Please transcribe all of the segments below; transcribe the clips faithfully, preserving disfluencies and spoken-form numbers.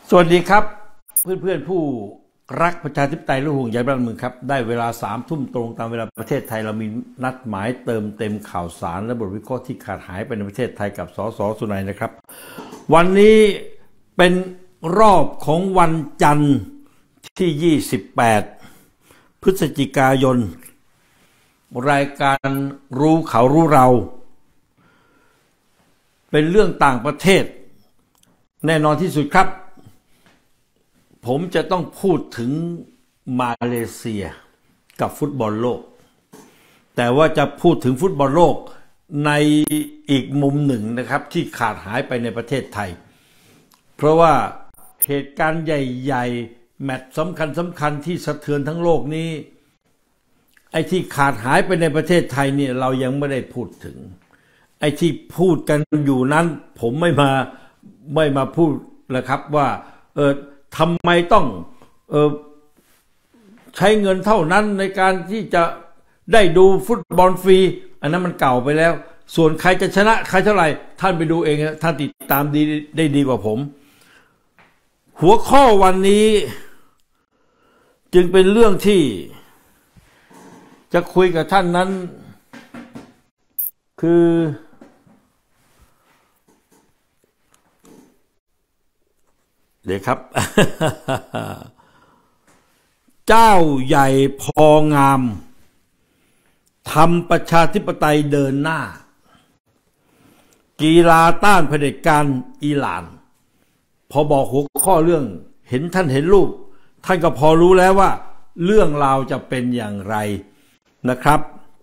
สวัสดีครับเพื่อนๆผู้รักประชาธิปไตยและห่วงใยบ้านเมืองครับได้เวลาสามทุ่มตรงตามเวลาประเทศไทยเรามีนัดหมายเติมเต็มข่าวสารและบทวิเคราะห์ที่ขาดหายไปในประเทศไทยกับสสสุนัยนะครับวันนี้เป็นรอบของวันจันทร์ที่ยี่สิบแปดพฤศจิกายนรายการรู้เขารู้เราเป็นเรื่องต่างประเทศแน่นอนที่สุดครับผมจะต้องพูดถึงมาเลเซียกับฟุตบอลโลกแต่ว่าจะพูดถึงฟุตบอลโลกในอีกมุมหนึ่งนะครับที่ขาดหายไปในประเทศไทยเพราะว่าเหตุการณ์ใหญ่ๆแมตช์สำคัญสำคัญที่สะเทือนทั้งโลกนี้ไอ้ที่ขาดหายไปในประเทศไทยเนี่ยเรายังไม่ได้พูดถึงไอ้ที่พูดกันอยู่นั้นผมไม่มาไม่มาพูดเลยครับว่าเออทำไมต้องเออใช้เงินเท่านั้นในการที่จะได้ดูฟุตบอลฟรีอันนั้นมันเก่าไปแล้วส่วนใครจะชนะใครเท่าไหร่ท่านไปดูเองท่านติดตามดีได้ดีกว่าผมหัวข้อวันนี้จึงเป็นเรื่องที่จะคุยกับท่านนั้นคือเดี๋ยวครับ เจ้าใหญ่พองามทำประชาธิปไตยเดินหน้ากีฬาต้านเผด็จการอิหร่านพอบอกหัวข้อเรื่องเห็นท่านเห็นรูปท่านก็พอรู้แล้วว่าเรื่องราวจะเป็นอย่างไรนะครับ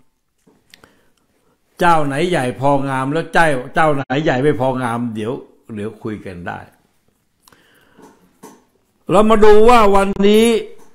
เจ้าไหนใหญ่พองามแล้วเจ้าเจ้าไหนใหญ่ไม่พองามเดี๋ยวเดี๋ยวคุยกันได้เรามาดูว่าวันนี้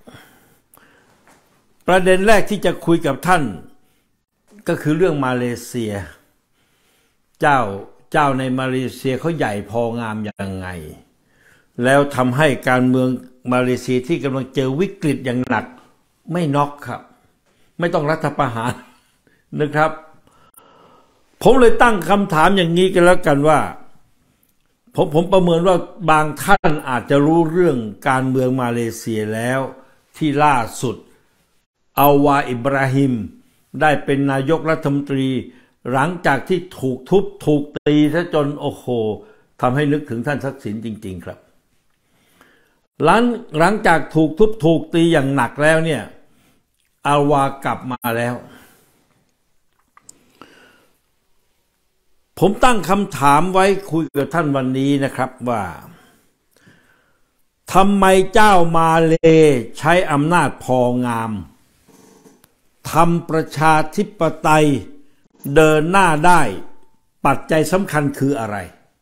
ประเด็นแรกที่จะคุยกับท่านก็คือเรื่องมาเลเซียเจ้าเจ้าในมาเลเซียเขาใหญ่พองามยังไงแล้วทำให้การเมืองมาเลเซียที่กำลังเจอวิกฤตอย่างหนักไม่น็อกครับไม่ต้องรัฐประหารนะครับผมเลยตั้งคำถามอย่างนี้กันแล้วกันว่าผมผมประเมินว่าบางท่านอาจจะรู้เรื่องการเมืองมาเลเซียแล้วที่ล่าสุดอัลวาอิบราฮิมได้เป็นนายกรัฐมนตรีหลังจากที่ถูกทุบถูกตีซะจนโอ้โหทำให้นึกถึงท่านทักษิณจริงๆครับหลังหลังจากถูกทุบถูกตีอย่างหนักแล้วเนี่ยอัลวากลับมาแล้วผมตั้งคำถามไว้คุยกับท่านวันนี้นะครับว่าทำไมเจ้ามาเลใช้อำนาจพองามทำประชาธิปไตยเดินหน้าได้ปัจจัยสำคัญคืออะไร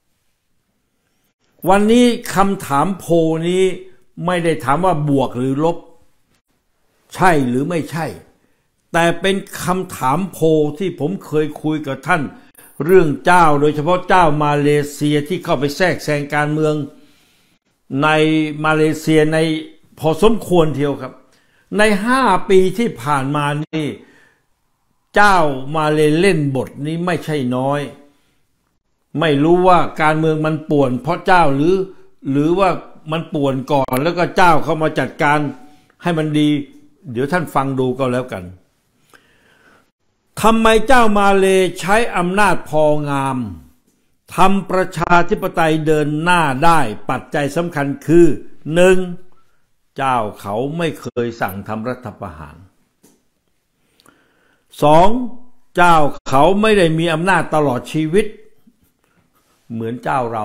วันนี้คำถามโพลนี้ไม่ได้ถามว่าบวกหรือลบใช่หรือไม่ใช่แต่เป็นคำถามโพลที่ผมเคยคุยกับท่านเรื่องเจ้าโดยเฉพาะเจ้ามาเลเซียที่เข้าไปแทรกแซงการเมืองในมาเลเซียในพอสมควรเทียวครับในห้าปีที่ผ่านมานี่เจ้ามาเลเล่นบทนี้ไม่ใช่น้อยไม่รู้ว่าการเมืองมันป่วนเพราะเจ้าหรือหรือว่ามันป่วนก่อนแล้วก็เจ้าเข้ามาจัดการให้มันดีเดี๋ยวท่านฟังดูก็แล้วกันทำไมเจ้ามาเลใช้อำนาจพองามทำประชาธิปไตยเดินหน้าได้ปัจจัยสำคัญคือหนึ่งเจ้าเขาไม่เคยสั่งทำรัฐประหารสองเจ้าเขาไม่ได้มีอำนาจตลอดชีวิตเหมือนเจ้าเรา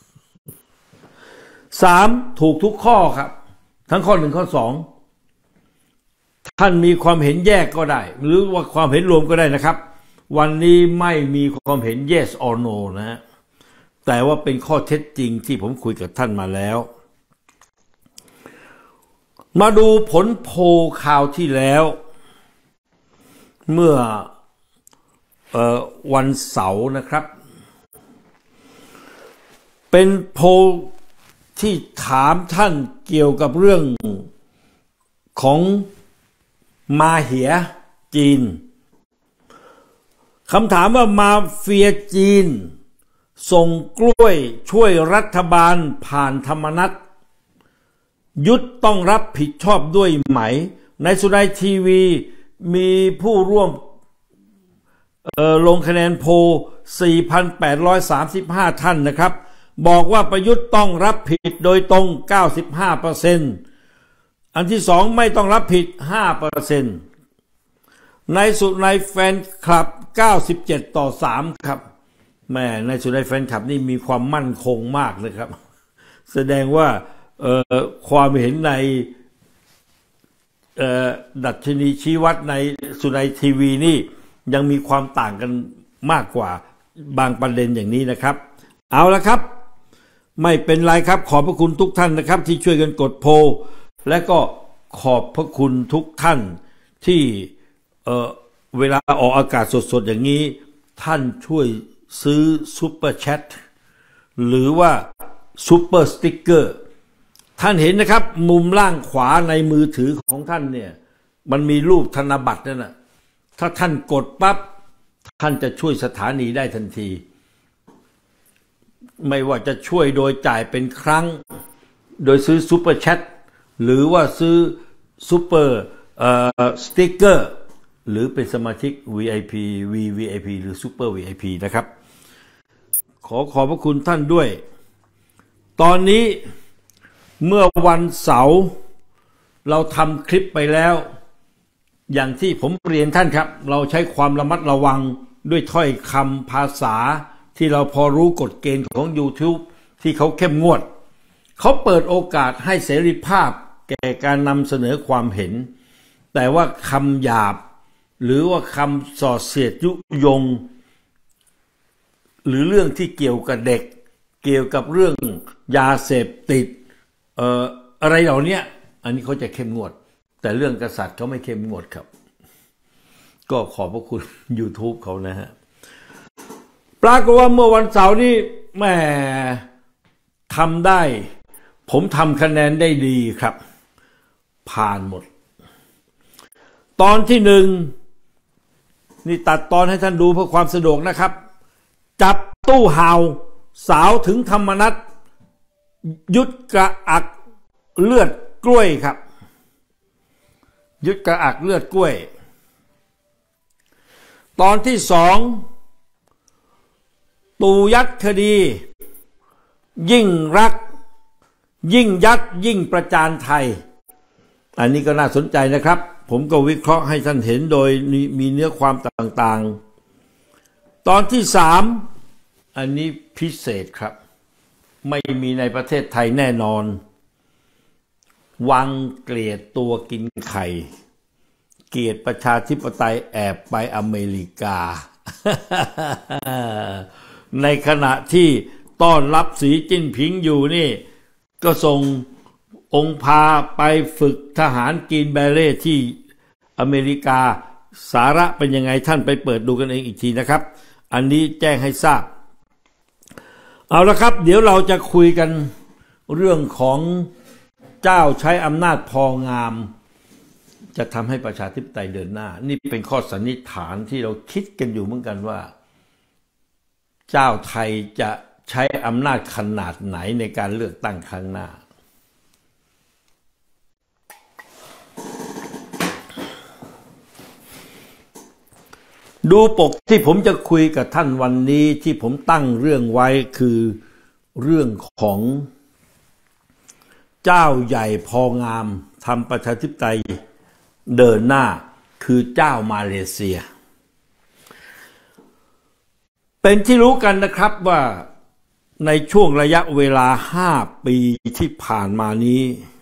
สามถูกทุกข้อครับทั้งข้อหนึ่งข้อสองท่านมีความเห็นแยกก็ได้หรือว่าความเห็นรวมก็ได้นะครับวันนี้ไม่มีความเห็น yes or no นะฮะแต่ว่าเป็นข้อเท็จจริงที่ผมคุยกับท่านมาแล้วมาดูผลโพลข่าวที่แล้วเมื่อเอ่อวันเสาร์นะครับเป็นโพลที่ถามท่านเกี่ยวกับเรื่องของมาเหียจีนคำถามว่ามาเฟียจีนส่งกล้วยช่วยรัฐบาลผ่านธรรมนัสยุทธต้องรับผิดชอบด้วยไหมในสุนัยทีวีมีผู้ร่วมลงคะแนนโพล สี่พันแปดร้อยสามสิบห้า ท่านนะครับบอกว่าประยุทธ์ต้องรับผิดโดยตรง เก้าสิบห้าเปอร์เซ็นต์ อันที่สองไม่ต้องรับผิด ห้าเปอร์เซ็นต์ ในสุนัยแฟนคลับ เก้าสิบเจ็ดต่อสาม ครับแม่ในสุนัยแฟนคลับนี่มีความมั่นคงมากเลยครับแสดงว่าความเห็นในดัชนีชี้วัดในสุนัยทีวีนี่ยังมีความต่างกันมากกว่าบางประเด็นอย่างนี้นะครับเอาละครับไม่เป็นไรครับขอบพระคุณทุกท่านนะครับที่ช่วยกันกดโพลและก็ขอบพระคุณทุกท่านที่เอ่อเวลาออกอากาศสดๆอย่างนี้ท่านช่วยซื้อซุปเปอร์แชทหรือว่าซุปเปอร์สติ๊กเกอร์ท่านเห็นนะครับมุมล่างขวาในมือถือของท่านเนี่ยมันมีรูปธนบัตรนั่นน่ะถ้าท่านกดปั๊บท่านจะช่วยสถานีได้ทันทีไม่ว่าจะช่วยโดยจ่ายเป็นครั้งโดยซื้อซุปเปอร์แชทหรือว่าซื้อซุปเปอร์สติ๊กเกอร์หรือเป็นสมาชิก วี ไอ พี วี วี ไอ พี หรือซุปเปอร์ วี ไอ พี นะครับขอขอบพระคุณท่านด้วยตอนนี้เมื่อวันเสาร์เราทำคลิปไปแล้วอย่างที่ผมเรียนท่านครับเราใช้ความระมัดระวังด้วยถ้อยคำภาษาที่เราพอรู้กฎเกณฑ์ของ YouTube ที่เขาเข้มงวดเขาเปิดโอกาสให้เสรีภาพแก่การนำเสนอความเห็นแต่ว่าคำหยาบหรือว่าคำส่อเสียดยุยงหรือเรื่องที่เกี่ยวกับเด็กเกี่ยวกับเรื่องยาเสพติดเอ่ออะไรเหล่านี้อันนี้เขาจะเข้มงวดแต่เรื่องกษัตริย์เขาไม่เข้มงวดครับก็ขอบพระคุณ YouTube เขานะฮะปรากฏว่าเมื่อวันเสาร์นี้แหมทำได้ผมทำคะแนนได้ดีครับผ่านหมดตอนที่หนึ่งนี่ตัดตอนให้ท่านดูเพื่อความสะดวกนะครับจับตู้ห่าวสาวถึงธรรมนัสยุดกระอักเลือดกล้วยครับยุดกระอักเลือดกล้วยตอนที่สองตู่ยัดคดียิ่งรักยิ่งยัดยิ่งประจานไทยอันนี้ก็น่าสนใจนะครับผมก็วิเคราะห์ให้ท่านเห็นโดยมีเนื้อความต่างๆตอนที่สามอันนี้พิเศษครับไม่มีในประเทศไทยแน่นอนวังเกลียดตัวกินไข่เกลียดประชาธิปไตยแอบไปอเมริกา ในขณะที่ต้อนรับสีจิ้นผิงอยู่นี่ก็ส่งองค์พาไปฝึกทหารกรีนแบเร่ที่อเมริกาสาระเป็นยังไงท่านไปเปิดดูกันเองอีกทีนะครับอันนี้แจ้งให้ทราบเอาละครับเดี๋ยวเราจะคุยกันเรื่องของเจ้าใช้อำนาจพองามจะทำให้ประชาธิปไตยเดินหน้านี่เป็นข้อสันนิษฐานที่เราคิดกันอยู่เหมือนกันว่าเจ้าไทยจะใช้อำนาจขนาดไหนในการเลือกตั้งครั้งหน้าดูปกที่ผมจะคุยกับท่านวันนี้ที่ผมตั้งเรื่องไว้คือเรื่องของเจ้าใหญ่พองามทำประชาธิปไตยเดินหน้าคือเจ้ามาเลเซียเป็นที่รู้กันนะครับว่าในช่วงระยะเวลาห้าปีที่ผ่านมานี้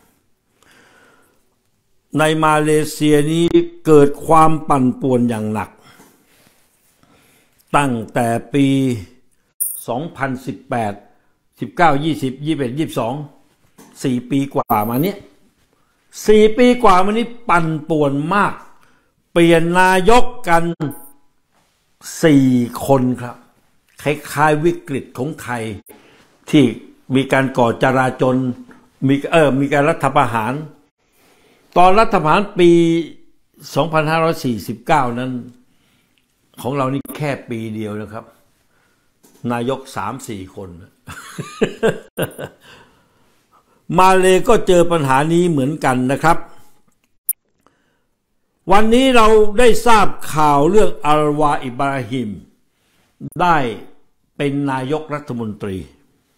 ในมาเลเซียนี้เกิดความปั่นป่วนอย่างหนักตั้งแต่ปีสองพันสิบแปด สิบเก้า ยี่สิบ ยี่สิบเอ็ด ยี่สิบสอง สี่ปีกว่ามาเนี้ยสี่ปีกว่ามานี้ปั่นป่วนมากเปลี่ยนนายกกันสี่คนครับคล้ายๆวิกฤตของไทยที่มีการก่อจราจนมีเออมีการรัฐประหารตอนรัฐประหารปีสองพันห้าร้อยสี่สิบเก้านั้นของเรานี่แค่ปีเดียวนะครับนายก สามสี่ คนมาเลก็เจอปัญหานี้เหมือนกันนะครับวันนี้เราได้ทราบข่าวเรื่องอัลวาอิบราฮิมได้เป็นนายกรัฐมนตรี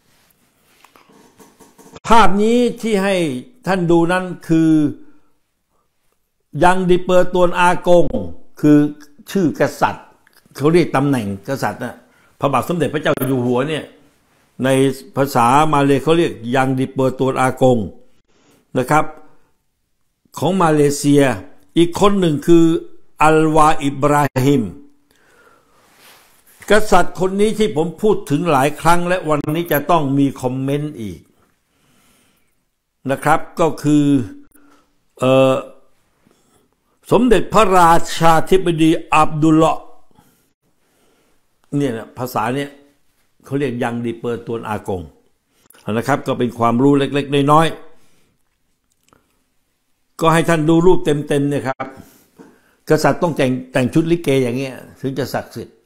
ภาพนี้ที่ให้ท่านดูนั้นคือยังดิเปอร์ตวนอากงคือชื่อกษัตริย์เขาเรียกตำแหน่งกษัตริย์นะพระบาทสมเด็จพระเจ้าอยู่หัวเนี่ยในภาษามาเลเขาเรียกยังดิเปอร์ตวนอากงนะครับของมาเลเซียอีกคนหนึ่งคืออัลวาอิบราฮิมกษัตริย์คนนี้ที่ผมพูดถึงหลายครั้งและวันนี้จะต้องมีคอมเมนต์อีกนะครับก็คือเอ่อสมเด็จพระราชาธิบดีอับดุลละเนี่ยนะภาษาเนี่ยเขาเรียกยังดิเปอร์ตวนอากงนะครับก็เป็นความรู้เล็กๆน้อยๆก็ให้ท่านดูรูปเต็มๆเนี่ยครับกษัตริย์ต้องแต่งแต่งชุดลิเกอย่างเงี้ยถึงจะศักดิ์สิทธิ์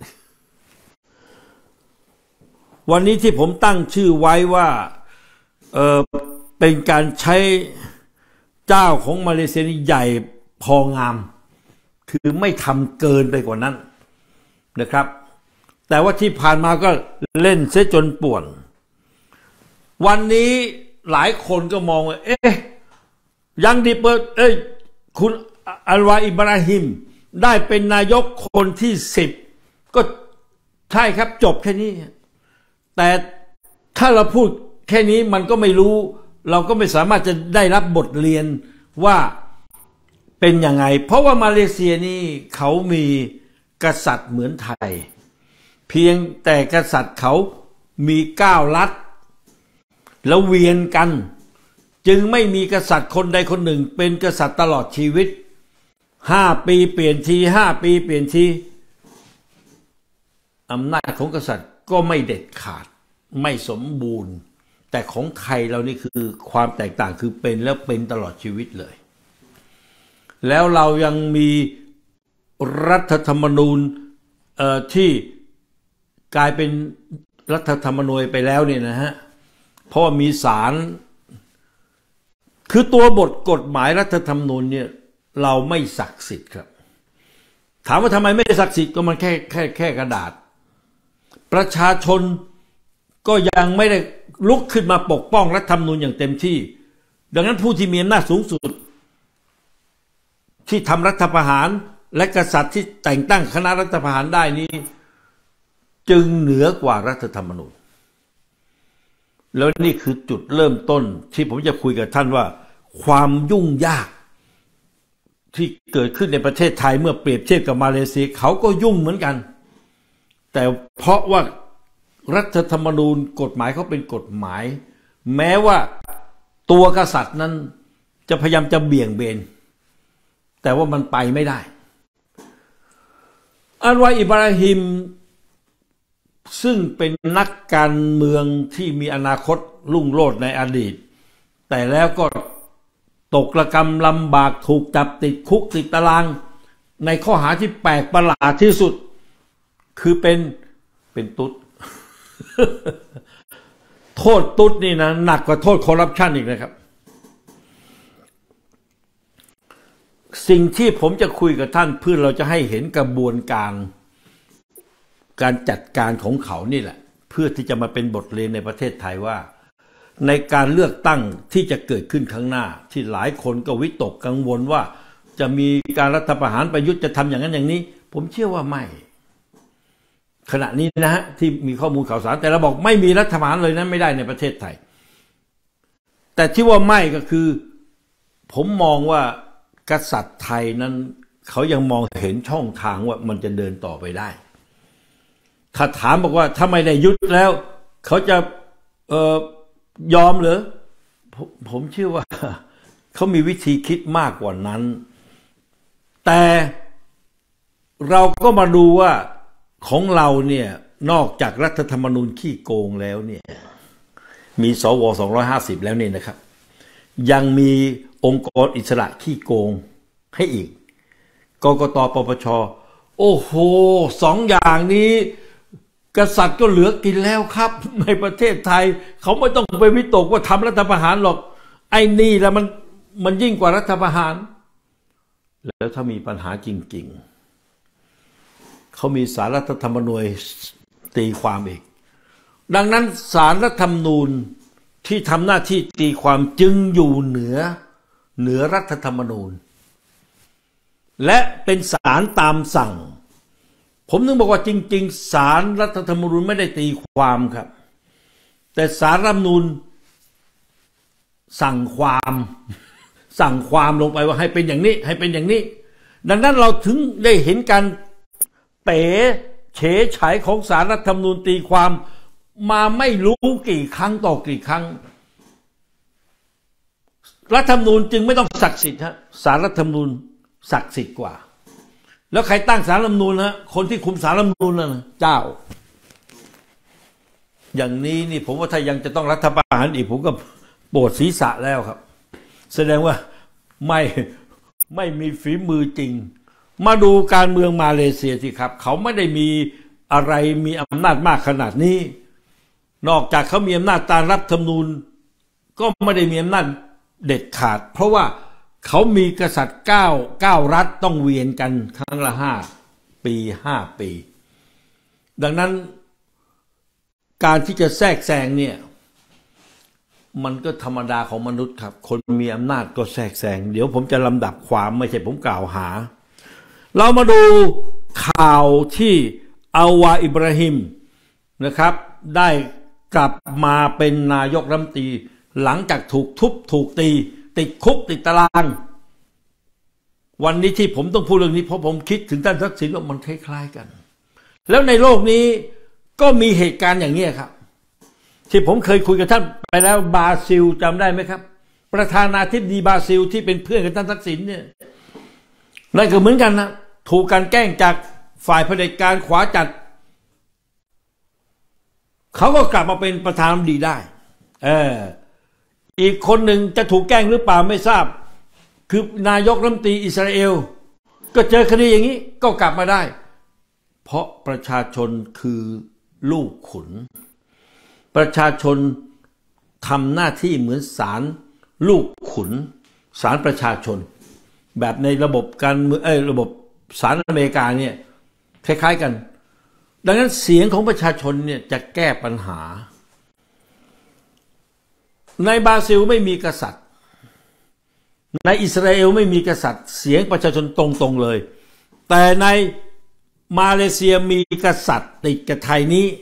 วันนี้ที่ผมตั้งชื่อไว้ว่าเออเป็นการใช้เจ้าของมาเลเซียใหญ่พองามคือไม่ทำเกินไปกว่านั้นนะครับแต่ว่าที่ผ่านมาก็เล่นเสียจนป่วนวันนี้หลายคนก็มองว่าเอ๊ะยังดีเปิดเอ้ยคุณอัลวาอิบราฮิมได้เป็นนายกคนที่สิบก็ใช่ครับจบแค่นี้แต่ถ้าเราพูดแค่นี้มันก็ไม่รู้เราก็ไม่สามารถจะได้รับบทเรียนว่าเป็นยังไงเพราะว่ามาเลเซียนี่เขามีกษัตริย์เหมือนไทยเพียงแต่กษัตริย์เขามีเก้ารัฐแล้วเวียนกันจึงไม่มีกษัตริย์คนใดคนหนึ่งเป็นกษัตริย์ตลอดชีวิตห้าปีเปลี่ยนทีห้าปีเปลี่ยนทีอำนาจของกษัตริย์ก็ไม่เด็ดขาดไม่สมบูรณ์แต่ของไทยเรานี่คือความแตกต่างคือเป็นแล้วเป็นตลอดชีวิตเลยแล้วเรายังมีรัฐธรรมนูญที่กลายเป็นรัฐธรรมนูญไปแล้วเนี่ยนะฮะเพราะว่ามีศาลคือตัวบทกฎหมายรัฐธรรมนูญเนี่ยเราไม่ศักดิ์สิทธิ์ครับถามว่าทำไมไม่ศักดิ์สิทธิ์ก็มันแค่แค่แค่กระดาษประชาชนก็ยังไม่ได้ลุกขึ้นมาปกป้องรัฐธรรมนูญอย่างเต็มที่ดังนั้นผู้ที่มีอำนาจสูงสุดที่ทำรัฐประหารและกษัตริย์ที่แต่งตั้งคณะรัฐประหารได้นี้จึงเหนือกว่ารัฐธรรมนูญแล้วนี่คือจุดเริ่มต้นที่ผมจะคุยกับท่านว่าความยุ่งยากที่เกิดขึ้นในประเทศไทยเมื่อเปรียบเทียบกับมาเลเซียเขาก็ยุ่งเหมือนกันแต่เพราะว่ารัฐธรรมนูญกฎหมายเขาเป็นกฎหมายแม้ว่าตัวกษัตริย์นั้นจะพยายามจะเบี่ยงเบนแต่ว่ามันไปไม่ได้อัลวาอิบราฮิมซึ่งเป็นนักการเมืองที่มีอนาคตรุ่งโรจน์ในอดีตแต่แล้วก็ตกระกำลำบากถูกจับติดคุกติดตารางในข้อหาที่แปลกประหลาดที่สุดคือเป็นเป็นตุ๊ด โทษตุ๊ดนี่นะหนักกว่าโทษคอร์รัปชันอีกนะครับสิ่งที่ผมจะคุยกับท่านเพื่อเราจะให้เห็นกระบวนการการจัดการของเขานี่แหละเพื่อที่จะมาเป็นบทเรียนในประเทศไทยว่าในการเลือกตั้งที่จะเกิดขึ้นข้างหน้าที่หลายคนก็วิตกกังวลว่าจะมีการรัฐประหารประยุทธ์จะทำอย่างนั้นอย่างนี้ผมเชื่อว่าไม่ขณะนี้นะฮะที่มีข้อมูลข่าวสารแต่เราบอกไม่มีรัฐประหารเลยนั้นไม่ได้ในประเทศไทยแต่ที่ว่าไม่ก็คือผมมองว่ากษัตริย์ไทยนั้นเขายังมองเห็นช่องทางว่ามันจะเดินต่อไปได้ถ้าถามบอกว่าถ้าไม่ได้ยุดแล้วเขาจะเอ่อยอมเหรอผมผมเชื่อว่าเขามีวิธีคิดมากกว่านั้นแต่เราก็มาดูว่าของเราเนี่ยนอกจากรัฐธรรมนูญขี้โกงแล้วเนี่ยมีสวสองร้อยห้าสิบแล้วเนี่ยนะครับยังมีองค์กรอิสระขี้โกงให้อีกกกต.ปปช.โอ้โหสองอย่างนี้กษัตริย์ก็เหลือกินแล้วครับในประเทศไทยเขาไม่ต้องไปวิตกว่าทำรัฐประหารหรอกไอ้นี่แล้วมันมันยิ่งกว่ารัฐประหารแล้วถ้ามีปัญหาจริงๆเขามีศาลรัฐธรรมนูญตีความอีกดังนั้นศาลรัฐธรรมนูญที่ทำหน้าที่ตีความจึงอยู่เหนือเหนือรัฐธรรมนูญและเป็นศาลตามสั่งผมนึกบอกว่าจริงๆศาลรัฐธรรมนูญไม่ได้ตีความครับแต่ศาลรัฐธรรมนูญสั่งความสั่งความลงไปว่าให้เป็นอย่างนี้ให้เป็นอย่างนี้ดังนั้นเราถึงได้เห็นการเป๋เฉยฉายของศาลรัฐธรรมนูญตีความมาไม่รู้กี่ครั้งต่อกี่ครั้งรัฐธรรมนูญจึงไม่ต้องศักดิ์สิทธิ์ฮะศาลรัฐธรรมนูญศักดิ์สิทธิ์กว่าแล้วใครตั้งศาลรัฐธรรมนูญฮะคนที่คุมศาลรัฐธรรมนูญน่ะเจ้าอย่างนี้นี่ผมว่าถ้ายังจะต้องรัฐประหารอีกผมก็ปวดศีรษะแล้วครับแสดงว่าไม่ไม่มีฝีมือจริงมาดูการเมืองมาเลเซียสิครับเขาไม่ได้มีอะไรมีอำนาจมากขนาดนี้นอกจากเขามีอำนาจตามรัฐธรรมนูญก็ไม่ได้มีอำนาจเด็ดขาดเพราะว่าเขามีกษัตริย์เก้าเก้ารัฐต้องเวียนกันครั้งละห้าปีห้าปีดังนั้นการที่จะแทรกแซงเนี่ยมันก็ธรรมดาของมนุษย์ครับคนมีอำนาจก็แทรกแซงเดี๋ยวผมจะลำดับความไม่ใช่ผมกล่าวหาเรามาดูข่าวที่อัลวาอิบราฮิมนะครับได้กลับมาเป็นนายกรัฐมนตรีหลังจากถูกทุบถูกตีติดคุกติดตารางวันนี้ที่ผมต้องพูดเรื่องนี้เพราะผมคิดถึงท่านทักษิณว่ามันคล้ายๆกันแล้วในโลกนี้ก็มีเหตุการณ์อย่างนี้ครับที่ผมเคยคุยกับท่านไปแล้วบราซิลจำได้ไหมครับประธานาธิบดีบราซิลที่เป็นเพื่อนกับท่านทักษิณเนี่ยนั่นก็เหมือนกันนะถูกการแกล้งจากฝ่ายเผด็จการขวาจัดเขาก็กลับมาเป็นประธานาธิบดีได้เอออีกคนหนึ่งจะถูกแกล้งหรือเปล่าไม่ทราบคือนายกรัฐมนตรีอิสราเอลก็เจอคดีอย่างนี้ก็กลับมาได้เพราะประชาชนคือลูกขุนประชาชนทำหน้าที่เหมือนศาลลูกขุนศาลประชาชนแบบในระบบการเมืองเอ้ยระบบศาลอเมริกาเนี่ยคล้ายๆกันดังนั้นเสียงของประชาชนเนี่ยจะแก้ปัญหาในบราซิลไม่มีกษัตริย์ในอิสราเอลไม่มีกษัตริย์เสียงประชาชนตรงๆเลยแต่ในมาเลเซียมีกษัตริย์ติดกับไทยนี้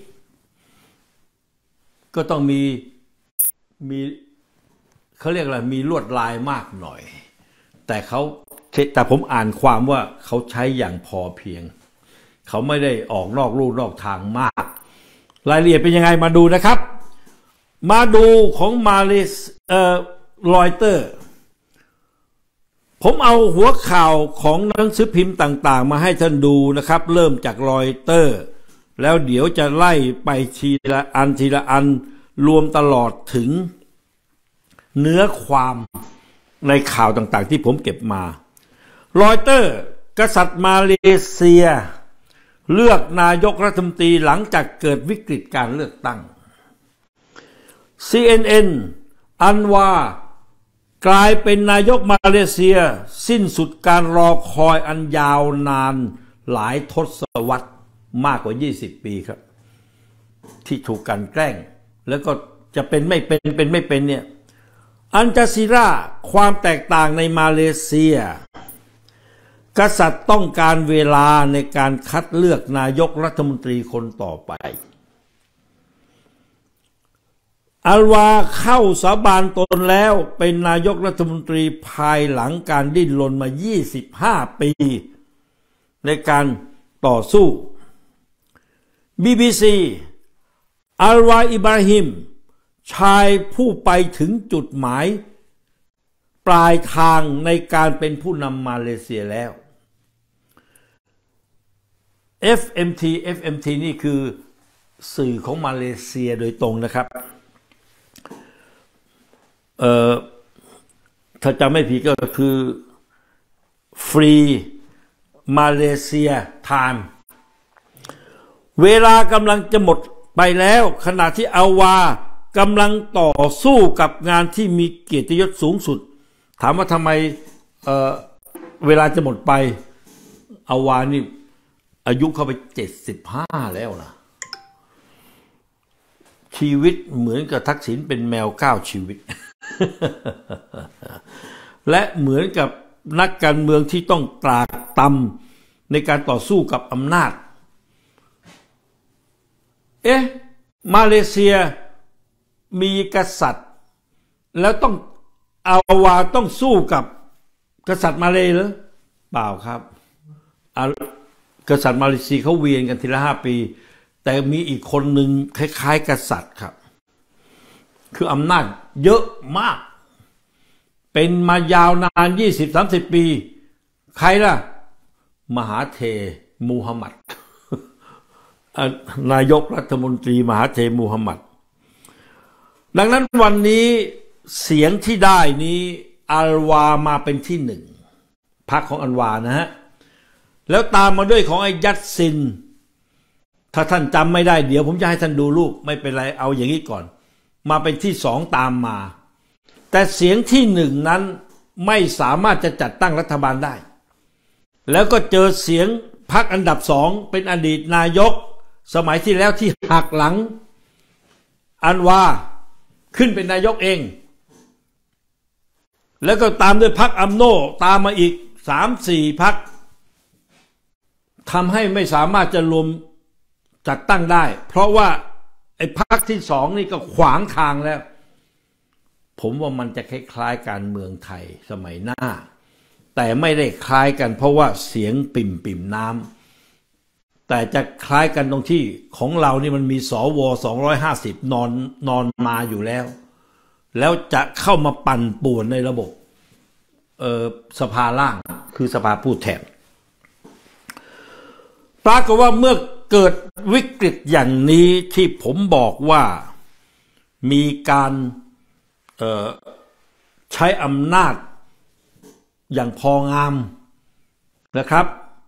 ก็ต้องมีมีเขาเรียกอะไรมีลวดลายมากหน่อยแต่เขาแต่ผมอ่านความว่าเขาใช้อย่างพอเพียงเขาไม่ได้ออกนอกลู่นอกทางมากรายละเอียดเป็นยังไงมาดูนะครับมาดูของมาเลเอ่อรอยเตอร์ผมเอาหัวข่าวของหนังสือพิมพ์ต่างๆมาให้ท่านดูนะครับเริ่มจากรอยเตอร์แล้วเดี๋ยวจะไล่ไปทีละอันทีละอันรวมตลอดถึงเนื้อความในข่าวต่างๆที่ผมเก็บมารอยเตอร์กษัตริย์มาเลเซียเลือกนายกรัฐมนตรีหลังจากเกิดวิกฤตการเลือกตั้ง ซี เอ็น เอ็น อันวากลายเป็นนายกมาเลเซียสิ้นสุดการรอคอยอันยาวนานหลายทศวรรษมากกว่ายี่สิบปีครับที่ถูกกันแกล้งแล้วก็จะเป็นไม่เป็นเป็นไม่เป็นเนี่ยอัลจาซีราความแตกต่างในมาเลเซียกษัตริย์ต้องการเวลาในการคัดเลือกนายกรัฐมนตรีคนต่อไปอัลวาเข้าสาบานตนแล้วเป็นนายกรัฐมนตรีภายหลังการดิ้นรนมายี่สิบห้าปีในการต่อสู้ บี บี ซี อัลวาอิบราฮิมชายผู้ไปถึงจุดหมายปลายทางในการเป็นผู้นำมาเลเซียแล้ว เอฟ เอ็ม ที เอฟ เอ็ม ที นี่คือสื่อของมาเลเซียโดยตรงนะครับเอ่อถ้าจำไม่ผิดก็คือฟรีมาเลเซียไทม์เวลากำลังจะหมดไปแล้วขณะที่อัลวากำลังต่อสู้กับงานที่มีเกียรติยศสูงสุดถามว่าทำไม เอ่อ เวลาจะหมดไปอาวานี่อายุเข้าไปเจ็ดสิบห้าแล้วนะชีวิตเหมือนกับทักษิณเป็นแมวเก้าชีวิต และเหมือนกับนักการเมืองที่ต้องตรากตรำในการต่อสู้กับอำนาจเอ๊ะมาเลเซียมีกษัตริย์แล้วต้องอาวาต้องสู้กับกษัตริย์มาเลย์หรือเปล่าครับกษัตริย์มาเลเซียเขาเวียนกันทีละห้าปีแต่มีอีกคนหนึ่งคล้ายๆกษัตริย์ครับคืออำนาจเยอะมากเป็นมายาวนาน ยี่สิบถึงสามสิบ ปีใครล่ะมหาเทมูฮัมหมัด นายกรัฐมนตรีมหาเทมูฮัมหมัดดังนั้นวันนี้เสียงที่ได้นี้อัลวามาเป็นที่หนึ่งพรรคของอัลวานะฮะแล้วตามมาด้วยของไอ้ยัดซินถ้าท่านจำไม่ได้เดี๋ยวผมจะให้ท่านดูรูปไม่เป็นไรเอาอย่างนี้ก่อนมาเป็นที่สองตามมาแต่เสียงที่หนึ่งนั้นไม่สามารถจะจัดตั้งรัฐบาลได้แล้วก็เจอเสียงพรรคอันดับสองเป็นอดีตนายกสมัยที่แล้วที่หักหลังอันวาขึ้นเป็นนายกเองแล้วก็ตามด้วยพรรคอัมโนตามมาอีกสามสี่พรรคทำให้ไม่สามารถจะรวมจัดตั้งได้เพราะว่าไอ้พรรคที่สองนี่ก็ขวางทางแล้วผมว่ามันจะคล้ายๆการเมืองไทยสมัยหน้าแต่ไม่ได้คล้ายกันเพราะว่าเสียงปิ่มปิ่มน้ำแต่จะคล้ายกันตรงที่ของเรานี่มันมีสวสองร้อยห้าสิบนอนนอนมาอยู่แล้วแล้วจะเข้ามาปั่นป่วนในระบบเอ่อสภาล่างคือสภาผู้แทนปรากฏว่าเมื่อเกิดวิกฤตอย่างนี้ที่ผมบอกว่ามีการใช้อำนาจอย่างพองามนะครับ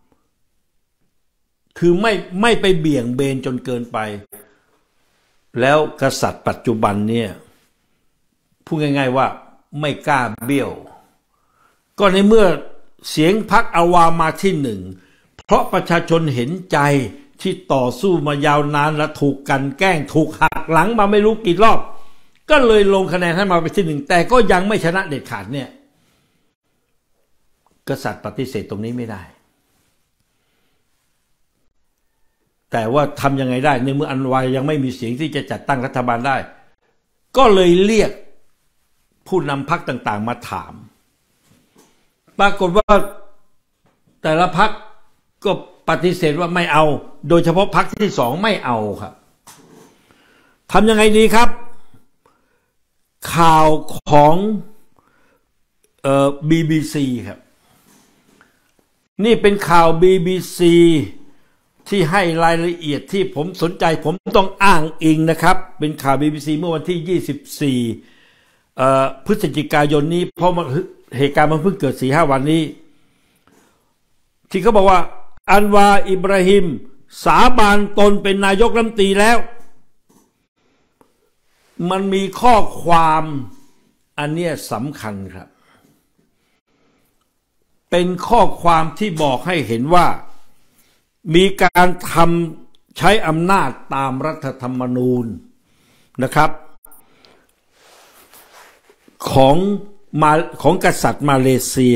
คือไม่ไม่ไปเบี่ยงเบนจนเกินไปแล้วกษัตริย์ปัจจุบันเนี่ยพูดง่ายๆว่าไม่กล้าเบี้ยวก็ในเมื่อเสียงพรรคอัลวามาที่หนึ่งเพราะประชาชนเห็นใจที่ต่อสู้มายาวนานและถูกกันแกล้งถูกหักหลังมาไม่รู้กี่รอบก็เลยลงคะแนนให้มาเป็นที่หนึ่งแต่ก็ยังไม่ชนะเด็ดขาดเนี่ยกษัตริย์ปฏิเสธตรงนี้ไม่ได้แต่ว่าทำยังไงได้ในเมื่ออันวายังไม่มีเสียงที่จะจัดตั้งรัฐบาลได้ก็เลยเรียกผู้นำพรรคต่างๆมาถามปรากฏว่าแต่ละพรรคก็ปฏิเสธว่าไม่เอาโดยเฉพาะพรรคที่สองไม่เอาครับทำยังไงดีครับข่าวของเอ่อ บี บี ซี ครับนี่เป็นข่าว บี บี ซี ที่ให้รายละเอียดที่ผมสนใจผมต้องอ้างอิงนะครับเป็นข่าว บี บี ซี เมื่อวันที่ยี่สิบสี่เอ่อพฤศจิกายนนี้เพราะเหตุการณ์มันเพิ่งเกิด สี่ห้า วันนี้ที่เขาบอกว่าอันวาอิบราฮิมสาบานตนเป็นนายกรัฐมนตรีแล้วมันมีข้อความอันเนี้ยสำคัญครับเป็นข้อความที่บอกให้เห็นว่ามีการทำใช้อำนาจตามรัฐธรรมนูญนะครับของมาของกษัตริย์มาเลเซีย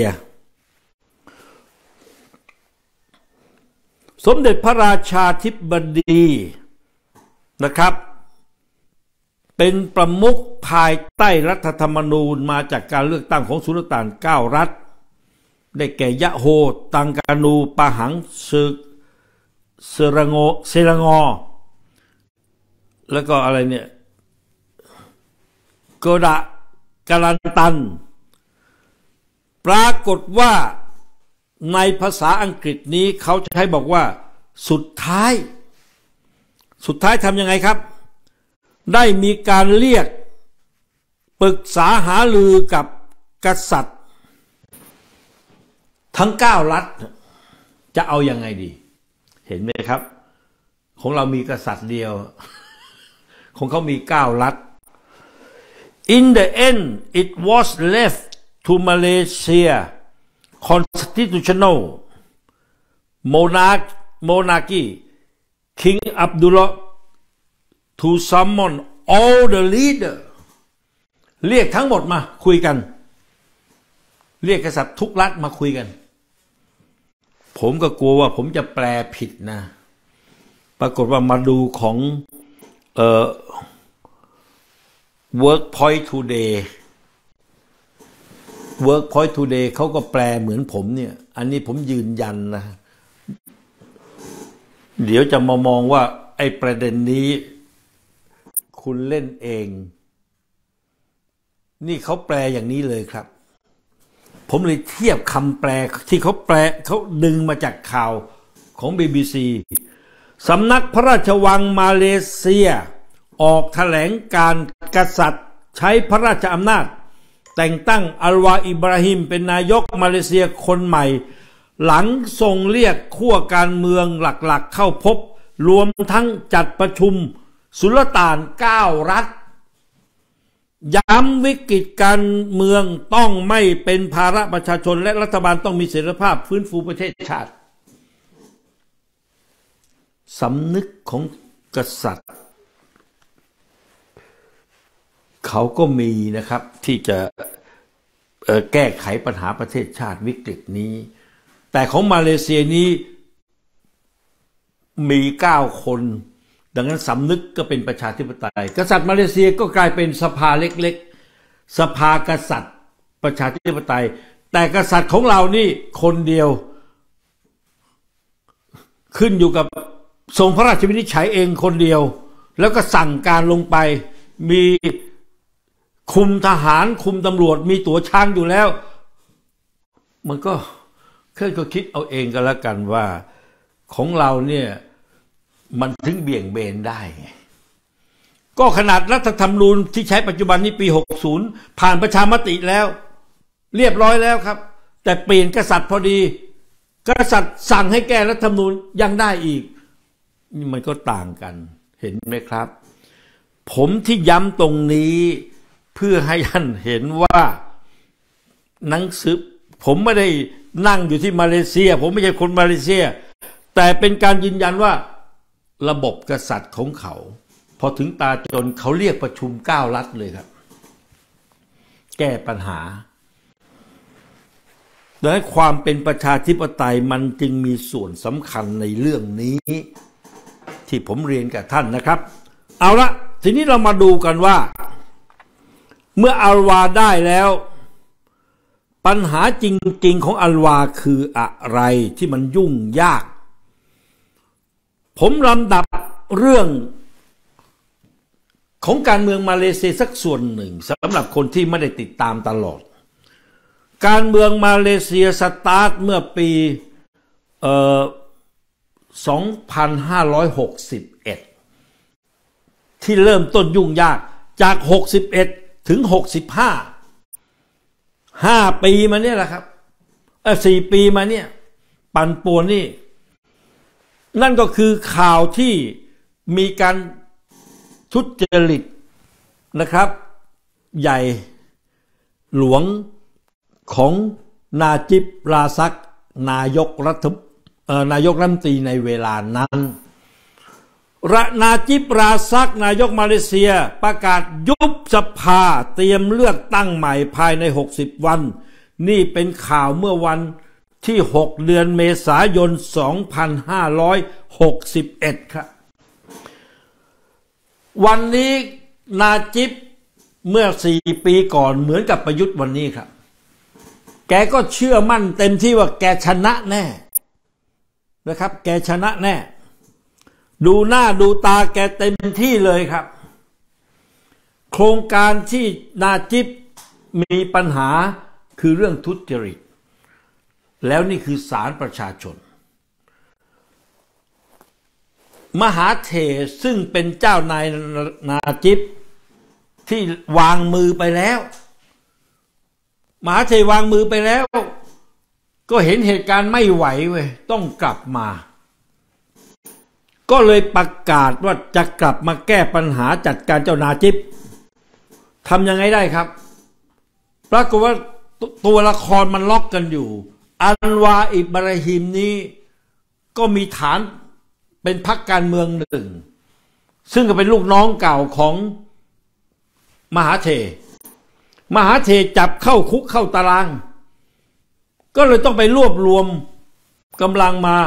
สมเด็จพระราชาธิบดีนะครับเป็นประมุขภายใต้รัฐธรรมนูญมาจากการเลือกตั้งของสุลต่านเก้ารัฐได้แก่ยะโฮตังกานูปาหังซึกเซรังโงเซรังอแล้วก็อะไรเนี่ยโกดะกาลันตันปรากฏว่าในภาษาอังกฤษนี้เขาใช้บอกว่าสุดท้ายสุดท้ายทำยังไงครับได้มีการเรียกปรึกษาหารือกับกษัตริย์ทั้งเก้ารัฐจะเอายังไงดีเห็นไหมครับของเรามีกษัตริย์เดียวของเขามีเก้ารัฐ In the end it was left to Malaysia constitutional monarch monarchy King Abdullah to summon all the leader เรียกทั้งหมดมาคุยกันเรียกกษัตริย์ทุกรัฐมาคุยกันผมก็กลัวว่าผมจะแปลผิดนะปรากฏว่ามาดูของเอ่อ Workpoint Today Workpoint Today เขาก็แปลเหมือนผมเนี่ยอันนี้ผมยืนยันนะเดี๋ยวจะมามองว่าไอ้ประเด็นนี้คุณเล่นเองนี่เขาแปลอย่างนี้เลยครับผมเลยเทียบคำแปลที่เขาแปลเขาดึงมาจากข่าวของ บี บี ซี สำนักพระราชวังมาเลเซียออกแถลงการกษัตริย์ใช้พระราชอำนาจแต่งตั้งอัลวาอิบราฮิมเป็นนายกมาเลเซียคนใหม่หลังทรงเรียกขั้วการเมืองหลักๆเข้าพบรวมทั้งจัดประชุมสุลต่านเก้ารัฐย้ำวิกฤตการเมืองต้องไม่เป็นภาระประชาชนและรัฐบาลต้องมีเสรีภาพฟื้นฟูประเทศชาติสำนึกของกษัตริย์เขาก็มีนะครับที่จะแก้ไขปัญหาประเทศชาติวิกฤตนี้แต่ของมาเลเซียนี้มีเก้าคนดังนั้นสำนึกก็เป็นประชาธิปไตยกษัตริย์มาเลเซียก็กลายเป็นสภาเล็กๆสภากษัตริย์ประชาธิปไตยแต่กษัตริย์ของเรานี่คนเดียวขึ้นอยู่กับทรงพระราชวินิจฉัยเองคนเดียวแล้วก็สั่งการลงไปมีคุมทหารคุมตำรวจมีตั๋วช้างอยู่แล้วมันก็เคยก็คิดเอาเองก็แล้วกันว่าของเราเนี่ยมันถึงเบี่ยงเบนได้ก็ขนาดรัฐธรรมนูญที่ใช้ปัจจุบันนี้ปีหกสิบผ่านประชามติแล้วเรียบร้อยแล้วครับแต่เปลี่ยนกษัตริย์พอดีกษัตริย์สั่งให้แก้รัฐธรรมนูญยังได้อีกนี่มันก็ต่างกันเห็นไหมครับผมที่ย้ำตรงนี้เพื่อให้ท่านเห็นว่าหนังสือผมไม่ได้นั่งอยู่ที่มาเลเซียผมไม่ใช่คนมาเลเซียแต่เป็นการยืนยันว่าระบบกษัตริย์ของเขาพอถึงตาจนเขาเรียกประชุมเก้ารัฐเลยครับแก้ปัญหาดังนั้นความเป็นประชาธิปไตยมันจึงมีส่วนสำคัญในเรื่องนี้ที่ผมเรียนกับท่านนะครับเอาละทีนี้เรามาดูกันว่าเมื่ออัลวาได้แล้วปัญหาจริงๆของอัลวาคืออะไรที่มันยุ่งยากผมลำดับเรื่องของการเมืองมาเลเซียสักส่วนหนึ่งสำหรับคนที่ไม่ได้ติดตามตลอดการเมืองมาเลเซียสตาร์ทเมื่อปีเอ่อสองพันห้าร้อยหกสิบเอ็ดที่เริ่มต้นยุ่งยากจากหกสิบเอ็ดถึงหกสิบห้าห้าปีมาเนี่ยแหละครับเออสี่ปีมาเนี่ยปั่นป่วนนี่นั่นก็คือข่าวที่มีการทุจริตนะครับใหญ่หลวงของนาจิบราซักนายกรัฐนายกรัฐมนตรีในเวลานั้นนาจิบราซักนายกมาเลเซียประกาศยุบสภาเตรียมเลือกตั้งใหม่ภายในหกสิบวันนี่เป็นข่าวเมื่อวันที่หกเดือนเมษายนสองพันห้าร้อยหกสิบเอ็ดครับวันนี้นาจิบเมื่อสี่ปีก่อนเหมือนกับประยุทธ์วันนี้ครับแกก็เชื่อมั่นเต็มที่ว่าแกชนะแน่นะครับแกชนะแน่ดูหน้าดูตาแกเต็มที่เลยครับโครงการที่นาจิบมีปัญหาคือเรื่องทุจริตแล้วนี่คือศาลประชาชนมหาเถรซึ่งเป็นเจ้านายนาจิบที่วางมือไปแล้วมหาเถรวางมือไปแล้วก็เห็นเหตุการณ์ไม่ไหวเว้ยต้องกลับมาก็เลยประกาศว่าจะกลับมาแก้ปัญหาจัดการเจ้านาจิบทำยังไงได้ครับปรากฏว่าตัวละครมันล็อกกันอยู่อันวาอิบราฮิมนี้ก็มีฐานเป็นพรรคการเมืองหนึ่งซึ่งก็เป็นลูกน้องเก่าของมหาเทมหาเทจับเข้าคุกเข้าตารางก็เลยต้องไปรวบรวมกำลังมา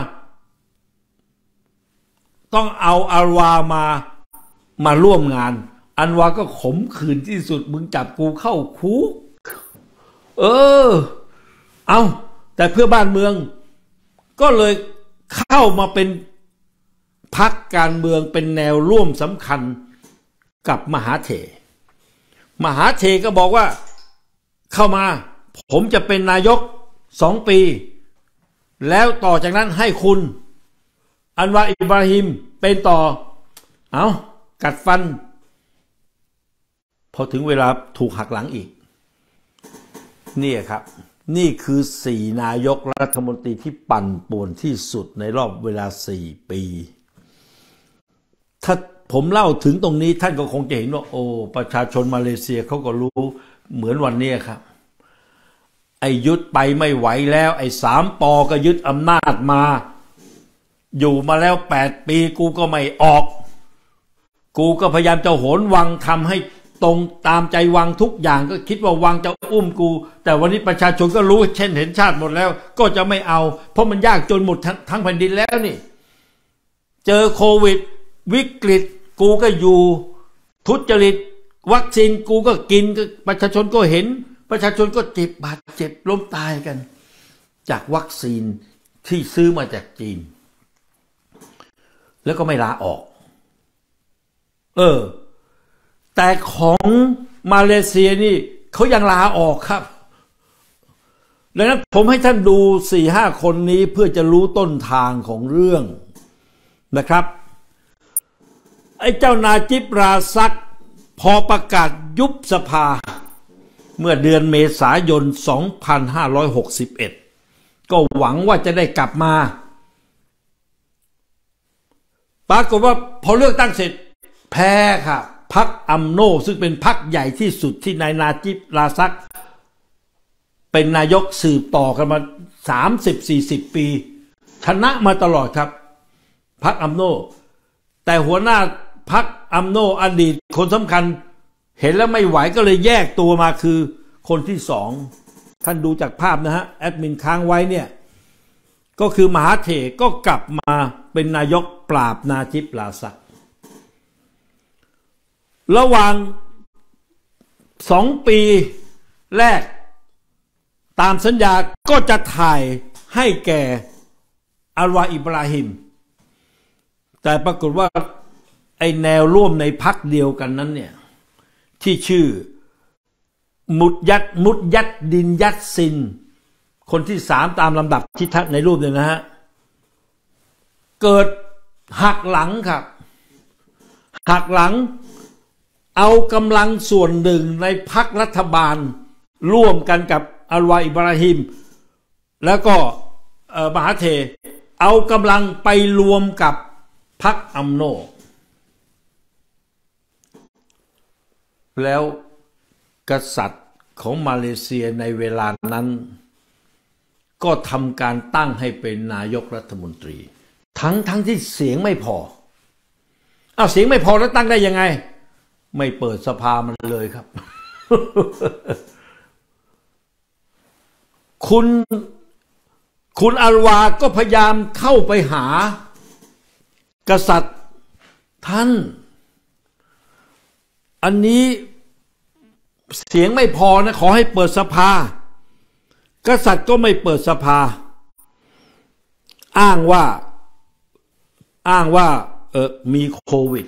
ต้องเอาอัลวามามาร่วมงานอันวาก็ขมขื่นที่สุดมึงจับกูเข้าคุกเออเอาแต่เพื่อบ้านเมืองก็เลยเข้ามาเป็นพรรคการเมืองเป็นแนวร่วมสำคัญกับมหาเถรมหาเถรก็บอกว่าเข้ามาผมจะเป็นนายกสองปีแล้วต่อจากนั้นให้คุณอันวาอิบราฮิมเป็นต่อเอากัดฟันพอถึงเวลาถูกหักหลังอีกนี่ครับนี่คือสี่นายกรัฐมนตรีที่ปั่นป่วนที่สุดในรอบเวลาสี่ปีถ้าผมเล่าถึงตรงนี้ท่านก็คงจะเห็นว่าโอ้ประชาชนมาเลเซียเขาก็รู้เหมือนวันนี้ครับไอ้ยึดไปไม่ไหวแล้วไอ้สามปอก็ยึดอำนาจมาอยู่มาแล้วแปดปีกูก็ไม่ออกกูก็พยายามจะโหนวังทำให้ตรงตามใจวังทุกอย่างก็คิดว่าวังจะอุ้มกูแต่วันนี้ประชาชนก็รู้เช่นเห็นชาติหมดแล้วก็จะไม่เอาเพราะมันยากจนหมดทั้งแผ่นดินแล้วนี่เจอโควิดวิกฤตกูก็อยู่ทุจริตวัคซีนกูก็กินประชาชนก็เห็นประชาชนก็เจ็บบาดเจ็บล้มตายกันจากวัคซีนที่ซื้อมาจากจีนแล้วก็ไม่ลาออกเออแต่ของมาเลเซียนี่เขายังลาออกครับดังนั้นผมให้ท่านดูสี่ห้าคนนี้เพื่อจะรู้ต้นทางของเรื่องนะครับไอ้เจ้านาจิบราซักพอประกาศยุบสภาเมื่อเดือนเมษายนสองพันห้าร้อยหกสิบเอ็ดก็หวังว่าจะได้กลับมาปรากฏว่าพอเลือกตั้งเสร็จแพ้ครับพรรคอัมโนซึ่งเป็นพรรคใหญ่ที่สุดที่นายนาจิบราซักเป็นนายกสืบต่อกันมาสามสิบสี่สิบปีชนะมาตลอดครับพรรคอัมโนแต่หัวหน้าพรรคอัมโนอดีตคนสำคัญเห็นแล้วไม่ไหวก็เลยแยกตัวมาคือคนที่สองท่านดูจากภาพนะฮะแอดมินค้างไว้เนี่ยก็คือมหาเถรก็กลับมาเป็นนายกปราบนาจิบราซักระหว่างสองปีแรกตามสัญญาก็จะถ่ายให้แก่อัลวาอิบราฮิมแต่ปรากฏว่าไอแนวร่วมในพรรคเดียวกันนั้นเนี่ยที่ชื่อมุดยัดมุดยัดดินยัดซินคนที่สามตามลำดับที่ทัดในรูปเนี่ยนะฮะเกิดหักหลังครับหักหลังเอากำลังส่วนหนึ่งในพรรครัฐบาลร่วมกันกับอัลวาอิบราฮิมแล้วก็มหาเถรเอากำลังไปรวมกับพรรคอัมโนแล้วกษัตริย์ของมาเลเซียในเวลานั้นก็ทำการตั้งให้เป็นนายกรัฐมนตรีทั้งทั้งที่เสียงไม่พออ้าวเสียงไม่พอแล้วตั้งได้ยังไงไม่เปิดสภามันเลยครับ คุณคุณอัลวาก็พยายามเข้าไปหากษัตริย์ท่านอันนี้เสียงไม่พอนะขอให้เปิดสภากษัตริย์ก็ไม่เปิดสภาอ้างว่าอ้างว่าเออมีโควิด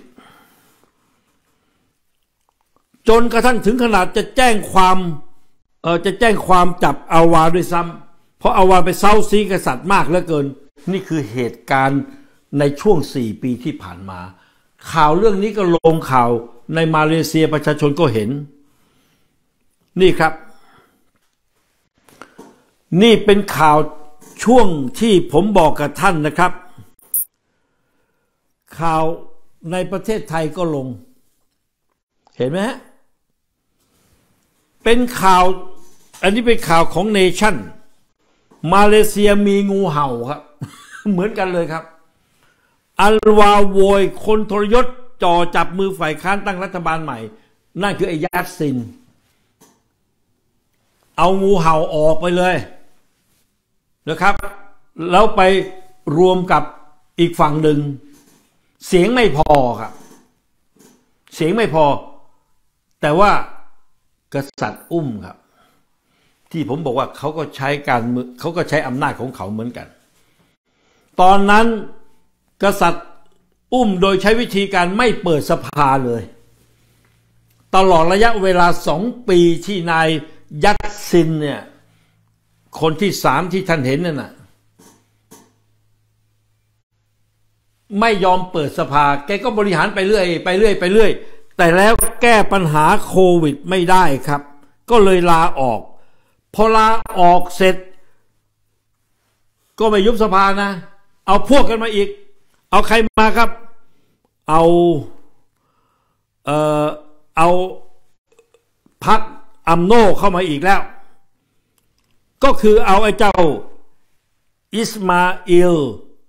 จนกระทั่งถึงขนาดจะแจ้งความเออจะแจ้งความจับอัลวาด้วยซ้ำเพราะอัลวาไปเซาซีกษัตริย์มากเหลือเกินนี่คือเหตุการณ์ในช่วงสี่ปีที่ผ่านมาข่าวเรื่องนี้ก็ลงข่าวในมาเลเซียประชาชนก็เห็นนี่ครับนี่เป็นข่าวช่วงที่ผมบอกกับท่านนะครับข่าวในประเทศไทยก็ลงเห็นไหมฮะเป็นข่าวอันนี้เป็นข่าวของเนชั่นมาเลเซียมีงูเห่าครับ เหมือนกันเลยครับอัลวาโวยคนทรยศจ่อจับมือฝ่ายค้านตั้งรัฐบาลใหม่นั่นคือไอ้ยัสซินเอางูเห่าออกไปเลยนะครับแล้วไปรวมกับอีกฝั่งหนึ่งเสียงไม่พอครับเสียงไม่พอแต่ว่ากษัตริย์อุ้มครับที่ผมบอกว่าเขาก็ใช้การเมืองเขาก็ใช้อำนาจของเขาเหมือนกันตอนนั้นกษัตริย์อุ้มโดยใช้วิธีการไม่เปิดสภาเลยตลอดระยะเวลาสองปีที่นายยัตซินเนี่ยคนที่สามที่ท่านเห็นนั่นน่ะไม่ยอมเปิดสภาแกก็บริหารไปเรื่อยไปเรื่อยไปเรื่อยแต่แล้วแก้ปัญหาโควิดไม่ได้ครับก็เลยลาออกพอลาออกเสร็จก็ไม่ยุบสภานะเอาพวกกันมาอีกเอาใครมาครับเอาเอ่อเอาพรรคอัมโนเข้ามาอีกแล้วก็คือเอาไอ้เจ้าอิสมาอิล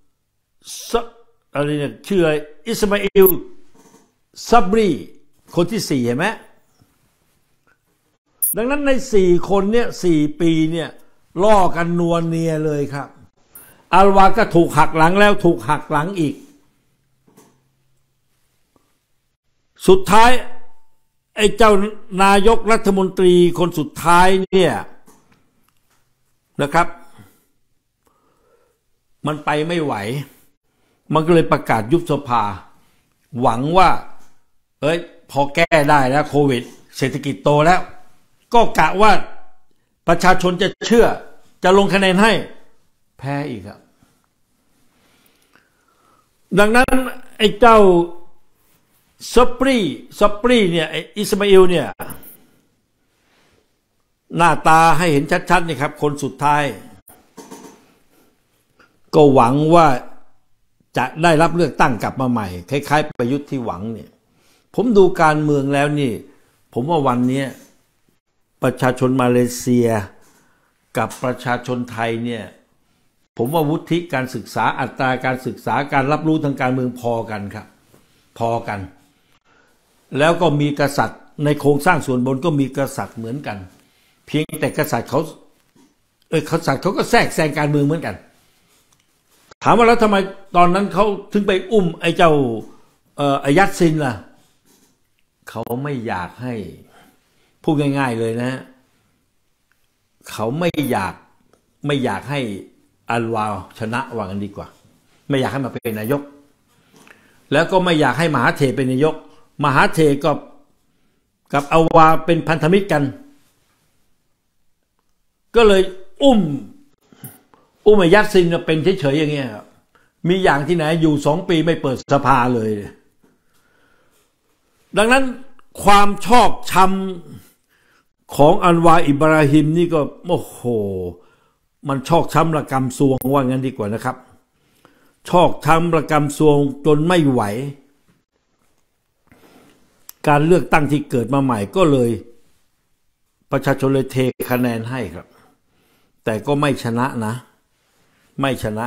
อะไรเนี่ยชื่ออะไรอิสมาอิลซับรีคนที่สี่เห็นไหมดังนั้นในสี่คนเนี่ยสี่ปีเนี่ยล่อกันนัวเนียเลยครับอัลวาก็ถูกหักหลังแล้วถูกหักหลังอีกสุดท้ายไอ้เจ้านายกรัฐมนตรีคนสุดท้ายเนี่ยนะครับมันไปไม่ไหวมันก็เลยประกาศยุบสภาหวังว่าเอ้ยพอแก้ได้แล้วโควิดเศรษฐกิจโตแล้วก็กะว่าประชาชนจะเชื่อจะลงคะแนนให้แพ้อีกครับดังนั้นไอ้เจ้าซับปรีซับปรีเนี่ยไอ้อิสมาอิลเนี่ยหน้าตาให้เห็นชัดๆนี่ครับคนสุดท้ายก็หวังว่าจะได้รับเลือกตั้งกลับมาใหม่คล้ายๆประยุทธ์ที่หวังเนี่ยผมดูการเมืองแล้วนี่ผมว่าวันนี้ประชาชนมาเลเซียกับประชาชนไทยเนี่ยผมว่าวุฒิการศึกษาอัตราการศึกษาการรับรู้ทางการเมืองพอกันครับพอกันแล้วก็มีกษัตริย์ในโครงสร้างส่วนบนก็มีกษัตริย์เหมือนกันเพียงแต่กษัตริย์เขาเออกษัตริย์เขาก็แทรกแซงการเมืองเหมือนกันถามว่าแล้วทำไมตอนนั้นเขาถึงไปอุ้มไอ้เจ้าเอ่ออายัดซินล่ะเขาไม่อยากให้พูดง่ายๆเลยนะเขาไม่อยากไม่อยากให้อัลวาชนะว่ากันดีกว่าไม่อยากให้มาเป็นนายกแล้วก็ไม่อยากให้มหาเถรเป็นนายกมหาเถรกับกับอัลวาเป็นพันธมิตรกันก็เลยอุ้มอุ้มไอ้ยัตซินเป็นเฉยๆอย่างเงี้ยครับมีอย่างที่ไหนอยู่สองปีไม่เปิดสภาเลยดังนั้นความชอบธรรมของอันวาอิบราฮิมนี่ก็โอ้โหมันชอกช้ำระกำซวงว่างั้นดีกว่านะครับชอกช้ำระกำซวงจนไม่ไหวการเลือกตั้งที่เกิดมาใหม่ก็เลยประชาชนเลยเทคะแนนให้ครับแต่ก็ไม่ชนะนะไม่ชนะ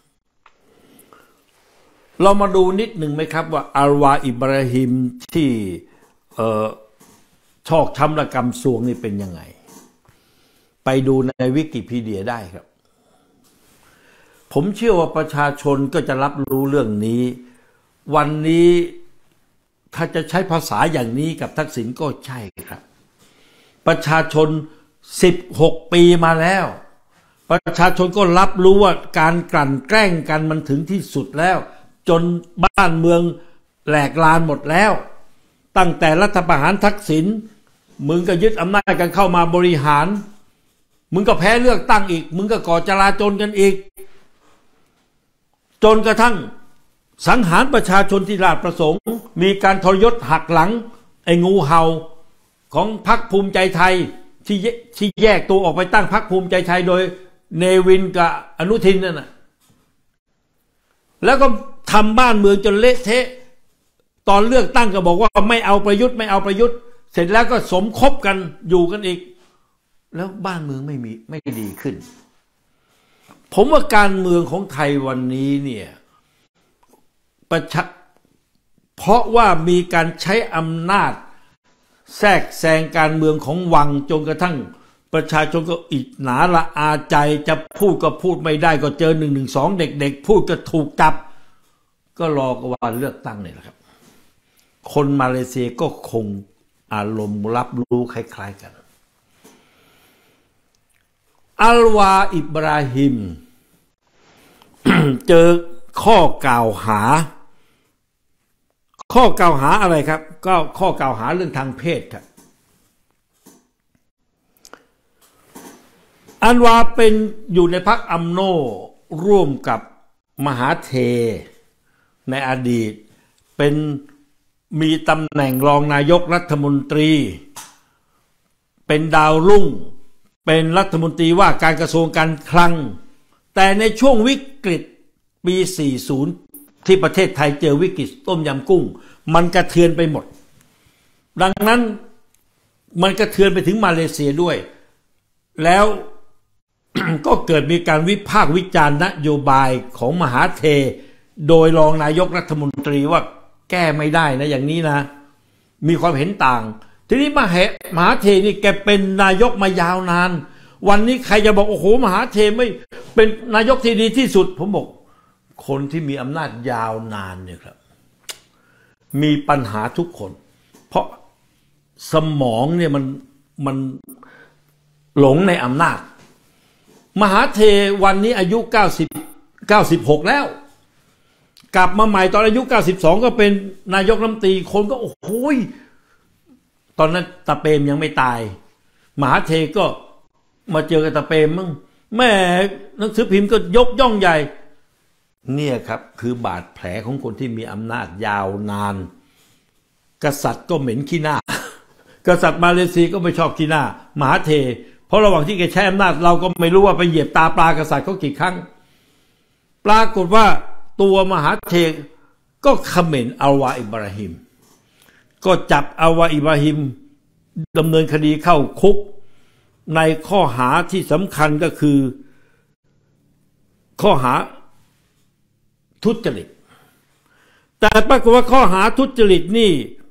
เรามาดูนิดหนึ่งไหมครับว่าอัลวาอิบราฮิมที่เอ่อชอกช้ำระกำซวงนี่เป็นยังไงไปดูในวิกิพีเดียได้ครับผมเชื่อว่าประชาชนก็จะรับรู้เรื่องนี้วันนี้ถ้าจะใช้ภาษาอย่างนี้กับทักษิณก็ใช่ครับประชาชนสิบหกปีมาแล้วประชาชนก็รับรู้ว่าการกลั่นแกล้งกันมันถึงที่สุดแล้วจนบ้านเมืองแหลกลานหมดแล้วตั้งแต่รัฐประหารทักษิณมึงก็ยึดอำนาจกันเข้ามาบริหารมึงก็แพ้เลือกตั้งอีกมึงก็ก่อจลาจลกันอีกจนกระทั่งสังหารประชาชนที่ราชประสงค์มีการทรยศหักหลังไอ้งูเห่าของพรรคภูมิใจไทยที่ที่แยกตัวออกไปตั้งพรรคภูมิใจไทยโดยเนวินกับอนุทินนั่นน่ะแล้วก็ทำบ้านเมืองจนเละเทะตอนเลือกตั้งก็บอกว่าไม่เอาประยุทธ์ไม่เอาประยุทธ์เสร็จแล้วก็สมคบกันอยู่กันอีกแล้วบ้านเมืองไม่มีไม่ดีขึ้นผมว่าการเมืองของไทยวันนี้เนี่ยประชาเพราะว่ามีการใช้อำนาจแทรกแซงการเมืองของวังจนกระทั่งประชาชนก็อิจฉาละอาใจจะพูดก็พูดไม่ได้ก็เจอหนึ่งหนึ่งสองเด็กๆพูดก็ถูกจับก็รอวันเลือกตั้งเนี่ยแหละครับคนมาเลเซียก็คงอารมณ์รับรู้คล้ายๆกันอัลวาอิบราฮิม เจอข้อกล่าวหาข้อกล่าวหาอะไรครับก็ข้อกล่าวหาเรื่องทางเพศครับอันวาเป็นอยู่ในพรรคอัมโนร่วมกับมหาเทในอดีตเป็นมีตำแหน่งรองนายกรัฐมนตรีเป็นดาวรุ่งเป็นรัฐมนตรีว่าการกระทรวงการคลังแต่ในช่วงวิกฤตปี สี่สิบ ที่ประเทศไทยเจอวิกฤตต้มยำกุ้งมันกระเทือนไปหมดดังนั้นมันกระเทือนไปถึงมาเลเซียด้วยแล้ว ก็เกิดมีการวิพากษ์วิจารณ์นโยบายของมหาเทโดยรองนายกรัฐมนตรีว่าแก้ไม่ได้นะอย่างนี้นะมีความเห็นต่างทีนี้มหามหาเทนี่แกเป็นนายกมายาวนานวันนี้ใครจะบอกโอ้โหมหาเทไม่เป็นนายกที่ดีที่สุดผมบอกคนที่มีอำนาจยาวนานเนี่ยครับมีปัญหาทุกคนเพราะสมองเนี่ยมันมันหลงในอำนาจมหาเทวันนี้อายุเก้าสิบ เก้าสิบหกแล้วกลับมาใหม่ตอนอายุเก้าสิบสองก็เป็นนายกรัฐมนตรีคนก็โอ้โหตอนนั้นตาเปรมยังไม่ตายมหาเทก็มาเจอกับตาเปรมมั้งแม่หนังสือพิมพ์ก็ยกย่องใหญ่เนี่ยครับคือบาดแผลของคนที่มีอำนาจยาวนานกษัตริย์ก็เหม็นขี้หน้ากษัตริย์มาเลเซียก็ไม่ชอบขี้หน้ามหาเทเพราะระหว่างที่แกใช้อำนาจเราก็ไม่รู้ว่าไปเหยียบตาปลากษัตริย์เขากี่ครั้งปรากฏว่าตัวมหาเทก็เขม่นอัลวาอิบราฮิมก็จับอัลวาอิบราฮิมดำเนินคดีเข้าคุกในข้อหาที่สำคัญก็คือข้อหาทุจริตแต่ปรากฏว่าข้อหาทุจริตนี่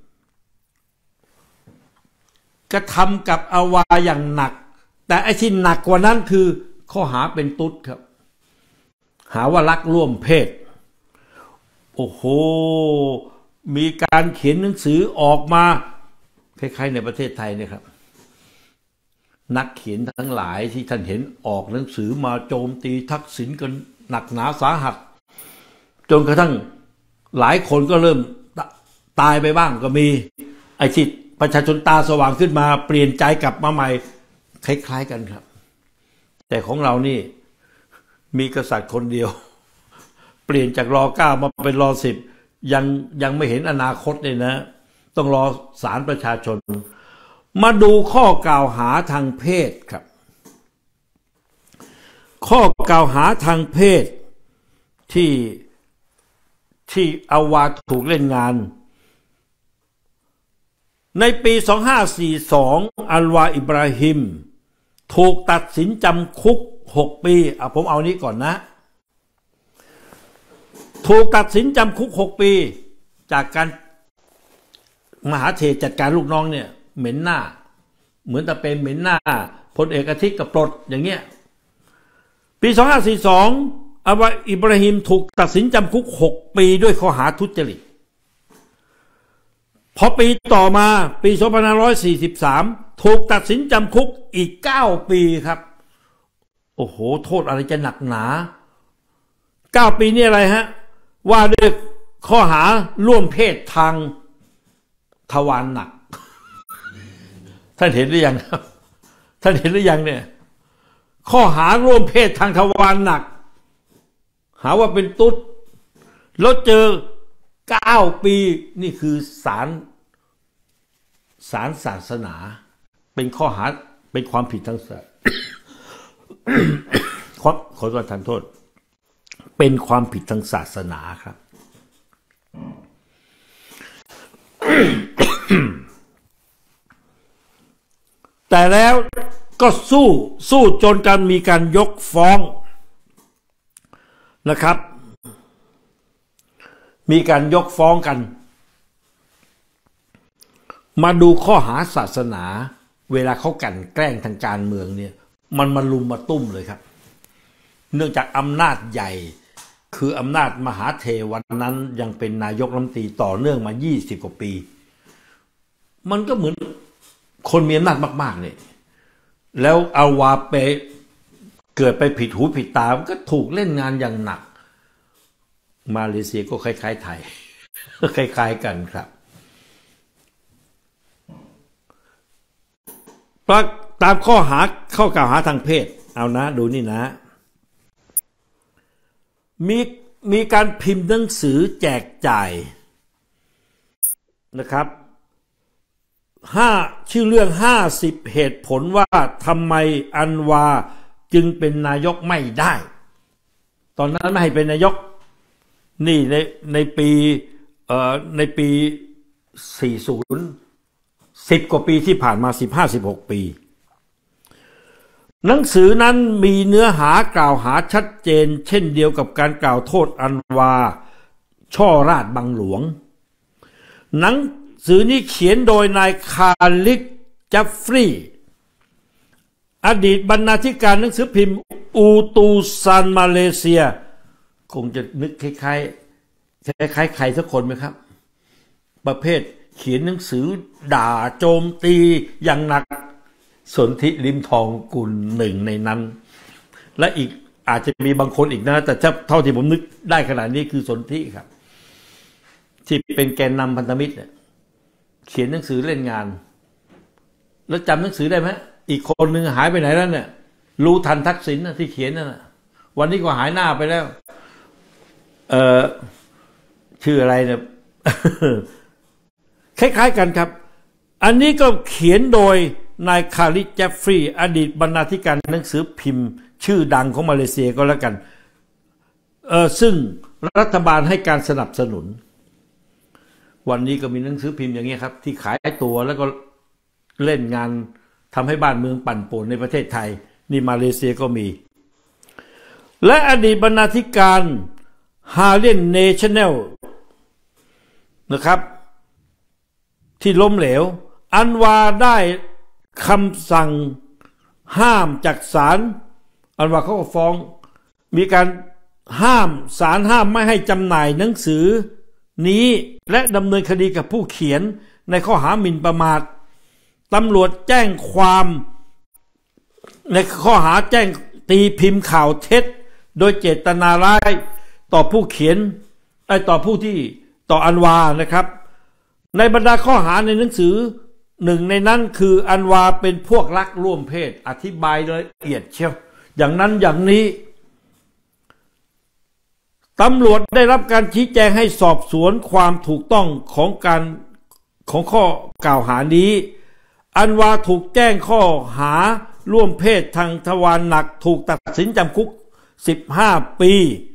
กระทำกับอัลวาอย่างหนักแต่ไอ้ที่หนักกว่านั้นคือข้อหาเป็นตุ๊ดครับหาว่าลักร่วมเพศโอ้โหมีการเขียนหนังสือออกมาคล้ายๆในประเทศไทยเนี่ยครับนักเขียนทั้งหลายที่ท่านเห็นออกหนังสือมาโจมตีทักษิณกันหนักหนาสาหัสจนกระทั่งหลายคนก็เริ่มตายไปบ้างก็มีไอ้ที่ประชาชนตาสว่างขึ้นมาเปลี่ยนใจกลับมาใหม่คล้ายๆกันครับแต่ของเรานี่มีกษัตริย์คนเดียวเปลี่ยนจากรอเก้ามาเป็นรอสิบยังยังไม่เห็นอนาคตเลยนะต้องรอศาลประชาชนมาดูข้อกล่าวหาทางเพศครับข้อกล่าวหาทางเพศที่ที่อัลวาถูกเล่นงานในปีสองพันห้าร้อยสี่สิบสองอัลวาอิบราฮิมถูกตัดสินจำคุกหกปีอ่ะผมเอานี้ก่อนนะถูกตัดสินจำคุกหกปีจากการมหาเทจัดการลูกน้องเนี่ยเหม็นหน้าเหมือนตะเป็นเหม็นหน้าพลเอกอาทิตย์กับปลดอย่างเงี้ยปีสองพันห้าร้อยสี่สิบสองอัลวาอิบราฮิมถูกตัดสินจำคุกหกปีด้วยข้อหาทุจริตพอปีต่อมาปีสองพันห้าร้อยสี่สิบสามถูกตัดสินจำคุกอีกเก้าปีครับโอ้โหโทษอะไรจะหนักหนาเก้าปีนี่อะไรฮะว่าด้วยข้อหาร่วมเพศทางทวารหนักท่านเห็นหรือยังครับท่านเห็นหรือยังเนี่ยข้อหาร่วมเพศทางทวารหนักหาว่าเป็นตุ๊ดแล้วเจอเก้าปีนี่คือศาลศาลศาสนาเป็นข้อหาเป็นความผิดทางศาสนาขอขอประทานโทษเป็นความผิดทางศาสนาครับแต่แล้วก็สู้สู้จนการมีการยกฟ้องนะครับมีการยกฟ้องกันมาดูข้อหาศาสนาเวลาเขากลั่นแกล้งทางการเมืองเนี่ยมันมาลุมมาตุ้มเลยครับเนื่องจากอำนาจใหญ่คืออำนาจมหาเทวันนั้นยังเป็นนายกรัฐมนตรีต่อเนื่องมายี่สิบกว่าปีมันก็เหมือนคนมีอำนาจมากๆเนี่ยแล้วเอาวาเปเกิดไปผิดหูผิดตามันก็ถูกเล่นงานอย่างหนักมาเลเซียก็คล้ายๆไทยคล้ายๆกันครับตามข้อหาข้อกล่าวหาทางเพศเอานะดูนี่นะมีมีการพิมพ์หนังสือแจกจ่ายนะครับห้าชื่อเรื่องห้าสิบเหตุผลว่าทำไมอันวาจึงเป็นนายกไม่ได้ตอนนั้นไม่ให้เป็นนายกนี่ในในปีเอ่อในปีสี่สิบ สิบกว่าปีที่ผ่านมา สิบห้า สิบหก ปีหนังสือนั้นมีเนื้อหากล่าวหาชัดเจนเช่นเดียวกับการกล่าวโทษอันวาช่อราชบังหลวงหนังสือนี้เขียนโดยนายคาลิด จัฟฟรีอดีตบรรณาธิการหนังสือพิมพ์อูตูซันมาเลเซียคงจะนึกคล้ายๆคล้ายๆใครสักคนไหมครับประเภทเขียนหนังสือด่าโจมตีอย่างหนักสนธิลิมทองกุลหนึ่งในนั้นและอีกอาจจะมีบางคนอีกนะแต่เท่าที่ผมนึกได้ขนาดนี้คือสนธิครับที่เป็นแกนนำพันธมิตรเนี่ยเขียนหนังสือเล่นงานแล้วจำหนังสือได้ไหมอีกคนหนึ่งหายไปไหนแล้วเนี่ยรู้ทันทักษิณนะที่เขียนนั่นนะวันนี้ก็หายหน้าไปแล้วเอ่อชื่ออะไรเนี่ย คล้ายๆกันครับอันนี้ก็เขียนโดยนายคาลิด จัฟฟรีอดีตบรรณาธิการหนังสือพิมพ์ชื่อดังของมาเลเซียก็แล้วกันเออซึ่งรัฐบาลให้การสนับสนุนวันนี้ก็มีหนังสือพิมพ์อย่างนี้ครับที่ขายตัวแล้วก็เล่นงานทำให้บ้านเมืองปั่นป่วนในประเทศไทยนี่มาเลเซียก็มีและอดีตบรรณาธิการฮาเลียนเนชั่นแนลนะครับที่ล้มเหลวอันวาได้คำสั่งห้ามจากศาลอันวาเขาก็ฟ้องมีการห้ามศาลห้ามไม่ให้จำหน่ายหนังสือนี้และดำเนินคดีกับผู้เขียนในข้อหาหมิ่นประมาทตำรวจแจ้งความในข้อหาแจ้งตีพิมพ์ข่าวเท็จโดยเจตนาร้ายต่อผู้เขียนไอ้ต่อผู้ที่ต่ออันวานะครับในบรรดาข้อหาในหนังสือหนึ่งในนั้นคืออันวาเป็นพวกรักร่วมเพศอธิบายละเอียดเชียวอย่างนั้นอย่างนี้ตำรวจได้รับการชี้แจงให้สอบสวนความถูกต้องของการของข้อกล่าวหานี้อันวาถูกแจ้งข้อหาร่วมเพศทางทวารหนักถูกตัดสินจำคุกสิบห้าปี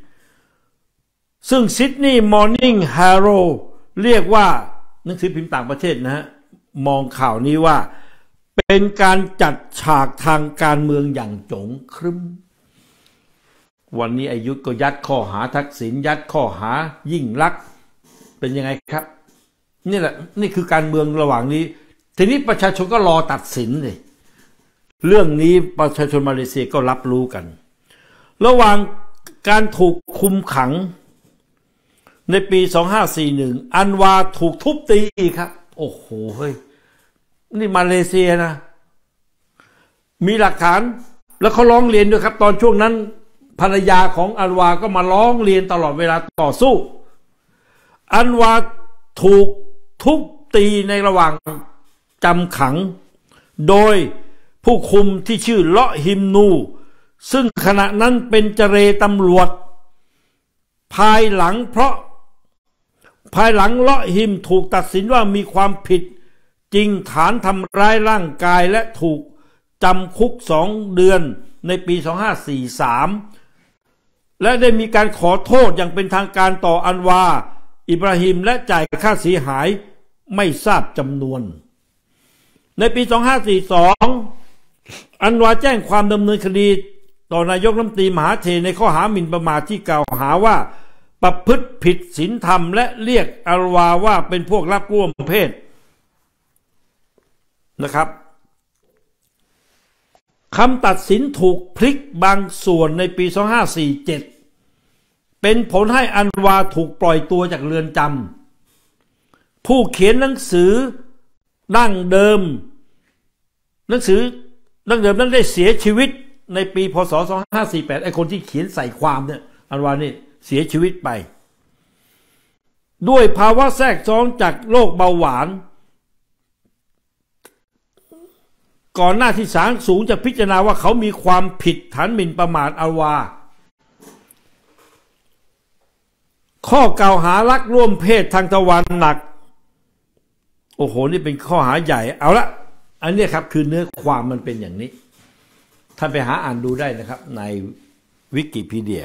ซึ่งซิดนีย์มอร์นิ่งเฮโรเรียกว่าหนังสือพิมพ์ต่างประเทศนะฮะมองข่าวนี้ว่าเป็นการจัดฉากทางการเมืองอย่างโจงครึ้มวันนี้อายุก็ยัดข้อหาทักษิณยัดข้อหายิ่งลักษณ์เป็นยังไงครับนี่แหละนี่คือการเมืองระหว่างนี้ทีนี้ประชาชนก็รอตัดสินเลยเรื่องนี้ประชาชนมาเลเซียก็รับรู้กันระหว่างการถูกคุมขังในปีสองห้าสี่หนึ่งอันวาถูกทุบตีอีกครับโอ้โหเฮ้ยนี่มาเลเซียนะมีหลักฐานแล้วเขาร้องเรียนด้วยครับตอนช่วงนั้นภรรยาของอันวาก็มาร้องเรียนตลอดเวลาต่อสู้อันวาถูกทุบตีในระหว่างจำขังโดยผู้คุมที่ชื่อเลาะฮิมนูซึ่งขณะนั้นเป็นเจรตำรวจภายหลังเพราะภายหลังเลาะฮิมถูกตัดสินว่ามีความผิดจริงฐานทำร้ายร่างกายและถูกจำคุกสองเดือนในปีสองห้าสี่สามและได้มีการขอโทษอย่างเป็นทางการต่ออันวาอิบราฮิมและจ่ายค่าเสียหายไม่ทราบจำนวนในปีสองพันห้าร้อยสี่สิบสองอันวาแจ้งความดำเนินคดีต่อนายกรัฐมนตรีมหาเทในข้อหาหมิ่นประมาทที่กล่าวหาว่าประพฤติผิดศีลธรรมและเรียกอันวาว่าเป็นพวกรับร่วมเพศนะครับคำตัดสินถูกพลิกบางส่วนในปีสองพันห้าร้อยสี่สิบเจ็ดเป็นผลให้อันวาถูกปล่อยตัวจากเรือนจำผู้เขียนหนังสือดั้งเดิมหนังสือดั้งเดิมนั้นได้เสียชีวิตในปีพศสองพันห้าร้อยสี่สิบแปดไอ้คนที่เขียนใส่ความเนี่ยอันวานี่เสียชีวิตไปด้วยภาวะแทรกซ้อนจากโรคเบาหวานก่อนหน้าที่ศาลสูงจะพิจารณาว่าเขามีความผิดฐานหมิ่นประมาทอันวาข้อกล่าวหารักร่วมเพศทางทวารหนักโอ้โหนี่เป็นข้อหาใหญ่เอาละอันนี้ครับคือเนื้อความมันเป็นอย่างนี้ท่านไปหาอ่านดูได้นะครับในวิกิพีเดีย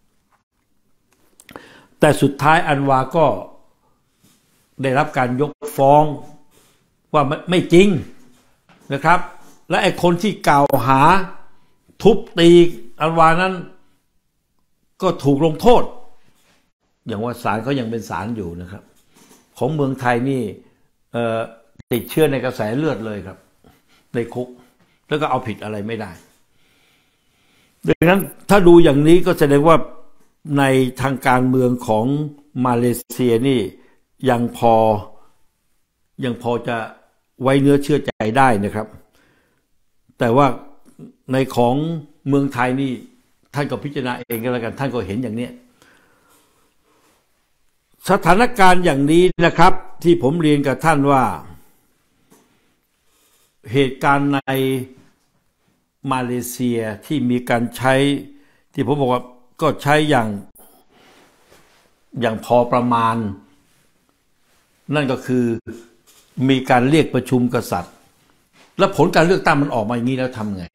แต่สุดท้ายอันวาก็ได้รับการยกฟ้องว่าไม่จริงนะครับและไอ้คนที่กล่าวหาทุบตีอันวานั้นก็ถูกลงโทษอย่างว่าศาลเขายังเป็นศาลอยู่นะครับของเมืองไทยนี่ติดเชื้อในกระแสเลือดเลยครับในคุกแล้วก็เอาผิดอะไรไม่ได้ดังนั้นถ้าดูอย่างนี้ก็แสดงว่าในทางการเมืองของมาเลเซียนี่ยังพอยังพอจะไว้เนื้อเชื่อใจได้นะครับแต่ว่าในของเมืองไทยนี่ท่านก็พิจารณาเองก็แล้วกันท่านก็เห็นอย่างนี้สถานการณ์อย่างนี้นะครับที่ผมเรียนกับท่านว่าเหตุการณ์ในมาเลเซียที่มีการใช้ที่ผมบอกว่าก็ใช้อย่างอย่างพอประมาณนั่นก็คือมีการเรียกประชุมกษัตริย์แล้วผลการเลือกตั้งมันออกมาอย่างนี้แล้วทำไง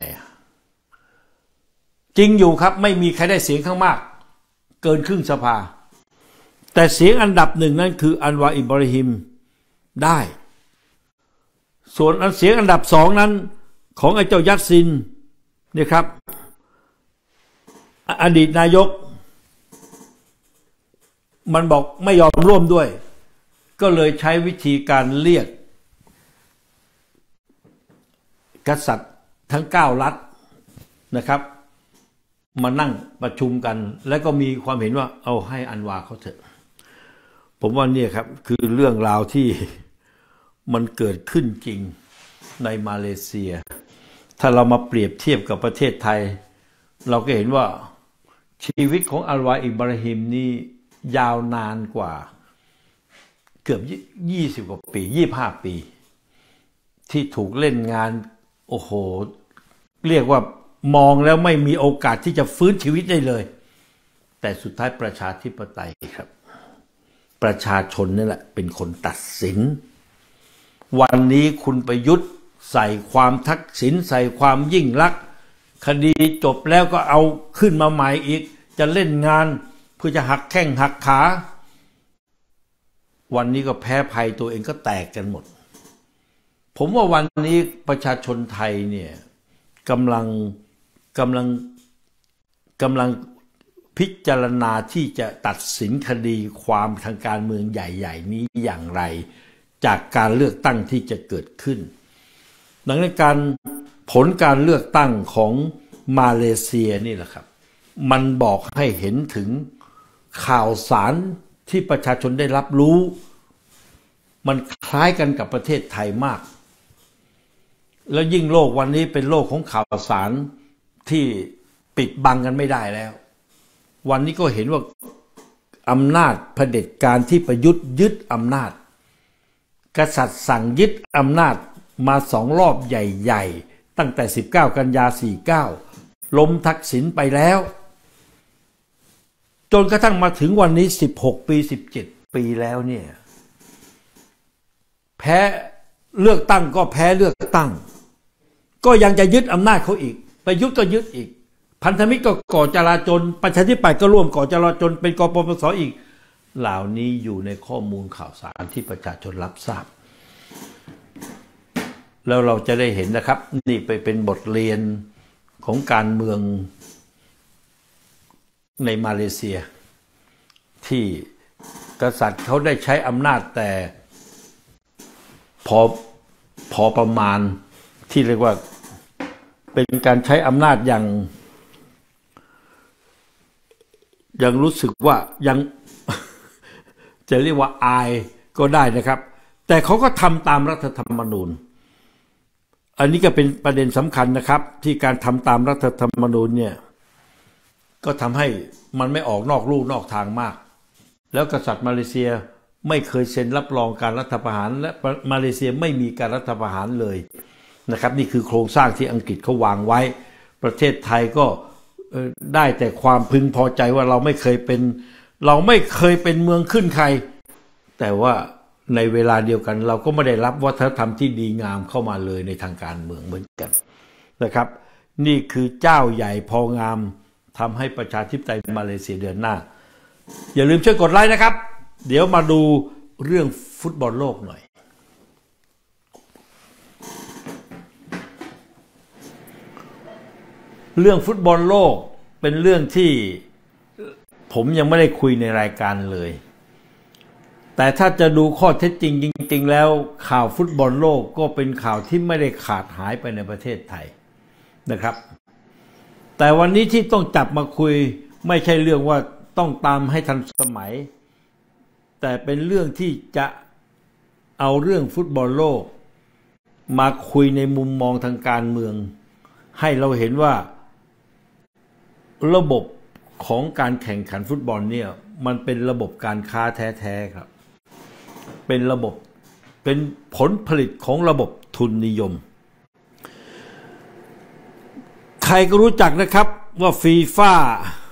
จริงอยู่ครับไม่มีใครได้เสียงข้างมากเกินครึ่งสภาแต่เสียงอันดับหนึ่งนั่นคืออันวาอิบราฮิมได้ส่วนอันเสียงอันดับสองนั้นของไอ้เจ้ายัดซินนี่ครับอดีตนายกมันบอกไม่ยอมร่วมด้วยก็เลยใช้วิธีการเรียกกษัตริย์ทั้งเก้ารัฐนะครับมานั่งประชุมกันแล้วก็มีความเห็นว่าเอาให้อันวาเขาเถอะผมว่าเนี่ยครับคือเรื่องราวที่มันเกิดขึ้นจริงในมาเลเซียถ้าเรามาเปรียบเทียบกับประเทศไทยเราก็เห็นว่าชีวิตของอันวาอิบราฮิมนี่ยาวนานกว่าเกือบยี่สิบกว่าปียี่สิบห้าปีที่ถูกเล่นงานโอ้โหเรียกว่ามองแล้วไม่มีโอกาสที่จะฟื้นชีวิตได้เลยแต่สุดท้ายประชาธิปไตยครับประชาชนนี่แหละเป็นคนตัดสินวันนี้คุณประยุทธ์ใส่ความทักษิณใส่ความยิ่งลักษณ์คดีจบแล้วก็เอาขึ้นมาใหม่อีกจะเล่นงานเพื่อจะหักแข้งหักขาวันนี้ก็แพ้ภัยตัวเองก็แตกกันหมดผมว่าวันนี้ประชาชนไทยเนี่ยกำลังกำลังกำลังพิจารณาที่จะตัดสินคดีความทางการเมืองใหญ่ๆนี้อย่างไรจากการเลือกตั้งที่จะเกิดขึ้นดังนั้นการผลการเลือกตั้งของมาเลเซียนี่แหละครับมันบอกให้เห็นถึงข่าวสารที่ประชาชนได้รับรู้มันคล้ายกันกับประเทศไทยมากแล้วยิ่งโลกวันนี้เป็นโลกของข่าวสารที่ปิดบังกันไม่ได้แล้ววันนี้ก็เห็นว่าอำนาจเผด็จการที่ประยุทธ์ยึดอำนาจกษัตริย์สั่งยึดอำนาจมาสองรอบใหญ่ๆตั้งแต่สิบเก้ากันยาสี่สิบเก้าล้มทักษิณไปแล้วจนกระทั่งมาถึงวันนี้สิบหกปีสิบเจ็ดปีแล้วเนี่ยแพ้เลือกตั้งก็แพ้เลือกตั้งก็ยังจะยึดอำนาจเขาอีกประยุทธ์ก็ยึดอีกพันธมิตรก็ก่อจลาจลประชาธิปัตย์ก็ร่วมก่อจลาจลเป็นกปปสอีกเหล่านี้อยู่ในข้อมูลข่าวสารที่ประชาชนรับทราบแล้วเราจะได้เห็นนะครับนี่ไปเป็นบทเรียนของการเมืองในมาเลเซียที่กษัตริย์เขาได้ใช้อำนาจแต่พอพอประมาณที่เรียกว่าเป็นการใช้อำนาจอย่างยังรู้สึกว่ายัง จะเรียกว่าอายก็ได้นะครับแต่เขาก็ทำตามรัฐธรรมนูญอันนี้ก็เป็นประเด็นสำคัญนะครับที่การทำตามรัฐธรรมนูญเนี่ยก็ทำให้มันไม่ออกนอกลู่นอกทางมากแล้วกษัตริย์มาเลเซียไม่เคยเซ็นรับรองการรัฐประหารและมาเลเซียไม่มีการรัฐประหารเลยนะครับนี่คือโครงสร้างที่อังกฤษเขาวางไว้ประเทศไทยก็ได้แต่ความพึงพอใจว่าเราไม่เคยเป็นเราไม่เคยเป็นเมืองขึ้นใครแต่ว่าในเวลาเดียวกันเราก็ไม่ได้รับวัฒนธรรมที่ดีงามเข้ามาเลยในทางการเมืองเหมือนกันนะครับนี่คือเจ้าใหญ่พองามทำให้ประชาธิปไตยมาเลเซียเดินหน้าอย่าลืมช่วยกดไลค์นะครับเดี๋ยวมาดูเรื่องฟุตบอลโลกหน่อยเรื่องฟุตบอลโลกเป็นเรื่องที่ผมยังไม่ได้คุยในรายการเลยแต่ถ้าจะดูข้อเท็จจริงจริงๆแล้วข่าวฟุตบอลโลกก็เป็นข่าวที่ไม่ได้ขาดหายไปในประเทศไทยนะครับแต่วันนี้ที่ต้องจับมาคุยไม่ใช่เรื่องว่าต้องตามให้ทันสมัยแต่เป็นเรื่องที่จะเอาเรื่องฟุตบอลโลกมาคุยในมุมมองทางการเมืองให้เราเห็นว่าระบบของการแข่งขันฟุตบอลเนี่ยมันเป็นระบบการค้าแท้ๆครับเป็นระบบเป็นผลผลิตของระบบทุนนิยมใครก็รู้จักนะครับว่าฟีฟ่า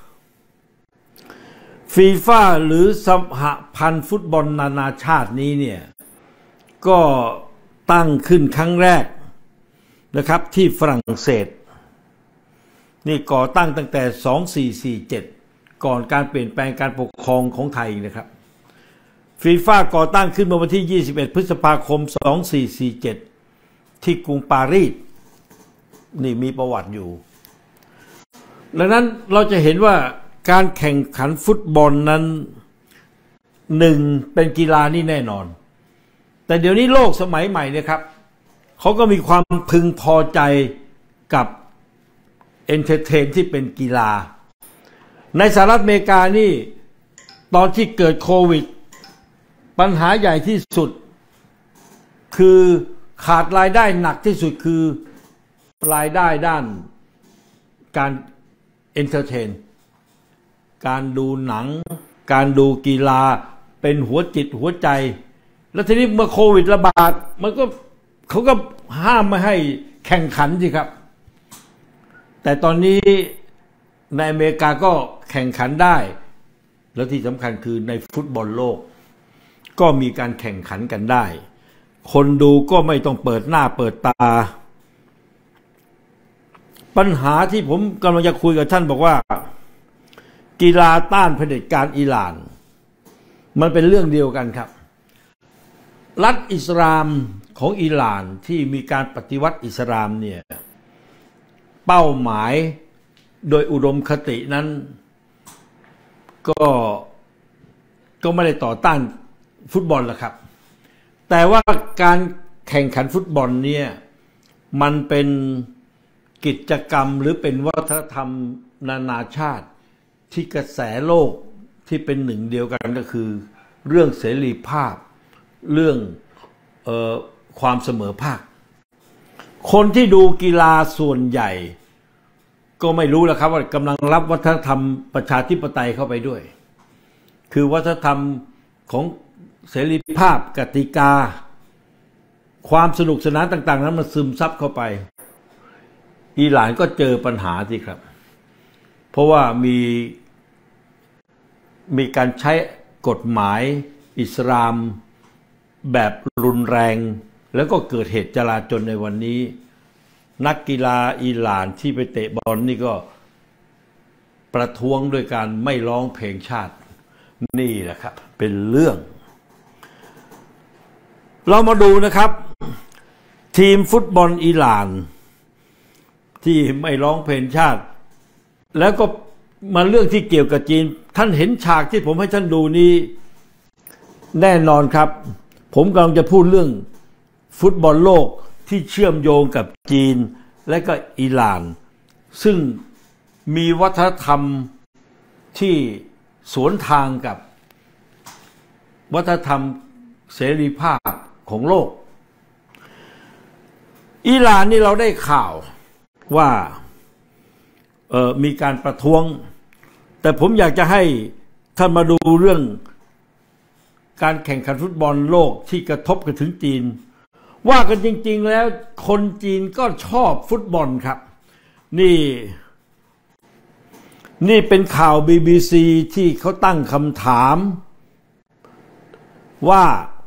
ฟีฟ่าหรือสหพันธ์ฟุตบอลนานาชาตินี้เนี่ยก็ตั้งขึ้นครั้งแรกนะครับที่ฝรั่งเศสนี่ก่อตั้งตั้งแต่สองสี่สี่เจ็ดก่อนการเปลี่ยนแปลงการปกครองของไทยนะครับฟีฟ่าก่อตั้งขึ้นเมื่อวันที่ยี่สิบเอ็ดพฤษภาคมสองสี่สี่เจ็ดที่กรุงปารีสนี่มีประวัติอยู่ดังนั้นเราจะเห็นว่าการแข่งขันฟุตบอลนั้นหนึ่งเป็นกีฬานี่แน่นอนแต่เดี๋ยวนี้โลกสมัยใหม่เนี่ยครับเขาก็มีความพึงพอใจกับเอนเตอร์เทนที่เป็นกีฬาในสหรัฐอเมริกานี่ตอนที่เกิดโควิดปัญหาใหญ่ที่สุดคือขาดรายได้หนักที่สุดคือรายได้ด้านการเอนเตอร์เทนการดูหนังการดูกีฬาเป็นหัวจิตหัวใจแล้วทีนี้เมื่อโควิดระบาดมันก็เขาก็ห้ามไม่ให้แข่งขันสิครับแต่ตอนนี้ในอเมริกาก็แข่งขันได้แล้วที่สำคัญคือในฟุตบอลโลกก็มีการแข่งขันกันได้คนดูก็ไม่ต้องเปิดหน้าเปิดตาปัญหาที่ผมกำลังจะคุยกับท่านบอกว่ากีฬาต้านเผด็จการอิหร่านมันเป็นเรื่องเดียวกันครับรัฐอิสลามของอิหร่านที่มีการปฏิวัติอิสลามเนี่ยเป้าหมายโดยอุดมคตินั้นก็ก็ไม่ได้ต่อต้านฟุตบอลหรอกครับแต่ว่าการแข่งขันฟุตบอลเนี่ยมันเป็นกิจกรรมหรือเป็นวัฒนธรรมนานาชาติที่กระแสโลกที่เป็นหนึ่งเดียวกันก็คือเรื่องเสรีภาพเรื่องเอ่อความเสมอภาคคนที่ดูกีฬาส่วนใหญ่ก็ไม่รู้แล้วครับว่ากำลังรับวัฒนธรรมประชาธิปไตยเข้าไปด้วยคือวัฒนธรรมของเสรีภาพกติกาความสนุกสนานต่างๆนั้นมันซึมซับเข้าไปอิหร่านก็เจอปัญหาสิครับเพราะว่ามีมีการใช้กฎหมายอิสลามแบบรุนแรงแล้วก็เกิดเหตุจลาจลในวันนี้นักกีฬาอิหร่านที่ไปเตะบอลนี่ก็ประท้วงด้วยการไม่ร้องเพลงชาตินี่แหละครับเป็นเรื่องเรามาดูนะครับทีมฟุตบอลอิหร่านที่ไม่ร้องเพลงชาติแล้วก็มาเรื่องที่เกี่ยวกับจีนท่านเห็นฉากที่ผมให้ท่านดูนี้แน่นอนครับผมกำลังจะพูดเรื่องฟุตบอลโลกที่เชื่อมโยงกับจีนและก็อิหร่านซึ่งมีวัฒนธรรมที่สวนทางกับวัฒนธรรมเสรีภาพของโลกอิหร่านนี่เราได้ข่าวว่าเอ่อมีการประท้วงแต่ผมอยากจะให้ท่านมาดูเรื่องการแข่งขันฟุตบอลโลกที่กระทบกันถึงจีนว่ากันจริงๆแล้วคนจีนก็ชอบฟุตบอลครับนี่นี่เป็นข่าว บี บี ซี ที่เขาตั้งคำถามว่า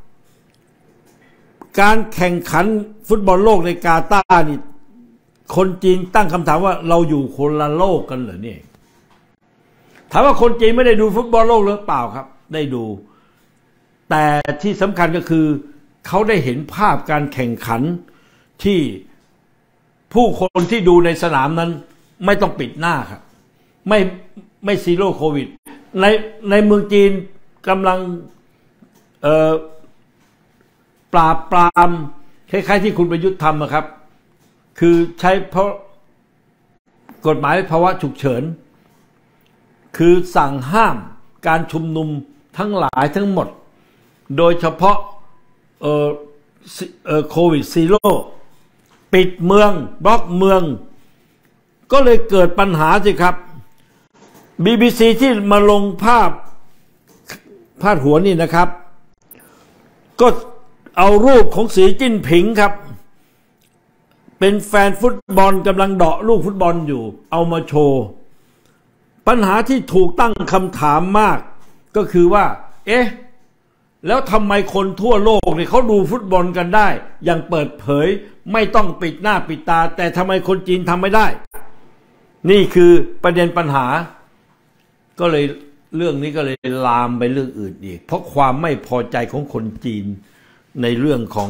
การแข่งขันฟุตบอลโลกในกาตาร์นี่คนจีนตั้งคำถามว่าเราอยู่คนละโลกกันเหรอเนี่ยถามว่าคนจีนไม่ได้ดูฟุตบอลโลกหรือเปล่าครับได้ดูแต่ที่สำคัญก็คือเขาได้เห็นภาพการแข่งขันที่ผู้คนที่ดูในสนามนั้นไม่ต้องปิดหน้าครับไม่ไม่ซีโร่โควิดในในเมืองจีนกำลังเอ่อปราบปรามคล้ายๆที่คุณประยุทธ์ทำนะครับคือใช้เพราะกฎหมายภาวะฉุกเฉินคือสั่งห้ามการชุมนุมทั้งหลายทั้งหมดโดยเฉพาะเอ่อเอ่อโควิดซีโร่ปิดเมืองบล็อกเมืองก็เลยเกิดปัญหาสิครับ บี บี ซี ที่มาลงภาพพาดหัวนี่นะครับก็เอารูปของสีจิ้นผิงครับเป็นแฟนฟุตบอลกำลังเดาะลูกฟุตบอลอยู่เอามาโชว์ปัญหาที่ถูกตั้งคำถามมากก็คือว่าเอ๊ะแล้วทำไมคนทั่วโลกเนี่ยเขาดูฟุตบอลกันได้อย่างเปิดเผยไม่ต้องปิดหน้าปิดตาแต่ทำไมคนจีนทำไม่ได้นี่คือประเด็นปัญหาก็เลยเรื่องนี้ก็เลยลามไปเรื่องอื่นอีกเพราะความไม่พอใจของคนจีนในเรื่องของ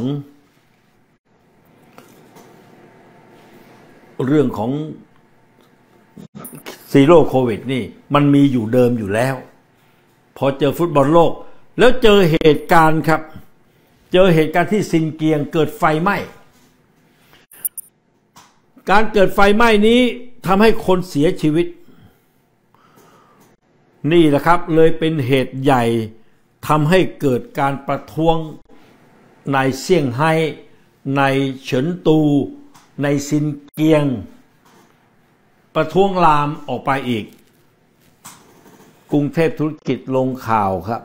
เรื่องของซีโร่โควิดนี่มันมีอยู่เดิมอยู่แล้วพอเจอฟุตบอลโลกแล้วเจอเหตุการณ์ครับเจอเหตุการณ์ที่ซินเกียงเกิดไฟไหม้การเกิดไฟไหม้นี้ทำให้คนเสียชีวิตนี่แหละครับเลยเป็นเหตุใหญ่ทำให้เกิดการประท้วงในเซี่ยงไฮ้ในเฉินตูในซินเกียงประท้วงลามออกไปอีกกรุงเทพธุรกิจลงข่าวครับ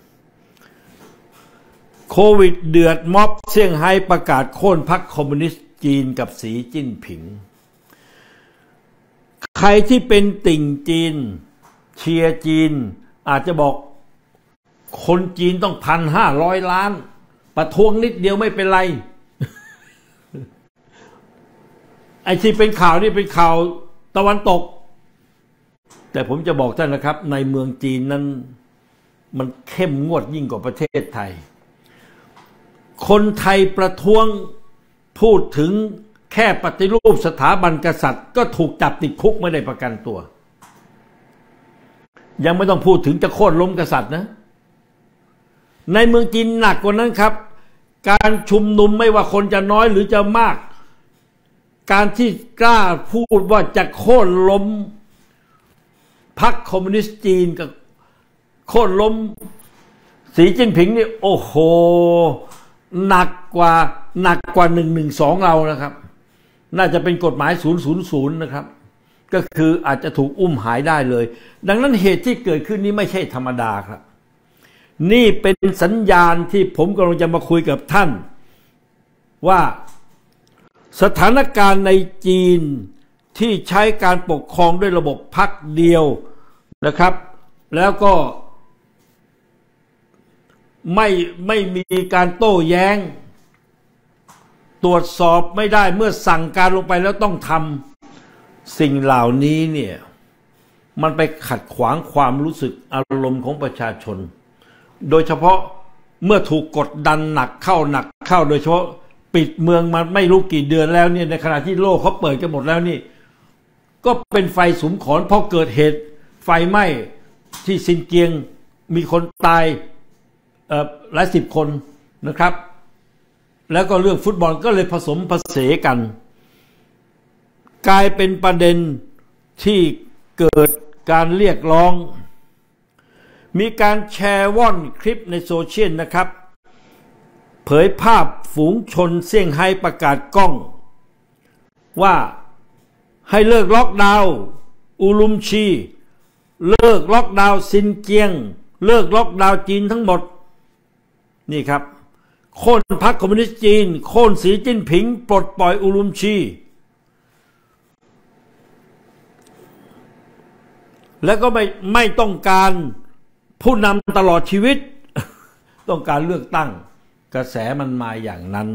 โควิดเดือดม็อบเซี่ยงไฮ้ประกาศโค่นพรรคคอมมิวนิสต์จีนกับสีจิ้นผิงใครที่เป็นติ่งจีนเชียร์จีนอาจจะบอกคนจีนต้องพันห้าร้อยล้านประท้วงนิดเดียวไม่เป็นไรไอ้ที่เป็นข่าวนี่เป็นข่าวตะวันตกแต่ผมจะบอกท่านนะครับในเมืองจีนนั้นมันเข้มงวดยิ่งกว่าประเทศไทยคนไทยประท้วงพูดถึงแค่ปฏิรูปสถาบันกษัตริย์ก็ถูกจับติดคุกไม่ได้ประกันตัวยังไม่ต้องพูดถึงจะโค่นล้มกษัตริย์นะในเมืองจีนหนักกว่านั้นครับการชุมนุมไม่ว่าคนจะน้อยหรือจะมากการที่กล้าพูดว่าจะโค่นล้มพรรคคอมมิวนิสต์จีนกับโค่นล้มสีจิ้นผิงนี่โอ้โหหนักกว่าหนักกว่าหนึ่งหนึ่งสองเรานะครับน่าจะเป็นกฎหมายศูนย์ศูนย์ศูนย์นะครับก็คืออาจจะถูกอุ้มหายได้เลยดังนั้นเหตุที่เกิดขึ้นนี้ไม่ใช่ธรรมดาครับนี่เป็นสัญญาณที่ผมกำลังจะมาคุยกับท่านว่าสถานการณ์ในจีนที่ใช้การปกครองด้วยระบบพรรคเดียวนะครับแล้วก็ไม่ไม่มีการโต้แย้งตรวจสอบไม่ได้เมื่อสั่งการลงไปแล้วต้องทำสิ่งเหล่านี้เนี่ยมันไปขัดขวางความรู้สึกอารมณ์ของประชาชนโดยเฉพาะเมื่อถูกกดดันหนักเข้าหนักเข้าโดยเฉพาะปปิดเมืองมาไม่รู้กี่เดือนแล้วเนี่ยในขณะที่โลกเขาเปิดกันหมดแล้วนี่ก็เป็นไฟสุมขอนพอเกิดเหตุไฟไหม้ที่ซินเจียงมีคนตายเอ่อหลายสิบคนนะครับแล้วก็เรื่องฟุตบอลก็เลยผสมผสานกันกลายเป็นประเด็นที่เกิดการเรียกร้องมีการแชร์ว่อนคลิปในโซเชียลนะครับเผยภาพฝูงชนเซี่ยงไฮ้ประกาศกล้องว่าให้เลิกล็อกดาวน์อูลุมชีเลิกล็อกดาวน์ซินเจียงเลิกล็อกดาวน์จีนทั้งหมดนี่ครับโค่นพรรคคอมมิวนิสต์จีนโค่นสีจิ้นผิงปลดปล่อยอูลุมชีแล้วก็ไม่ไม่ต้องการผู้นำตลอดชีวิตต้องการเลือกตั้งกระแสมันมาอย่างนั้น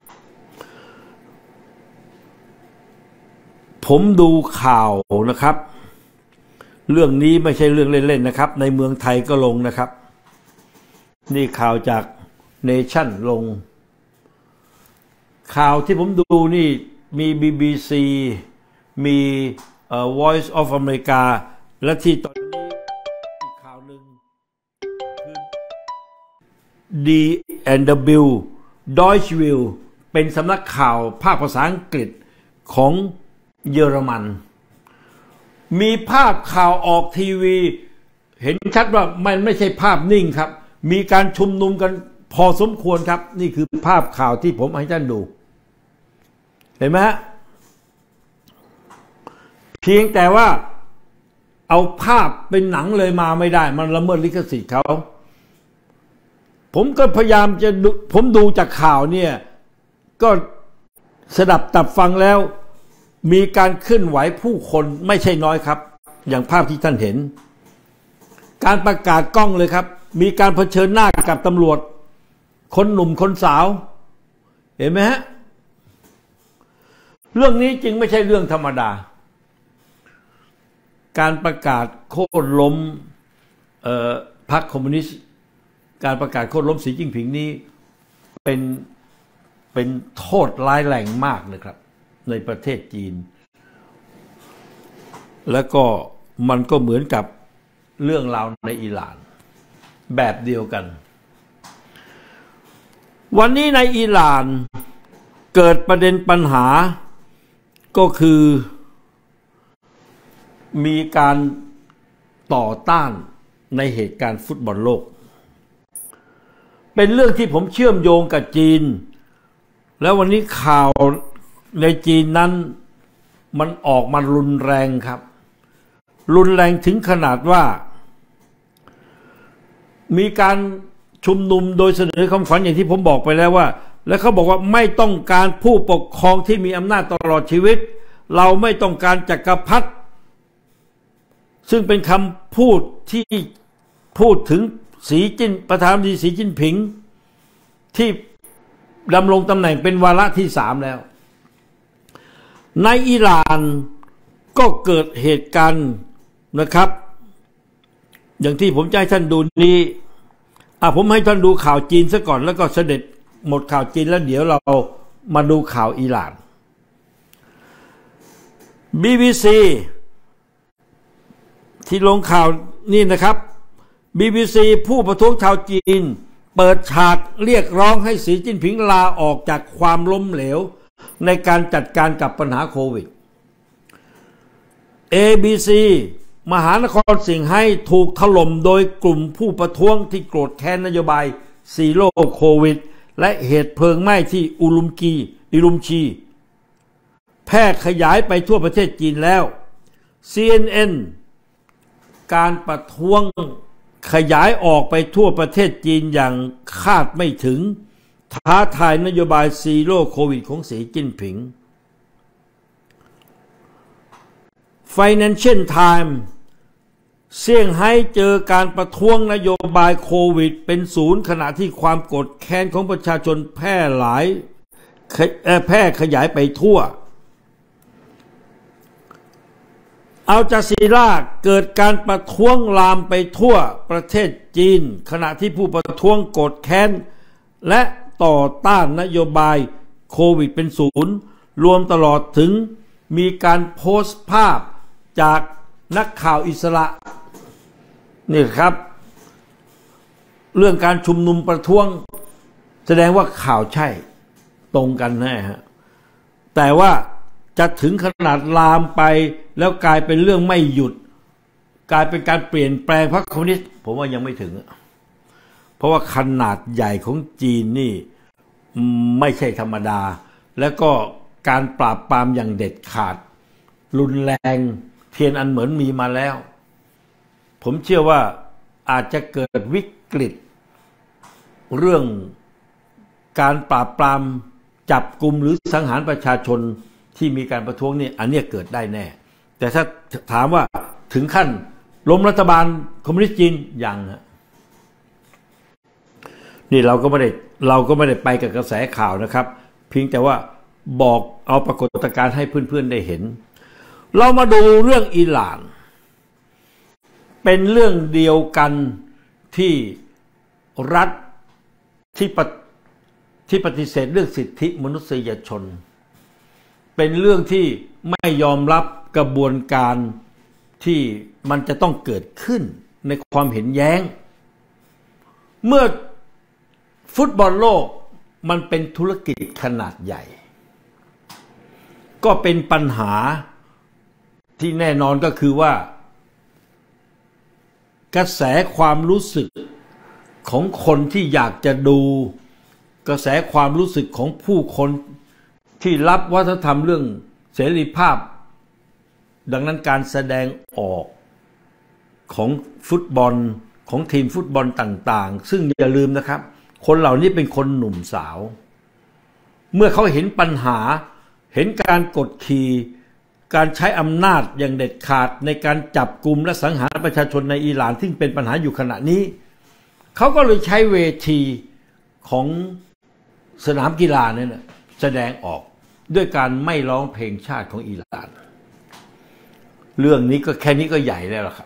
ผมดูข่าวนะครับเรื่องนี้ไม่ใช่เรื่องเล่นๆนะครับในเมืองไทยก็ลงนะครับนี่ข่าวจากเนชั่นลงข่าวที่ผมดูนี่มี บี บี ซี มีเอ่อ Voice of America และที่ตอนนี้อีกข่าวหนึ่งคือ ดี แอนด์ ดับเบิลยู Deutsche Welle เป็นสำนักข่าวภาคภาษาอังกฤษของเยอรมันมีภาพข่าวออกทีวีเห็นชัดว่ามันไม่ใช่ภาพนิ่งครับมีการชุมนุมกันพอสมควรครับนี่คือภาพข่าวที่ผมให้ท่านดูเห็นไหมฮะเพียงแต่ว่าเอาภาพเป็นหนังเลยมาไม่ได้มันละเมิดลิขสิทธิ์เขาผมก็พยายามจะผมดูจากข่าวเนี่ยก็สดับตับฟังแล้วมีการเคลื่อนไหวผู้คนไม่ใช่น้อยครับอย่างภาพที่ท่านเห็นการประกาศกล้องเลยครับมีการเผชิญหน้ากับตำรวจคนหนุ่มคนสาวเห็นไหมฮะเรื่องนี้จึงไม่ใช่เรื่องธรรมดาการประกาศโค่นล้มพรรคคอมมิวนิสต์การประกาศโค่นล้มสีจิ้นผิงนี้เป็นเป็นโทษร้ายแรงมากนะครับในประเทศจีนแล้วก็มันก็เหมือนกับเรื่องราวในอิหร่านแบบเดียวกันวันนี้ในอิหร่านเกิดประเด็นปัญหาก็คือมีการต่อต้านในเหตุการณ์ฟุตบอลโลกเป็นเรื่องที่ผมเชื่อมโยงกับจีนแล้ววันนี้ข่าวในจีนนั้นมันออกมารุนแรงครับรุนแรงถึงขนาดว่ามีการชุมนุมโดยเสนอคำขวัญอย่างที่ผมบอกไปแล้วว่าและเขาบอกว่าไม่ต้องการผู้ปกครองที่มีอำนาจตลอดชีวิตเราไม่ต้องการจักรพรรดิซึ่งเป็นคำพูดที่พูดถึงสีจิ้นประธานาธิบดีสีจิ้นผิงที่ดำรงตำแหน่งเป็นวาระที่สามแล้วในอิหร่านก็เกิดเหตุการณ์นะครับอย่างที่ผมจะให้ท่านดูนี้อ่ะผมให้ท่านดูข่าวจีนซะก่อนแล้วก็เสด็จหมดข่าวจีนแล้วเดี๋ยวเรามาดูข่าวอิหร่าน บี บี ซี ที่ลงข่าวนี่นะครับ บี บี ซี ผู้ประท้วงชาวจีนเปิดฉากเรียกร้องให้สีจิ้นผิงลาออกจากความล้มเหลวในการจัดการกับปัญหาโควิด เอ บี ซี มหานครเซี่ยงไฮ้ถูกถล่มโดยกลุ่มผู้ประท้วงที่โกรธแค้นนโยบายซีโร่โควิดและเหตุเพลิงไหม้ที่อุลุมกีอิลุมชีแพร่ขยายไปทั่วประเทศจีนแล้ว ซี เอ็น เอ็น การประท้วงขยายออกไปทั่วประเทศจีนอย่างคาดไม่ถึงท้าทายนโยบายซีโร่โควิดของสีจิ้นผิง Financial Times เซี่ยงไฮ้เจอการประท้วงนโยบายโควิดเป็นศูนย์ขณะที่ความโกรธแค้นของประชาชนแพร่หลายแพร่ขยายไปทั่วอัลจาซีราเกิดการประท้วงลามไปทั่วประเทศจีนขณะที่ผู้ประท้วงโกรธแค้นและต่อต้านนโยบายโควิดเป็นศูนย์รวมตลอดถึงมีการโพสต์ภาพจากนักข่าวอิสระนี่ครับเรื่องการชุมนุมประท้วงแสดงว่าข่าวใช่ตรงกันแน่ฮะแต่ว่าจะถึงขนาดลามไปแล้วกลายเป็นเรื่องไม่หยุดกลายเป็นการเปลี่ยนแปลงพรรคคอมมิวนิสต์ผมว่ายังไม่ถึงเพราะว่าขนาดใหญ่ของจีนนี่ไม่ใช่ธรรมดาแล้วก็การปราบปรามอย่างเด็ดขาดรุนแรงเทียนอันเหมือนมีมาแล้วผมเชื่อว่าอาจจะเกิดวิกฤตเรื่องการปราบปรามจับกุมหรือสังหารประชาชนที่มีการประท้วงนี่อันนี้เกิดได้แน่แต่ถ้าถามว่าถึงขั้นล้มรัฐบาลคอมมิวนิสต์จีนยังฮะนี่เราก็ไม่ได้เราก็ไม่ได้ไปกับกระแสข่าวนะครับเพียงแต่ว่าบอกเอาปรากฏการณ์ให้เพื่อนๆได้เห็นเรามาดูเรื่องอิหร่านเป็นเรื่องเดียวกันที่รัฐที่ปที่ปฏิเสธเรื่องสิทธิมนุษยชนเป็นเรื่องที่ไม่ยอมรับกระบวนการที่มันจะต้องเกิดขึ้นในความเห็นแย้งเมื่อฟุตบอลโลกมันเป็นธุรกิจขนาดใหญ่ก็เป็นปัญหาที่แน่นอนก็คือว่ากระแสความรู้สึกของคนที่อยากจะดูกระแสความรู้สึกของผู้คนที่รับวัฒนธรรมเรื่องเสรีภาพดังนั้นการแสดงออกของฟุตบอลของทีมฟุตบอลต่างๆซึ่งอย่าลืมนะครับคนเหล่านี้เป็นคนหนุ่มสาวเมื่อเขาเห็นปัญหาเห็นการกดขี่การใช้อำนาจอย่างเด็ดขาดในการจับกุมและสังหารประชาชนในอิหร่านที่เป็นปัญหาอยู่ขณะนี้เขาก็เลยใช้เวทีของสนามกีฬาเนี่ยนะแสดงออกด้วยการไม่ร้องเพลงชาติของอิหร่านเรื่องนี้ก็แค่นี้ก็ใหญ่แล้วล่ะครับ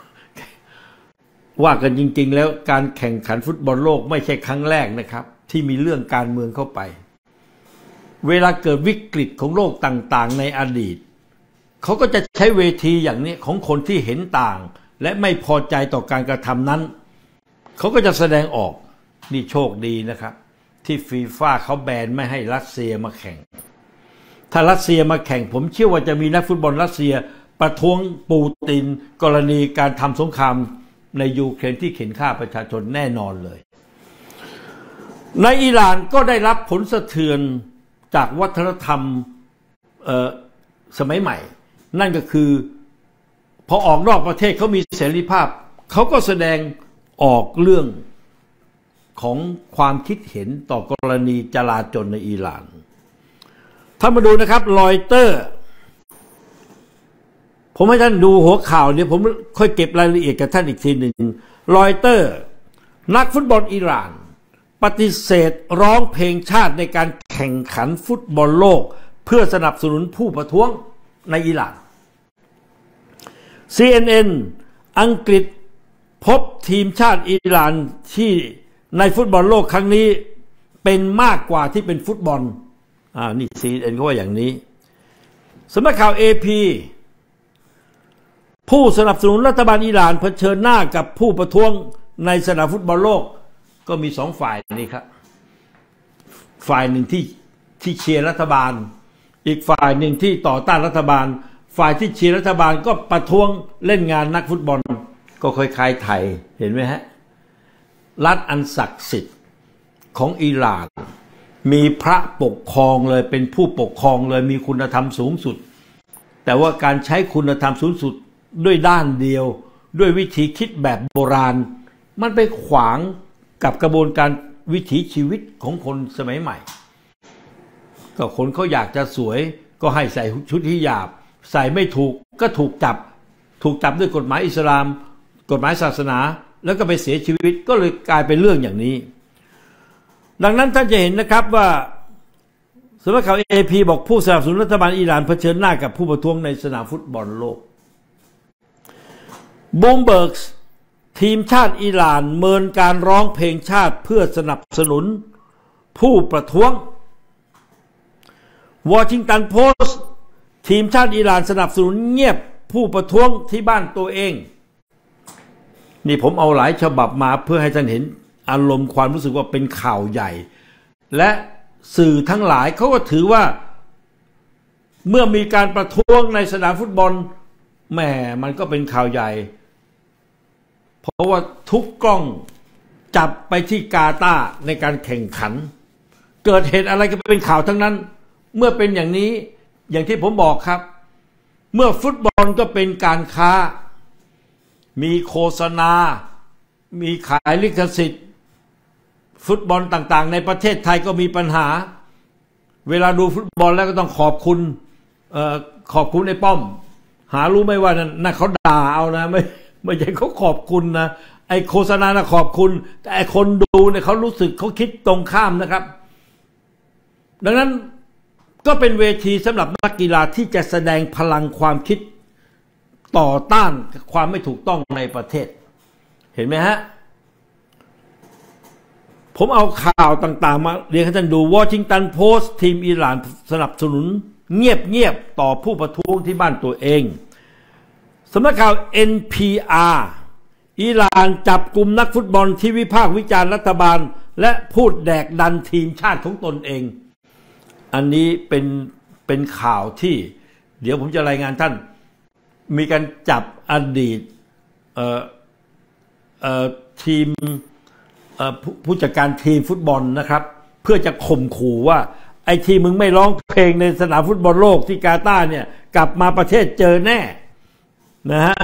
ว่ากันจริงๆแล้วการแข่งขันฟุตบอลโลกไม่ใช่ครั้งแรกนะครับที่มีเรื่องการเมืองเข้าไปเวลาเกิดวิกฤตของโลกต่างๆในอดีตเขาก็จะใช้เวทีอย่างนี้ของคนที่เห็นต่างและไม่พอใจต่อการกระทำนั้นเขาก็จะแสดงออกนี่โชคดีนะครับที่ฟีฟ่าเขาแบนไม่ให้รัสเซียมาแข่งถ้ารัสเซียมาแข่งผมเชื่อว่าจะมีนักฟุตบอลรัสเซียประท้วงปูตินกรณีการทำสงครามในยูเครนที่เข็นฆ่าประชาชนแน่นอนเลยในอิหร่านก็ได้รับผลสะเทือนจากวัฒนธรรมสมัยใหม่นั่นก็คือพอออกนอกประเทศเขามีเสรีภาพเขาก็แสดงออกเรื่องของความคิดเห็นต่อกรณีจลาจลในอิหร่านถ้ามาดูนะครับรอยเตอร์ผมให้ท่านดูหัวข่าวเนี่ยผมค่อยเก็บรายละเอียดกับท่านอีกทีหนึ่งรอยเตอร์นักฟุตบอลอิหร่านปฏิเสธร้องเพลงชาติในการแข่งขันฟุตบอลโลกเพื่อสนับสนุนผู้ประท้วงในอิหร่าน ซี เอ็น เอ็น อังกฤษพบทีมชาติอิหร่านที่ในฟุตบอลโลกครั้งนี้เป็นมากกว่าที่เป็นฟุตบอลอ่านี่ ซี เอ็น เอ็น เขาว่าอย่างนี้สำนักข่าว เอ พี ผู้สนับสนุนรัฐบาลอิหร่านเผชิญหน้ากับผู้ประท้วงในสนามฟุตบอลโลกก็มีสองฝ่ายนี่ครับฝ่ายหนึ่งที่ที่เชียร์รัฐบาลอีกฝ่ายหนึ่งที่ต่อต้านรัฐบาลฝ่ายที่เชียร์รัฐบาลก็ประท้วงเล่นงานนักฟุตบอลก็คล้ายๆไทยเห็นไหมฮะรัฐอันศักดิ์สิทธิ์ของอิหร่านมีพระปกครองเลยเป็นผู้ปกครองเลยมีคุณธรรมสูงสุดแต่ว่าการใช้คุณธรรมสูงสุดด้วยด้านเดียวด้วยวิธีคิดแบบโบราณมันไปขวางกับกระบวนการวิถีชีวิตของคนสมัยใหม่ก็คนเขาอยากจะสวยก็ให้ใส่ชุดฮิญาบใส่ไม่ถูกก็ถูกจับถูกจับด้วยกฎหมายอิสลามกฎหมายศาสนาแล้วก็ไปเสียชีวิตก็เลยกลายเป็นเรื่องอย่างนี้ดังนั้นท่านจะเห็นนะครับว่าสำนักข่าว เอ พี บอกผู้สนับสนุนรัฐบาลอิหร่านเผชิญหน้ากับผู้ประท้วงในสนามฟุตบอลโลกบูมเบิร์กทีมชาติอิหร่านเมินการร้องเพลงชาติเพื่อสนับสนุนผู้ประท้วงวอชิงตันโพสต์ทีมชาติอิหร่านสนับสนุนเงียบผู้ประท้วงที่บ้านตัวเองนี่ผมเอาหลายฉบับมาเพื่อให้ท่านเห็นอารมณ์ความรู้สึกว่าเป็นข่าวใหญ่และสื่อทั้งหลายเขาก็ถือว่าเมื่อมีการประท้วงในสนามฟุตบอลแหมมันก็เป็นข่าวใหญ่เพราะว่าทุกกล้องจับไปที่กาตาร์ในการแข่งขันเกิดเหตุอะไรก็เป็นข่าวทั้งนั้นเมื่อเป็นอย่างนี้อย่างที่ผมบอกครับเมื่อฟุตบอลก็เป็นการค้ามีโฆษณามีขายลิขสิทธิ์ฟุตบอลต่างๆในประเทศไทยก็มีปัญหาเวลาดูฟุตบอลแล้วก็ต้องขอบคุณเอ่อขอบคุณไอ้ป้อมหารู้ไหมว่านั่นเขาด่าเอานะไม่ไม่ใช่เขาขอบคุณนะไอ้โฆษณานะขอบคุณแต่ไอ้คนดูเนี่ยเขารู้สึกเขาคิดตรงข้ามนะครับดังนั้นก็เป็นเวทีสำหรับนักกีฬาที่จะแสดงพลังความคิดต่อต้านความไม่ถูกต้องในประเทศเห็นไหมฮะผมเอาข่าวต่างๆมาเรียนให้ท่านดูวอชิงตันโพสต์ทีมอิหร่านสนับสนุนเงียบๆต่อผู้ประท้วงที่บ้านตัวเองสำนักข่าว เอ็น พี อาร์ อิหร่านจับกลุ่มนักฟุตบอลที่วิพากษ์วิจารณ์รัฐบาลและพูดแดกดันทีมชาติของตนเองอันนี้เป็นเป็นข่าวที่เดี๋ยวผมจะรายงานท่านมีการจับอดีตเอ่อเอ่อทีมเอ่อผู้จัดการทีมฟุตบอลนะครับเพื่อจะข่มขู่ว่าไอ้ทีมึงไม่ร้องเพลงในสนามฟุตบอลโลกที่กาตาร์เนี่ยกลับมาประเทศเจอแน่นะฮะ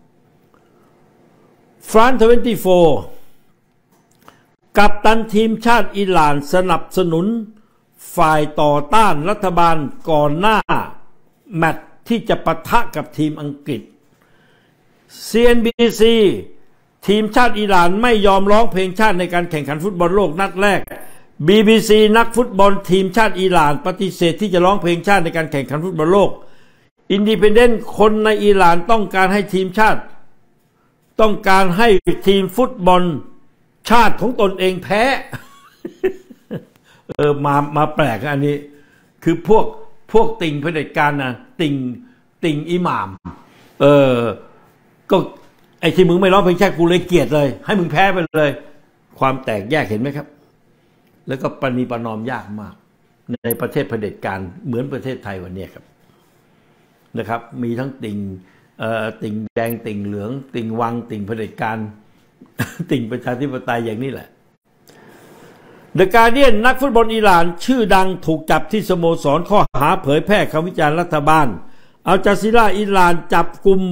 ฟรานซ์ยี่สิบสี่กัปตันทีมชาติอิหร่านสนับสนุนฝ่ายต่อต้านรัฐบาลก่อนหน้าแมตช์ที่จะปะทะกับทีมอังกฤษ ซี เอ็น บี ซี ทีมชาติอิหร่านไม่ยอมร้องเพลงชาติในการแข่งขันฟุตบอลโลกนัดแรก บี บี ซี นักฟุตบอลทีมชาติอิหร่านปฏิเสธที่จะร้องเพลงชาติในการแข่งขันฟุตบอลโลก อินดิเพนเดนต์คนในอิหร่านต้องการให้ทีมชาติต้องการให้ทีมฟุตบอลชาติของตนเองแพ้ เออมามาแปลกอันนี้คือพวกพวกติ่งเผด็จการนะติ่งติ่งอิหม่ามเออก็ไอ้ที่มึงไม่ร้องเพลงชาติกูเลยเกลียดเลยให้มึงแพ้ไปเลยความแตกแยกเห็นไหมครับแล้วก็ประนีประนอมยากมากในประเทศเผด็จการเหมือนประเทศไทยวันนี้ครับนะครับมีทั้งติ่งเอ่อติ่งแดงติ่งเหลืองติ่งวังติ่งเผด็จการ ติ่งประชาธิปไตยอย่างนี้แหละเดอะการ์เดียนนักฟุตบอลอิหร่านชื่อดังถูกจับที่สโมสรข้อหาเผยแพร่คำวิจารณ์รัฐบาลอัลจาซีราอิหร่านจับกลุ่ม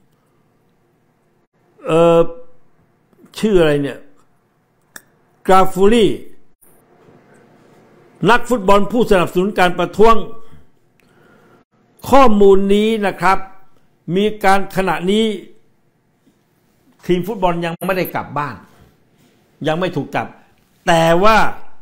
เอ่อชื่ออะไรเนี่ยกราฟูรีนักฟุตบอลผู้สนับสนุนการประท้วงข้อมูลนี้นะครับมีการขณะนี้ทีมฟุตบอลยังไม่ได้กลับบ้านยังไม่ถูกจับแต่ว่า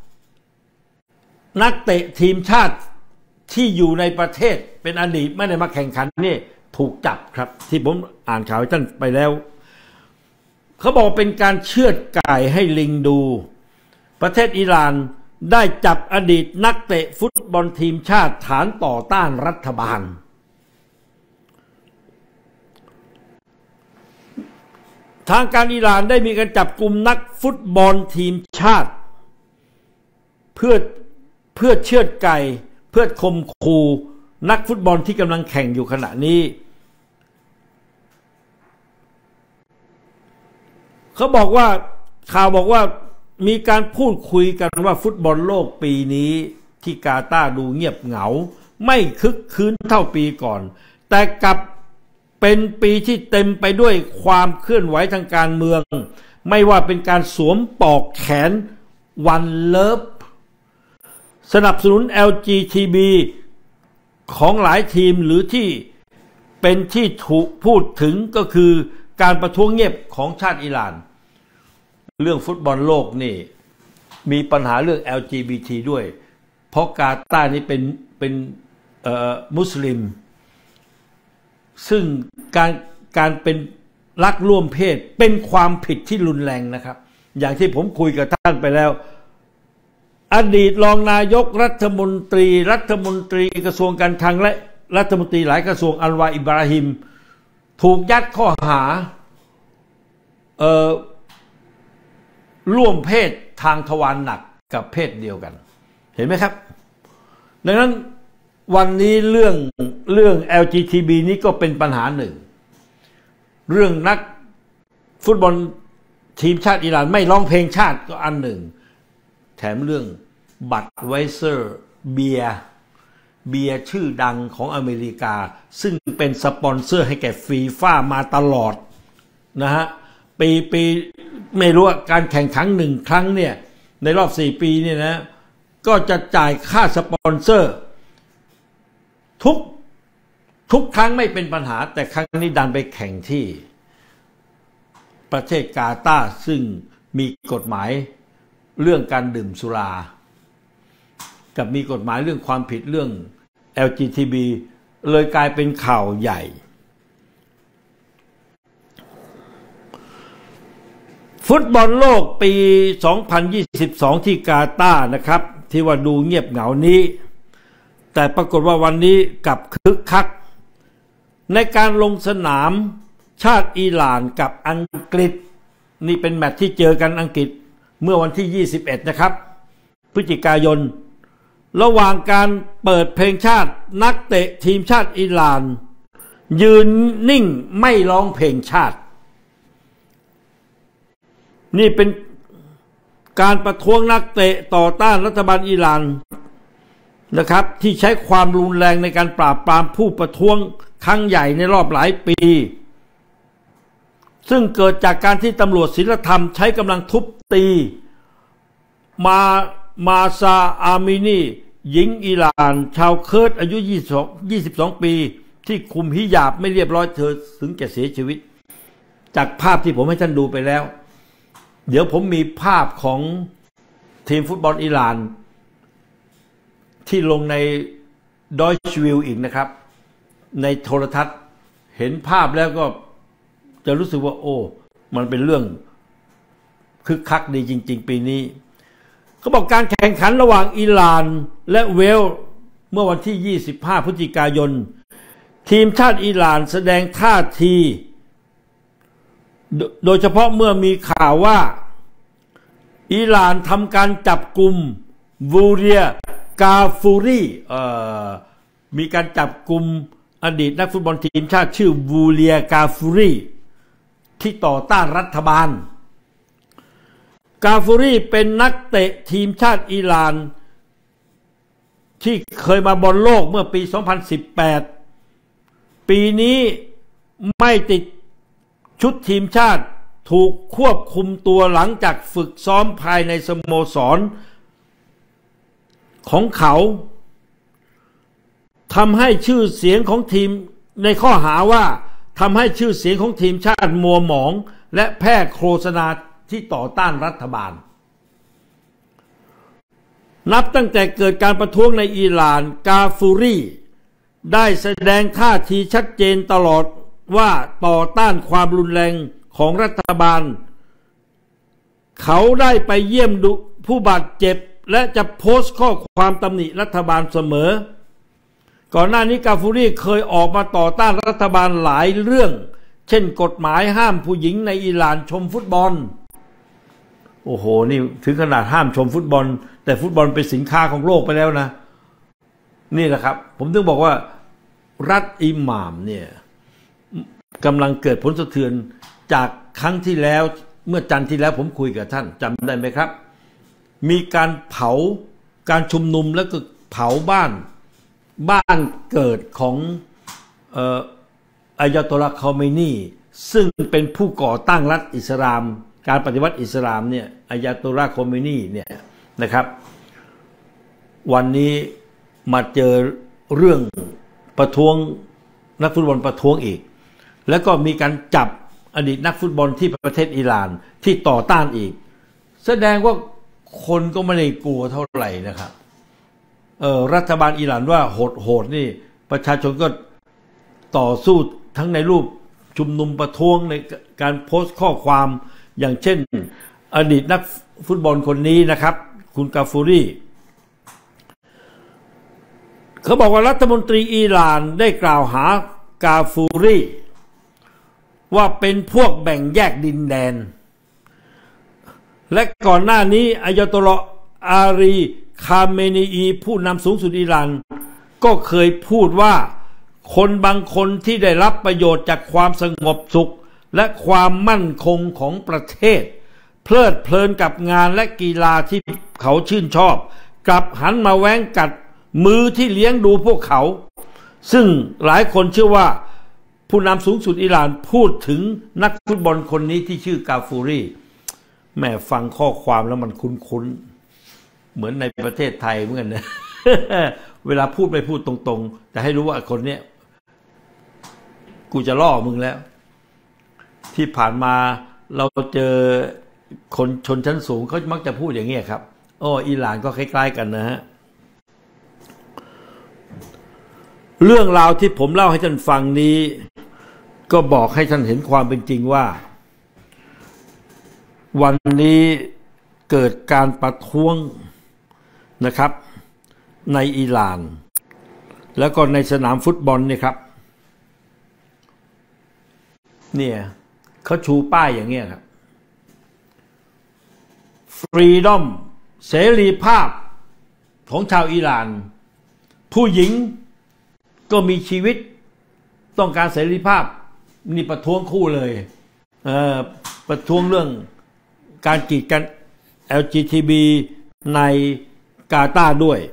นักเตะทีมชาติที่อยู่ในประเทศเป็นอดีตไม่ได้มาแข่งขันนี่ถูกจับครับที่ผมอ่านข่าวให้ท่านไปแล้วเขาบอกเป็นการเชือดไก่ให้ลิงดูประเทศอิหร่านได้จับอดีตนักเตะฟุตบอลทีมชาติฐานต่อต้านรัฐบาลทางการอิหร่านได้มีการจับกลุ่มนักฟุตบอลทีมชาติเพื่อเพื่อเชือดไก่เพื่อข่มขู่นักฟุตบอลที่กำลังแข่งอยู่ขณะนี้เขาบอกว่าข่าวบอกว่ามีการพูดคุยกันว่าฟุตบอลโลกปีนี้ที่กาตาร์ดูเงียบเหงาไม่คึกคืนเท่าปีก่อนแต่กลับเป็นปีที่เต็มไปด้วยความเคลื่อนไหวทางการเมืองไม่ว่าเป็นการสวมปลอกแขนวันเลิฟสนับสนุน แอล จี บี ที ของหลายทีมหรือที่เป็นที่ถูกพูดถึงก็คือการประท้วงเงียบของชาติอิหร่านเรื่องฟุตบอลโลกนี่มีปัญหาเรื่อง แอล จี บี ที ด้วยเพราะกาตาร์นี่เป็นเป็นเอ่อมุสลิมซึ่งการการเป็นรักร่วมเพศเป็นความผิดที่รุนแรงนะครับอย่างที่ผมคุยกับท่านไปแล้วอดีตรองนายกรัฐมนตรีรัฐมนตรีกระทรวงการคลังและรัฐมนตรีหลายกระทรวงอันวาอิบราฮิมถูกยัดข้อหาเอ่อร่วมเพศทางทวารหนักกับเพศเดียวกันเห็นไหมครับดังนั้นวันนี้เรื่องเรื่อง แอล จี ที บี นี้ก็เป็นปัญหาหนึ่งเรื่องนักฟุตบอลทีมชาติอิหร่านไม่ร้องเพลงชาติก็อันหนึ่งแถมเรื่องบัตรไวเซอร์เบียร์เบียร์ชื่อดังของอเมริกาซึ่งเป็นสปอนเซอร์ให้แก่ฟีฟ่ามาตลอดนะฮะปีปีไม่รู้ว่าการแข่งขันหนึ่งครั้งเนี่ยในรอบสี่ปีเนี่ยนะก็จะจ่ายค่าสปอนเซอร์ทุกทุกครั้งไม่เป็นปัญหาแต่ครั้งนี้ดันไปแข่งที่ประเทศกาตาร์ซึ่งมีกฎหมายเรื่องการดื่มสุรากับมีกฎหมายเรื่องความผิดเรื่อง แอล จี ที บี เลยกลายเป็นข่าวใหญ่ฟุตบอลโลกปีสองพันยี่สิบสองที่กาตาร์นะครับที่ว่าดูเงียบเหงานี้แต่ปรากฏว่าวันนี้กลับคึกคักในการลงสนามชาติอิหร่านกับอังกฤษนี่เป็นแมตช์ที่เจอกันอังกฤษเมื่อวันที่ยี่สิบเอ็ดนะครับพฤศจิกายนระหว่างการเปิดเพลงชาตินักเตะทีมชาติอิหร่านยืนนิ่งไม่ร้องเพลงชาตินี่เป็นการประท้วงนักเตะต่อต้านรัฐบาลอิหร่านนะครับที่ใช้ความรุนแรงในการปราบปรามผู้ประท้วงครั้งใหญ่ในรอบหลายปีซึ่งเกิดจากการที่ตำรวจศีลธรรมใช้กำลังทุบตีมามาซาอามินีหญิงอิหร่านชาวเคิร์ดอายุยี่สิบสองปีที่คุมฮิญาบไม่เรียบร้อยเธอถึงแก่เสียชีวิตจากภาพที่ผมให้ท่านดูไปแล้วเดี๋ยวผมมีภาพของทีมฟุตบอลอิหร่านที่ลงในดอยช์วิลอีกนะครับในโทรทัศน์เห็นภาพแล้วก็จะรู้สึกว่าโอ้มันเป็นเรื่องคึกคักดีจริงๆปีนี้เขาบอกการแข่งขันระหว่างอิหร่านและเวลส์เมื่อวันที่ยี่สิบห้าพฤศจิกายนทีมชาติอิหร่านแสดงท่าทีโดยเฉพาะเมื่อมีข่าวว่าอิหร่านทำการจับกลุ่มวูเรียกาฟูรีมีการจับกลุ่มอดีตนักฟุตบอลทีมชาติชื่อวูเรียกาฟูรีที่ต่อต้านรัฐบาลกาฟูรีเป็นนักเตะทีมชาติอิหร่านที่เคยมาบอลโลกเมื่อปีสองพันสิบแปดปีนี้ไม่ติดชุดทีมชาติถูกควบคุมตัวหลังจากฝึกซ้อมภายในสโมสรของเขาทำให้ชื่อเสียงของทีมในข้อหาว่าทำให้ชื่อเสียงของทีมชาติมัวหมองและแพร่โฆษณาที่ต่อต้านรัฐบาลนับตั้งแต่เกิดการประท้วงในอิหร่านกาฟูรีได้แสดงท่าทีชัดเจนตลอดว่าต่อต้านความรุนแรงของรัฐบาลเขาได้ไปเยี่ยมดูผู้บาดเจ็บและจะโพสต์ข้อความตำหนิรัฐบาลเสมอก่อนหน้านี้กาฟูรีเคยออกมาต่อต้านรัฐบาลหลายเรื่องเช่นกฎหมายห้ามผู้หญิงในอิหร่านชมฟุตบอลโอ้โหนี่ถึงขนาดห้ามชมฟุตบอลแต่ฟุตบอลเป็นสินค้าของโลกไปแล้วนะนี่แหละครับผมถึงบอกว่ารัฐอิหม่ามเนี่ยกำลังเกิดผลสะเทือนจากครั้งที่แล้วเมื่อจันทร์ที่แล้วผมคุยกับท่านจำได้ไหมครับมีการเผาการชุมนุมแล้วก็เผาบ้านบ้านเกิดของเอ่ออายาตอลลาห์คอเมนีซึ่งเป็นผู้ก่อตั้งรัฐอิสลามการปฏิวัติอิสลามเนี่ยอายาตอลลาห์คอเมนีเนี่ยนะครับวันนี้มาเจอเรื่องประท้วงนักฟุตบอลประท้วงอีกแล้วก็มีการจับอดีตนักฟุตบอลที่ประเทศอิหร่านที่ต่อต้านอีกแสดงว่าคนก็ไม่ได้กลัวเท่าไหร่นะครับเออรัฐบาลอิหร่านว่าโหดโหดนี่ประชาชนก็ต่อสู้ทั้งในรูปชุมนุมประท้วงในการโพสต์ข้อความอย่างเช่นอดีตนักฟุตบอลคนนี้นะครับคุณกาฟูรีเขาบอกว่ารัฐมนตรีอิหร่านได้กล่าวหากาฟูรีว่าเป็นพวกแบ่งแยกดินแดนและก่อนหน้านี้อายาตอลลอฮ์อาลีคาเมนีอีผู้นำสูงสุดอิหร่านก็เคยพูดว่าคนบางคนที่ได้รับประโยชน์จากความสงบสุขและความมั่นคงของประเทศเพลิดเพลินกับงานและกีฬาที่เขาชื่นชอบกลับหันมาแว้งกัดมือที่เลี้ยงดูพวกเขาซึ่งหลายคนเชื่อว่าผู้นำสูงสุดอิหร่านพูดถึงนักฟุตบอลคนนี้ที่ชื่อกาฟูรีแม่ฟังข้อความแล้วมันคุ้นๆเหมือนในประเทศไทยเหมือนกันนะ เวลาพูดไปพูดตรงๆแต่ให้รู้ว่าคนเนี้ยกูจะล่อมึงแล้วที่ผ่านมาเราเจอคนชนชั้นสูงเขามักจะพูดอย่างนี้ครับโอ้อิหร่านก็คล้ายๆกันนะฮะเรื่องราวที่ผมเล่าให้ท่านฟังนี้ก็บอกให้ท่านเห็นความเป็นจริงว่าวันนี้เกิดการประท้วงนะครับในอิหร่านแล้วก็ในสนามฟุตบอลเนี่ยครับเนี่ยเขาชูป้ายอย่างเงี้ยครับ Freedom เสรีภาพของชาวอิหร่านผู้หญิงก็มีชีวิตต้องการเสรีภาพนี่ประท้วงคู่เลยเอ่อประท้วงเรื่องการกีดกัน แอล จี บี ที ในกาตาร์ด้วย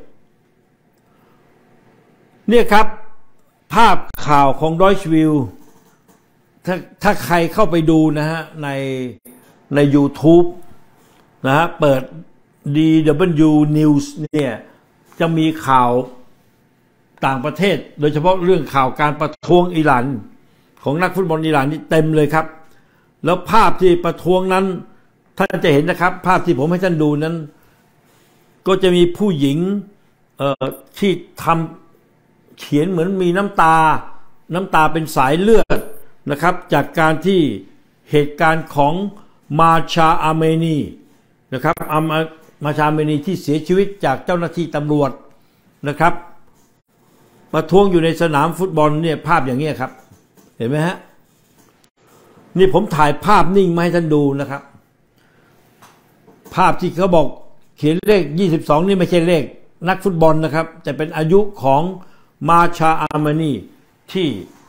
เนี่ยครับภาพข่าวของดอยช์วิลถ้าถ้าใครเข้าไปดูนะฮะในใน YouTube นะฮะเปิด ดี ดับเบิลยู News เนี่ยจะมีข่าวต่างประเทศโดยเฉพาะเรื่องข่าวการประท้วงอิหร่านของนักฟุตบอลอิหร่านนี่เต็มเลยครับแล้วภาพที่ประท้วงนั้นท่านจะเห็นนะครับภาพที่ผมให้ท่านดูนั้นก็จะมีผู้หญิงเอ่อที่ทำเขียนเหมือนมีน้ำตาน้ำตาเป็นสายเลือดนะครับจากการที่เหตุการณ์ของมาชาอาเมนีนะครับอามาชาอาเมนีที่เสียชีวิตจากเจ้าหน้าที่ตำรวจนะครับประท้วงอยู่ในสนามฟุตบอลเนี่ยภาพอย่างนี้ครับเห็นไหมฮะนี่ผมถ่ายภาพนิ่งมาให้ท่านดูนะครับภาพที่เขาบอกเขียนเลขยี่สิบสองนี่ไม่ใช่เลขนักฟุตบอลนะครับแต่เป็นอายุของมาชาอามานีที่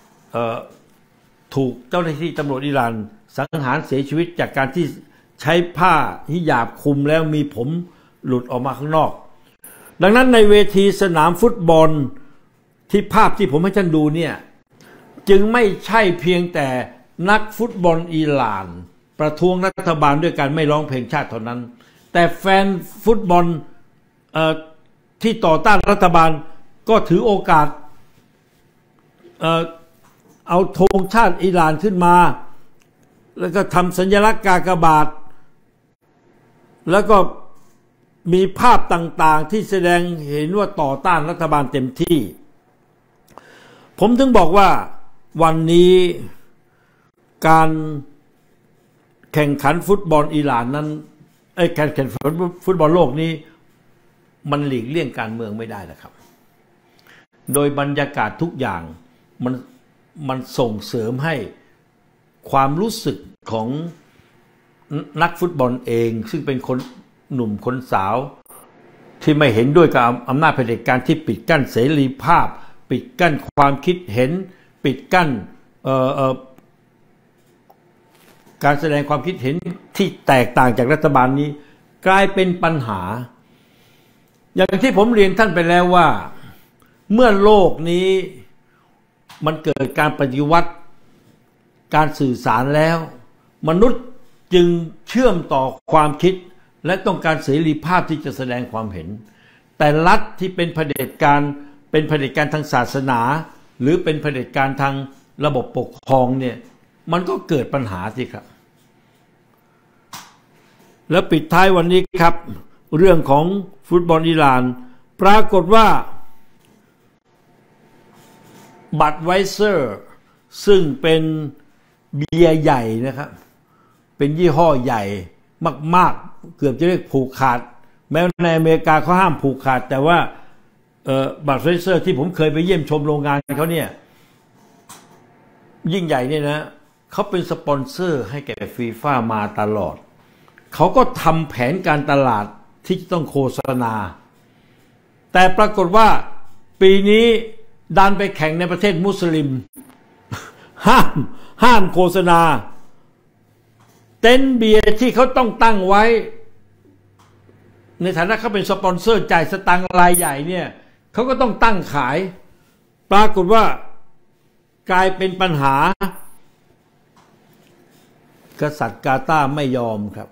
ถูกเจ้าหน้าที่ตำรวจอิหร่านสังหารเสียชีวิตจากการที่ใช้ผ้าฮิญาบคลุมแล้วมีผมหลุดออกมาข้างนอกดังนั้นในเวทีสนามฟุตบอลที่ภาพที่ผมให้ท่านดูเนี่ยจึงไม่ใช่เพียงแต่นักฟุตบอลอิหร่านประท้วงรัฐบาลด้วยการไม่ร้องเพลงชาติเท่านั้นแต่แฟนฟุตบอลเอ่อที่ต่อต้านรัฐบาลก็ถือโอกาสเอ่อเอาธงชาติอิหร่านขึ้นมาแล้วก็ทำสัญลักษณ์กากบาทแล้วก็มีภาพต่างๆที่แสดงเห็นว่าต่อต้านรัฐบาลเต็มที่ผมถึงบอกว่าวันนี้การแข่งขันฟุตบอลอิหร่านนั้นไอ้การแข่งขันฟุตบอลโลกนี้มันหลีกเลี่ยงการเมืองไม่ได้นะครับโดยบรรยากาศทุกอย่างมันมันส่งเสริมให้ความรู้สึกของนักฟุตบอลเองซึ่งเป็นคนหนุ่มคนสาวที่ไม่เห็นด้วยกับอำนาจเผด็จการที่ปิดกั้นเสรีภาพปิดกั้นความคิดเห็นปิดกั้นเอ่อเอ่อการแสดงความคิดเห็นที่แตกต่างจากรัฐบาลนี้กลายเป็นปัญหาอย่างที่ผมเรียนท่านไปแล้วว่าเมื่อโลกนี้มันเกิดการปฏิวัติการสื่อสารแล้วมนุษย์จึงเชื่อมต่อความคิดและต้องการเสรีภาพที่จะแสดงความเห็นแต่รัฐที่เป็นเผด็จการเป็นเผด็จการทางศาสนาหรือเป็นเผด็จการทางระบบปกครองเนี่ยมันก็เกิดปัญหาสิครับแล้วปิดท้ายวันนี้ครับเรื่องของฟุตบอลอิหร่านปรากฏว่าบัดไวเซอร์ซึ่งเป็นเบียร์ใหญ่นะครับเป็นยี่ห้อใหญ่มากๆเกือบจะเรียกผูกขาดม้ในอเมริกาเขาห้ามผูกขาดแต่ว่าเอ่อบัตรเฟเซอร์ที่ผมเคยไปเยี่ยมชมโรงงานเขาเนี่ยยิ่งใหญ่เนี่ยนะเขาเป็นสปอนเซอร์ให้แก่ฟีฟ่ามาตลอดเขาก็ทำแผนการตลาดที่จะต้องโฆษณาแต่ปรากฏว่าปีนี้ดันไปแข่งในประเทศมุสลิมห้ามห้ามโฆษณาเต็นท์เบียร์ที่เขาต้องตั้งไว้ในฐานะเขาเป็นสปอนเซอร์จ่ายสตังค์รายใหญ่เนี่ยเขาก็ต้องตั้งขายปรากฏว่ากลายเป็นปัญหากษัตริย์กาตาร์ไม่ยอมครับ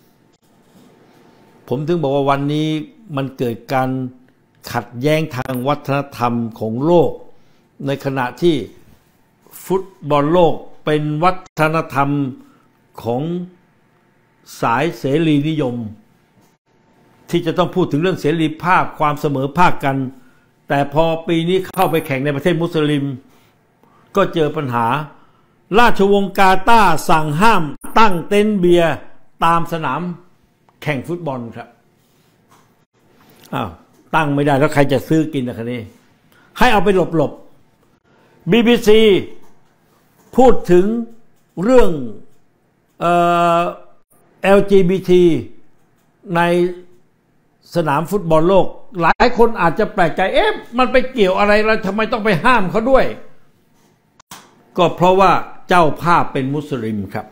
ผมถึงบอกว่าวันนี้มันเกิดการขัดแย้งทางวัฒนธรรมของโลกในขณะที่ฟุตบอลโลกเป็นวัฒนธรรมของสายเสรีนิยมที่จะต้องพูดถึงเรื่องเสรีภาพความเสมอภาคกันแต่พอปีนี้เข้าไปแข่งในประเทศมุสลิมก็เจอปัญหาราชวงศ์กาตาร์สั่งห้ามตั้งเต็นท์เบียร์ตามสนามแข่งฟุตบอลครับอ้าวตั้งไม่ได้แล้วใครจะซื้อกินนะคันนี้ให้เอาไปหลบๆ บี บี ซี พูดถึงเรื่องเอ่อ แอล จี บี ที ในสนามฟุตบอลโลกหลายคนอาจจะแปลกใจเอ๊ะมันไปเกี่ยวอะไรแล้วทำไมต้องไปห้ามเขาด้วยก็เพราะว่าเจ้าภาพเป็นมุสลิมครับ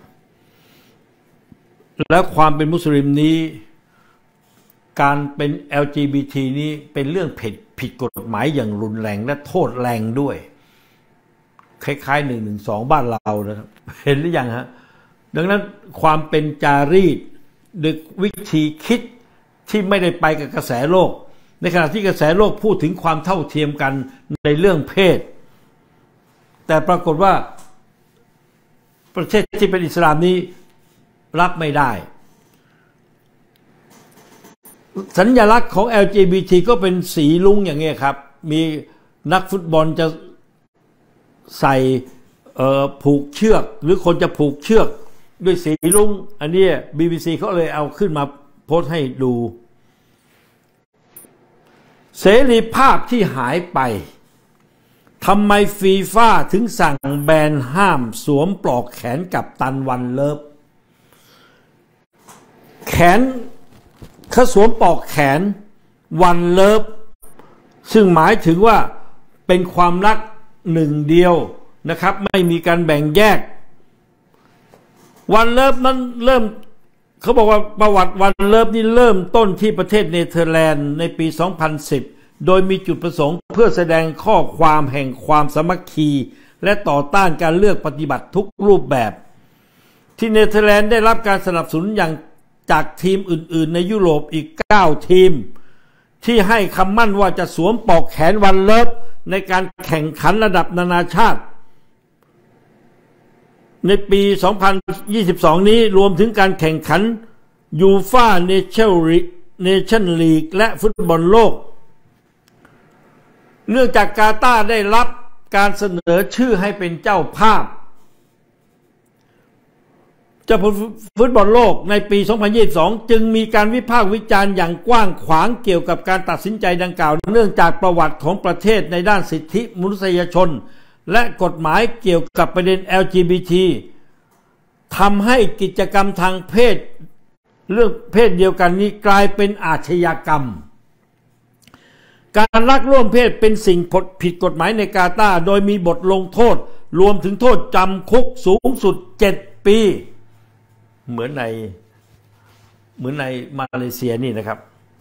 แล้วความเป็นมุสลิมนี้การเป็น แอล จี บี ที นี้เป็นเรื่องผิดผิดกฎหมายอย่างรุนแรงและโทษแรงด้วยคล้ายๆหนึ่งหนึ่งสองบ้านเรานะครับเห็นหรือยังฮะดังนั้นความเป็นจารีตโดยวิธีคิดที่ไม่ได้ไปกับกระแสโลกในขณะที่กระแสโลกพูดถึงความเท่าเทียมกันในเรื่องเพศแต่ปรากฏว่าประเทศที่เป็นอิสลามนี้รับไม่ได้สัญลักษณ์ของ แอล จี บี ที ก็เป็นสีลุ้งอย่างเงี้ยครับมีนักฟุตบอลจะใส่ผูกเชือกหรือคนจะผูกเชือกด้วยสีลุ้งอันนี้ บี บี ซี เขาเลยเอาขึ้นมาโพสต์ให้ดูเสรีภาพที่หายไปทำไมฟีฟ่าถึงสั่งแบนห้ามสวมปลอกแขนกัปตันวันเลิฟแขนเขาสวมปลอกแขนวันเลิฟซึ่งหมายถึงว่าเป็นความรักหนึ่งเดียวนะครับไม่มีการแบ่งแยกวันเลิฟนั้นเริ่มเขาบอกว่าประวัติวันเลิฟนี่เริ่มต้นที่ประเทศเนเธอร์แลนด์ในปีสองพันสิบโดยมีจุดประสงค์เพื่อแสดงข้อความแห่งความสามัคคีและต่อต้านการเลือกปฏิบัติทุกรูปแบบที่เนเธอร์แลนด์ได้รับการสนับสนุนอย่างจากทีมอื่นๆในยุโรปอีกเก้าทีมที่ให้คำมั่นว่าจะสวมปลอกแขนวันเลิฟในการแข่งขันระดับนานาชาติในปีสองพันยี่สิบสองนี้รวมถึงการแข่งขันยูฟ่าเนชั่นลีกและฟุตบอลโลกเนื่องจากกาตาร์ได้รับการเสนอชื่อให้เป็นเจ้าภาพเจ้าฟุตบอลโลกในปีสองพันยี่สิบสองจึงมีการวิพากษ์วิจารณ์อย่างกว้างขวางเกี่ยวกับการตัดสินใจดังกล่าวเนื่องจากประวัติของประเทศในด้านสิทธิมนุษยชนและกฎหมายเกี่ยวกับประเด็น แอล จี บี ที ทำให้กิจกรรมทางเพศเรื่องเพศเดียวกันนี้กลายเป็นอาชญากรรมการรักร่วมเพศเป็นสิ่งผิดกฎหมายในกาตาร์โดยมีบทลงโทษรวมถึงโทษจำคุกสูงสุดเจ็ดปีเหมือนในเหมือนในมาเลเซียนี่นะครับ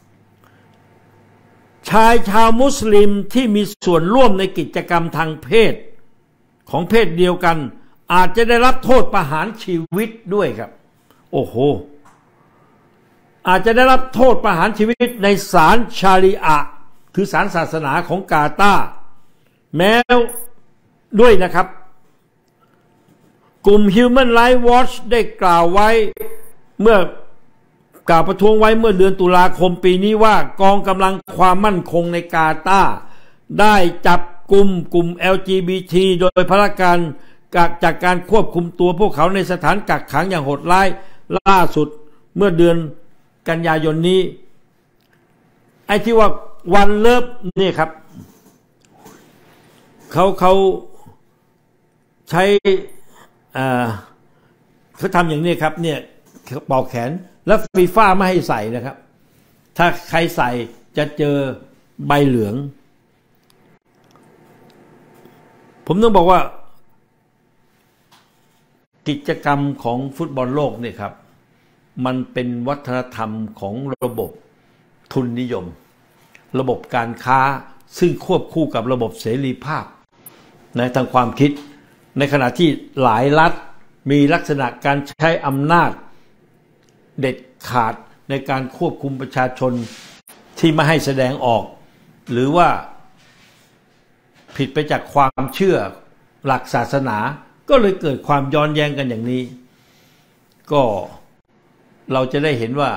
ชายชาวมุสลิมที่มีส่วนร่วมในกิจกรรมทางเพศของเพศเดียวกันอาจจะได้รับโทษประหารชีวิตด้วยครับโอ้โหอาจจะได้รับโทษประหารชีวิตในศาลชารีอะห์คือศาลศาสนาของกาตาร์แม้ด้วยนะครับกลุ่ม Human Rights Watch ได้กล่าวไว้เมื่อกล่าวประท้วงไว้เมื่อเดือนตุลาคมปีนี้ว่ากองกำลังความมั่นคงในกาตาร์ได้จับกลุ่มกลุ่ม แอล จี บี ที โดยพลการจากการควบคุมตัวพวกเขาในสถานกักขังอย่างโหดร้ายล่าสุดเมื่อเดือนกันยายนนี้อ้ที่ว่าวันเลิฟนี่ครับเขาเขาใช้อ่าเขาทำอย่างนี้ครับเนี่ยปอกแขนแล้วฟีฟ่าไม่ให้ใส่นะครับถ้าใครใส่จะเจอใบเหลืองผมต้องบอกว่ากิจกรรมของฟุตบอลโลกเนี่ยครับมันเป็นวัฒนธรรมของระบบทุนนิยมระบบการค้าซึ่งควบคู่กับระบบเสรีภาพในทางความคิดในขณะที่หลายรัฐมีลักษณะการใช้อำนาจเด็ดขาดในการควบคุมประชาชนที่ไม่ให้แสดงออกหรือว่าผิดไปจากความเชื่อหลักศาสนาก็เลยเกิดความย้อนแย้งกันอย่างนี้ก็เราจะได้เห็นว่า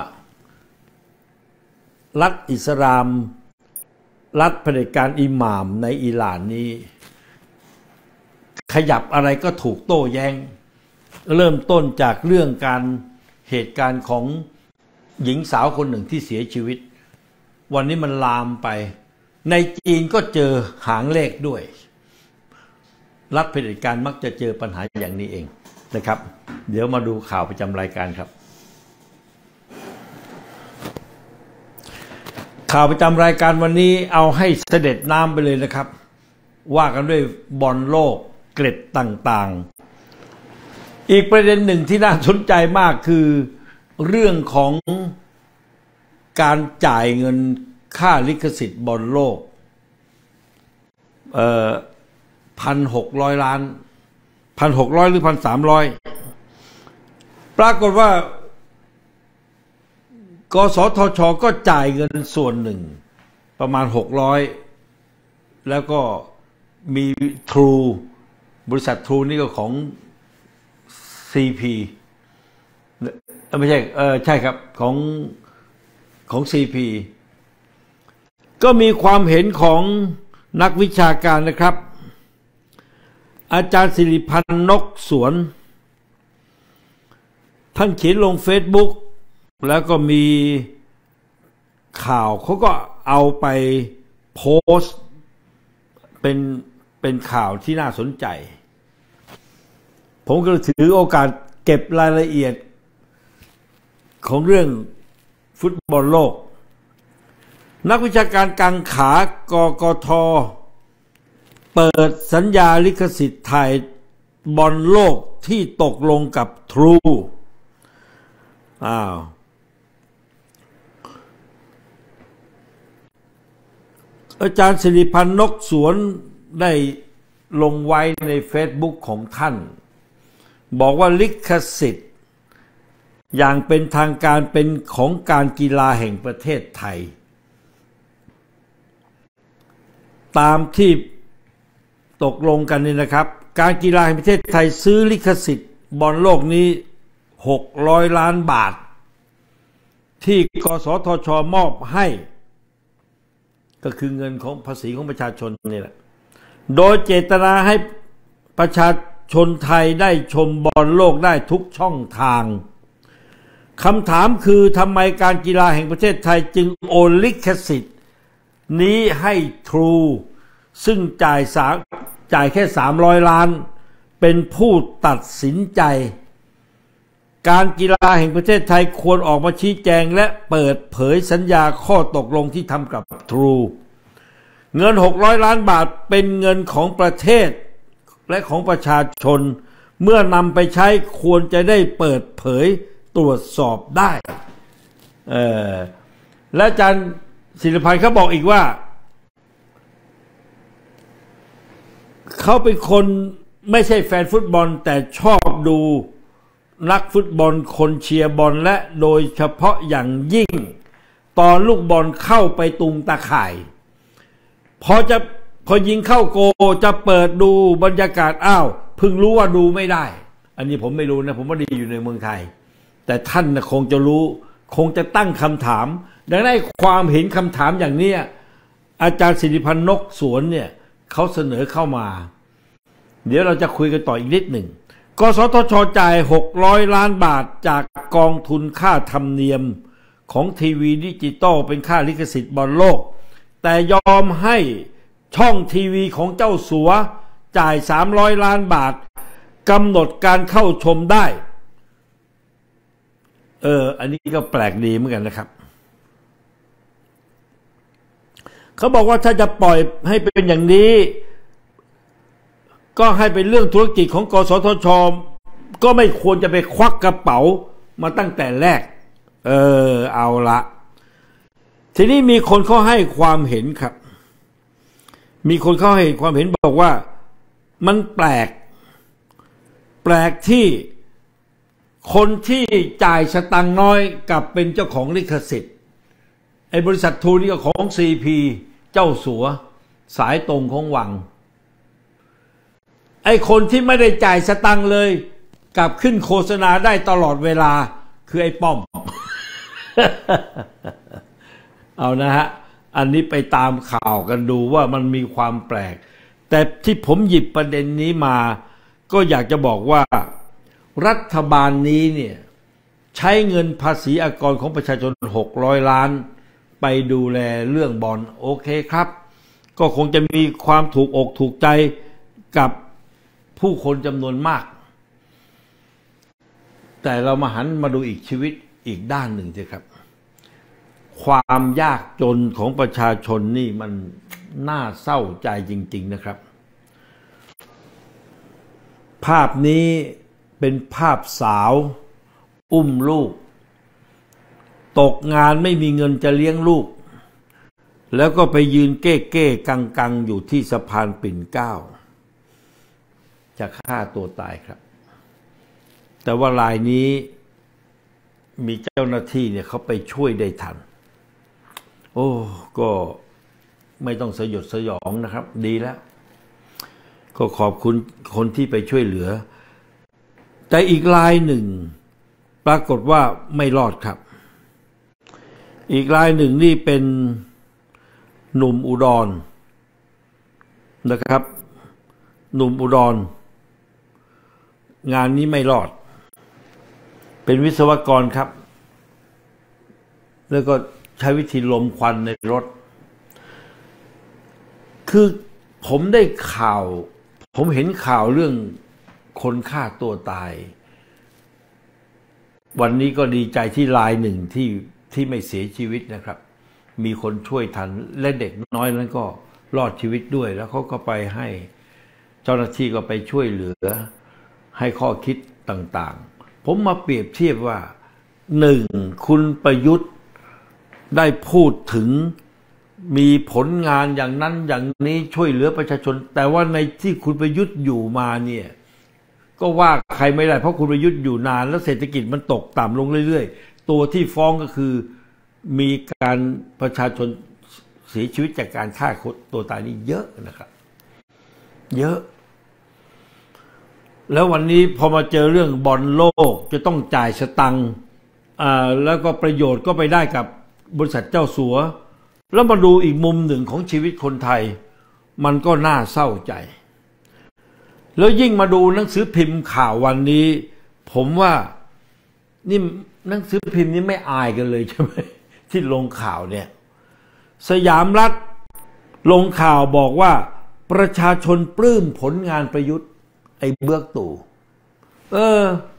รัฐอิสลามรัฐเผด็จการอิหม่ามในอิหร่านนี้ขยับอะไรก็ถูกโต้แย้งเริ่มต้นจากเรื่องการเหตุการณ์ของหญิงสาวคนหนึ่งที่เสียชีวิตวันนี้มันลามไปในจีนก็เจอหางเลขด้วยรัฐเผด็จการมักจะเจอปัญหาอย่างนี้เองนะครับเดี๋ยวมาดูข่าวประจำรายการครับข่าวประจำรายการวันนี้เอาให้เสด็จน้ำไปเลยนะครับว่ากันด้วยบอลโลกเกร็ดต่างๆอีกประเด็นหนึ่งที่น่าสนใจมากคือเรื่องของการจ่ายเงินค่าลิขสิทธิ์บอลโลกเอ่อพันหกร้อยล้านพันหกร้อยหรือพันสามร้อยปรากฏว่ากสทช.ก็จ่ายเงินส่วนหนึ่งประมาณหกร้อยแล้วก็มีทรูบริษัททรูนี่ก็ของ ซี พี ไม่ใช่เออใช่ครับของของ ซี พี ก็มีความเห็นของนักวิชาการนะครับอาจารย์สิริพันธ์นกสวนท่านเขียนลงเฟซบุ๊กแล้วก็มีข่าวเขาก็เอาไปโพสต์เป็นเป็นข่าวที่น่าสนใจผมก็ถือโอกาสเก็บรายละเอียดของเรื่องฟุตบอลโลกนักวิชาการกังขากกท.เปิดสัญญาลิขสิทธิ์ถ่ายบอลโลกที่ตกลงกับทรูอ้าวอาจารย์สิริพันธ์นกสวนได้ลงไว้ในเฟซบุ๊กของท่านบอกว่าลิขสิทธิ์อย่างเป็นทางการเป็นของการกีฬาแห่งประเทศไทยตามที่ตกลงกันนี่นะครับการกีฬาแห่งประเทศไทยซื้อลิขสิทธิ์บอลโลกนี้หกร้อยล้านบาทที่กสทช.มอบให้ก็คือเงินของภาษีของประชาชนนี่แหละโดยเจตนาให้ประชาชนไทยได้ชมบอลโลกได้ทุกช่องทางคำถามคือทำไมการกีฬาแห่งประเทศไทยจึงโอนลิขสิทธิ์นี้ให้ทรูซึ่งจ่ายสามจ่ายแค่สามร้อยล้านเป็นผู้ตัดสินใจการกีฬาแห่งประเทศไทยควรออกมาชี้แจงและเปิดเผยสัญญาข้อตกลงที่ทำกับทรูเงินหกร้อยล้านบาทเป็นเงินของประเทศและของประชาชนเมื่อนำไปใช้ควรจะได้เปิดเผยตรวจสอบได้เออและอาจารย์ศิริพันธ์เขาบอกอีกว่าเขาเป็นคนไม่ใช่แฟนฟุตบอลแต่ชอบดูนักฟุตบอลคนเชียร์บอลและโดยเฉพาะอย่างยิ่งตอนลูกบอลเข้าไปตุงตาข่ายพอจะพอยิงเข้าโกจะเปิดดูบรรยากาศอ้าวเพิ่งรู้ว่าดูไม่ได้อันนี้ผมไม่รู้นะผมไม่ได้อยู่ในเมืองไทยแต่ท่านคงจะรู้คงจะตั้งคำถามดังนั้นความเห็นคำถามอย่างนี้อาจารย์สิริพันธ์นกสวนเนี่ยเขาเสนอเข้ามาเดี๋ยวเราจะคุยกันต่ออีกนิดหนึ่งกสทช.จ่ายหกร้อยล้านบาทจากกองทุนค่าธรรมเนียมของทีวีดิจิตอลเป็นค่าลิขสิทธิ์บอลโลกแต่ยอมให้ช่องทีวีของเจ้าสัวจ่ายสามร้อยล้านบาทกำหนดการเข้าชมได้เอออันนี้ก็แปลกดีเหมือนกันนะครับเขาบอกว่าถ้าจะปล่อยให้เป็นอย่างนี้ก็ให้เป็นเรื่องธุรกิจของกสทช.ก็ไม่ควรจะไปควักกระเป๋ามาตั้งแต่แรกเออเอาละทีนี้มีคนเขาให้ความเห็นครับมีคนเขาให้ความเห็นบอกว่ามันแปลกแปลกที่คนที่จ่ายสตังค์น้อยกับเป็นเจ้าของลิขสิทธิ์ไอ้บริษัททูนี่ก็ของ ซี พี เจ้าสัวสายตรงของวังไอ้คนที่ไม่ได้จ่ายสตังค์เลยกลับขึ้นโฆษณาได้ตลอดเวลาคือไอ้ป้อม เอานะฮะอันนี้ไปตามข่าวกันดูว่ามันมีความแปลกแต่ที่ผมหยิบประเด็นนี้มาก็อยากจะบอกว่ารัฐบาลนี้เนี่ยใช้เงินภาษีอากรของประชาชนหกร้อยล้านไปดูแลเรื่องบอลโอเคครับก็คงจะมีความถูกอกถูกใจกับผู้คนจำนวนมากแต่เรามาหันมาดูอีกชีวิตอีกด้านหนึ่งสิครับความยากจนของประชาชนนี่มันน่าเศร้าใจจริงๆนะครับภาพนี้เป็นภาพสาวอุ้มลูกตกงานไม่มีเงินจะเลี้ยงลูกแล้วก็ไปยืนเก้เก้กังกังอยู่ที่สะพานปิ่นเกล้าจะฆ่าตัวตายครับแต่ว่ารายนี้มีเจ้าหน้าที่เนี่ยเขาไปช่วยได้ทันโอ้ก็ไม่ต้องสยดสยองนะครับดีแล้วก็ขอบคุณคนที่ไปช่วยเหลือแต่อีกรายหนึ่งปรากฏว่าไม่รอดครับอีกรายหนึ่งนี่เป็นหนุ่มอุดรนะครับหนุ่มอุดรงานนี้ไม่รอดเป็นวิศวกรครับแล้วก็ใช้วิธีลมควันในรถคือผมได้ข่าวผมเห็นข่าวเรื่องคนฆ่าตัวตายวันนี้ก็ดีใจที่รายหนึ่งที่ที่ไม่เสียชีวิตนะครับมีคนช่วยทันและเด็กน้อยนั้นก็รอดชีวิตด้วยแล้วเขาก็ไปให้เจ้าหน้าที่ก็ไปช่วยเหลือให้ข้อคิดต่างๆผมมาเปรียบเทียบว่าหนึ่งคุณประยุทธ์ได้พูดถึงมีผลงานอย่างนั้นอย่างนี้ช่วยเหลือประชาชนแต่ว่าในที่คุณประยุทธ์อยู่มาเนี่ยก็ว่าใครไม่ได้เพราะคุณประยุทธ์อยู่นานแล้วเศรษฐกิจมันตกต่ำลงเรื่อยๆตัวที่ฟ้องก็คือมีการประชาชนเสียชีวิตจากการฆ่าตัวตายนี่เยอะนะครับเยอะแล้ววันนี้พอมาเจอเรื่องบอลโลกจะต้องจ่ายสตังค์อ่าแล้วก็ประโยชน์ก็ไปได้กับบริษัทเจ้าสัวแล้วมาดูอีกมุมหนึ่งของชีวิตคนไทยมันก็น่าเศร้าใจแล้วยิ่งมาดูหนังสือพิมพ์ข่าววันนี้ผมว่านี่หนังสือพิมพ์นี้ไม่อายกันเลยใช่ไหมที่ลงข่าวเนี่ยสยามรัฐลงข่าวบอกว่าประชาชนปลื้มผลงานประยุทธ์ไอ้เบือกตู่เออ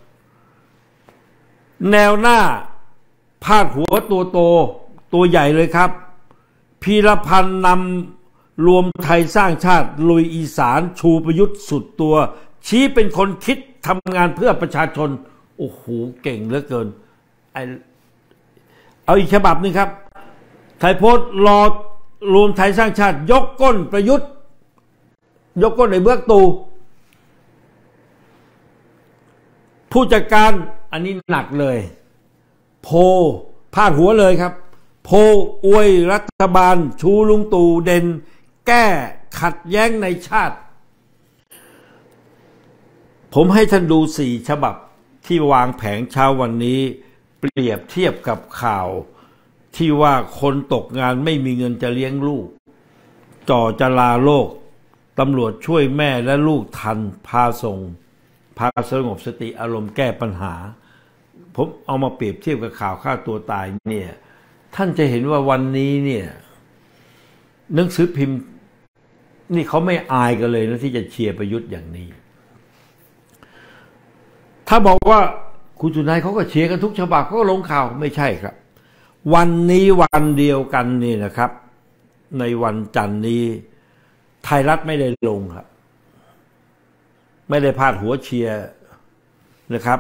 แนวหน้าพาดหัวตัวโตตัวใหญ่เลยครับพีรพันธ์นำรวมไทยสร้างชาติลุยอีสานชูประยุทธ์สุดตัวชี้เป็นคนคิดทำงานเพื่อประชาชนโอ้โหเก่งเหลือเกินไอเอาอีกฉบับนึงครับไทยโพสต์รอรวมไทยสร้างชาติยกก้นประยุทธ์ยกก้นในเบือกตู่ผู้จัดการอันนี้หนักเลยโพพาดหัวเลยครับโพอวยรัฐบาลชูลุงตู่เด่นแก้ขัดแย้งในชาติผมให้ท่านดูสี่ฉบับที่วางแผงเช้าวันนี้เปรียบเทียบกับข่าวที่ว่าคนตกงานไม่มีเงินจะเลี้ยงลูกจ่อจะลาโลกตำรวจช่วยแม่และลูกทันพาส่งพาสงบสติอารมณ์แก้ปัญหาผมเอามาเปรียบเทียบกับข่าวฆ่าตัวตายเนี่ยท่านจะเห็นว่าวันนี้เนี่ยหนังสือพิมพ์นี่เขาไม่อายกันเลยนะที่จะเชียร์ประยุทธ์อย่างนี้ถ้าบอกว่าคุณสุนัยเขาก็เชียร์กันทุกฉบับเขาก็ลงข่าวไม่ใช่ครับวันนี้วันเดียวกันนี่นะครับในวันจันทร์นี้ไทยรัฐไม่ได้ลงครับไม่ได้พาดหัวเชียร์นะครับ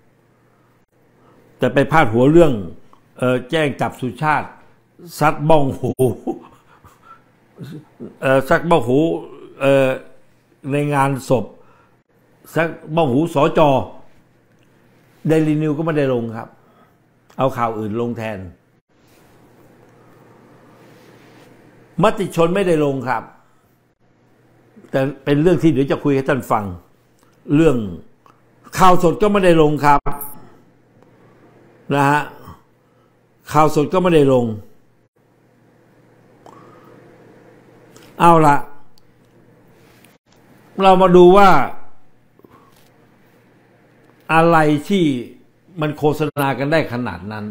แต่ไปพาดหัวเรื่องเอ่อแจ้งจับสุชาติซัดบ้องหูเอ่อซัดบ้องหูเอ่อในงานศพซัดบ้องหูสจเดลินิวก็ไม่ได้ลงครับเอาข่าวอื่นลงแทนมติชนไม่ได้ลงครับแต่เป็นเรื่องที่เดี๋ยวจะคุยให้ท่านฟังเรื่องข่าวสดก็ไม่ได้ลงครับนะฮะข่าวสดก็ไม่ได้ลงเอาละเรามาดูว่าอะไรที่มันโฆษณากันได้ขนาดนั้น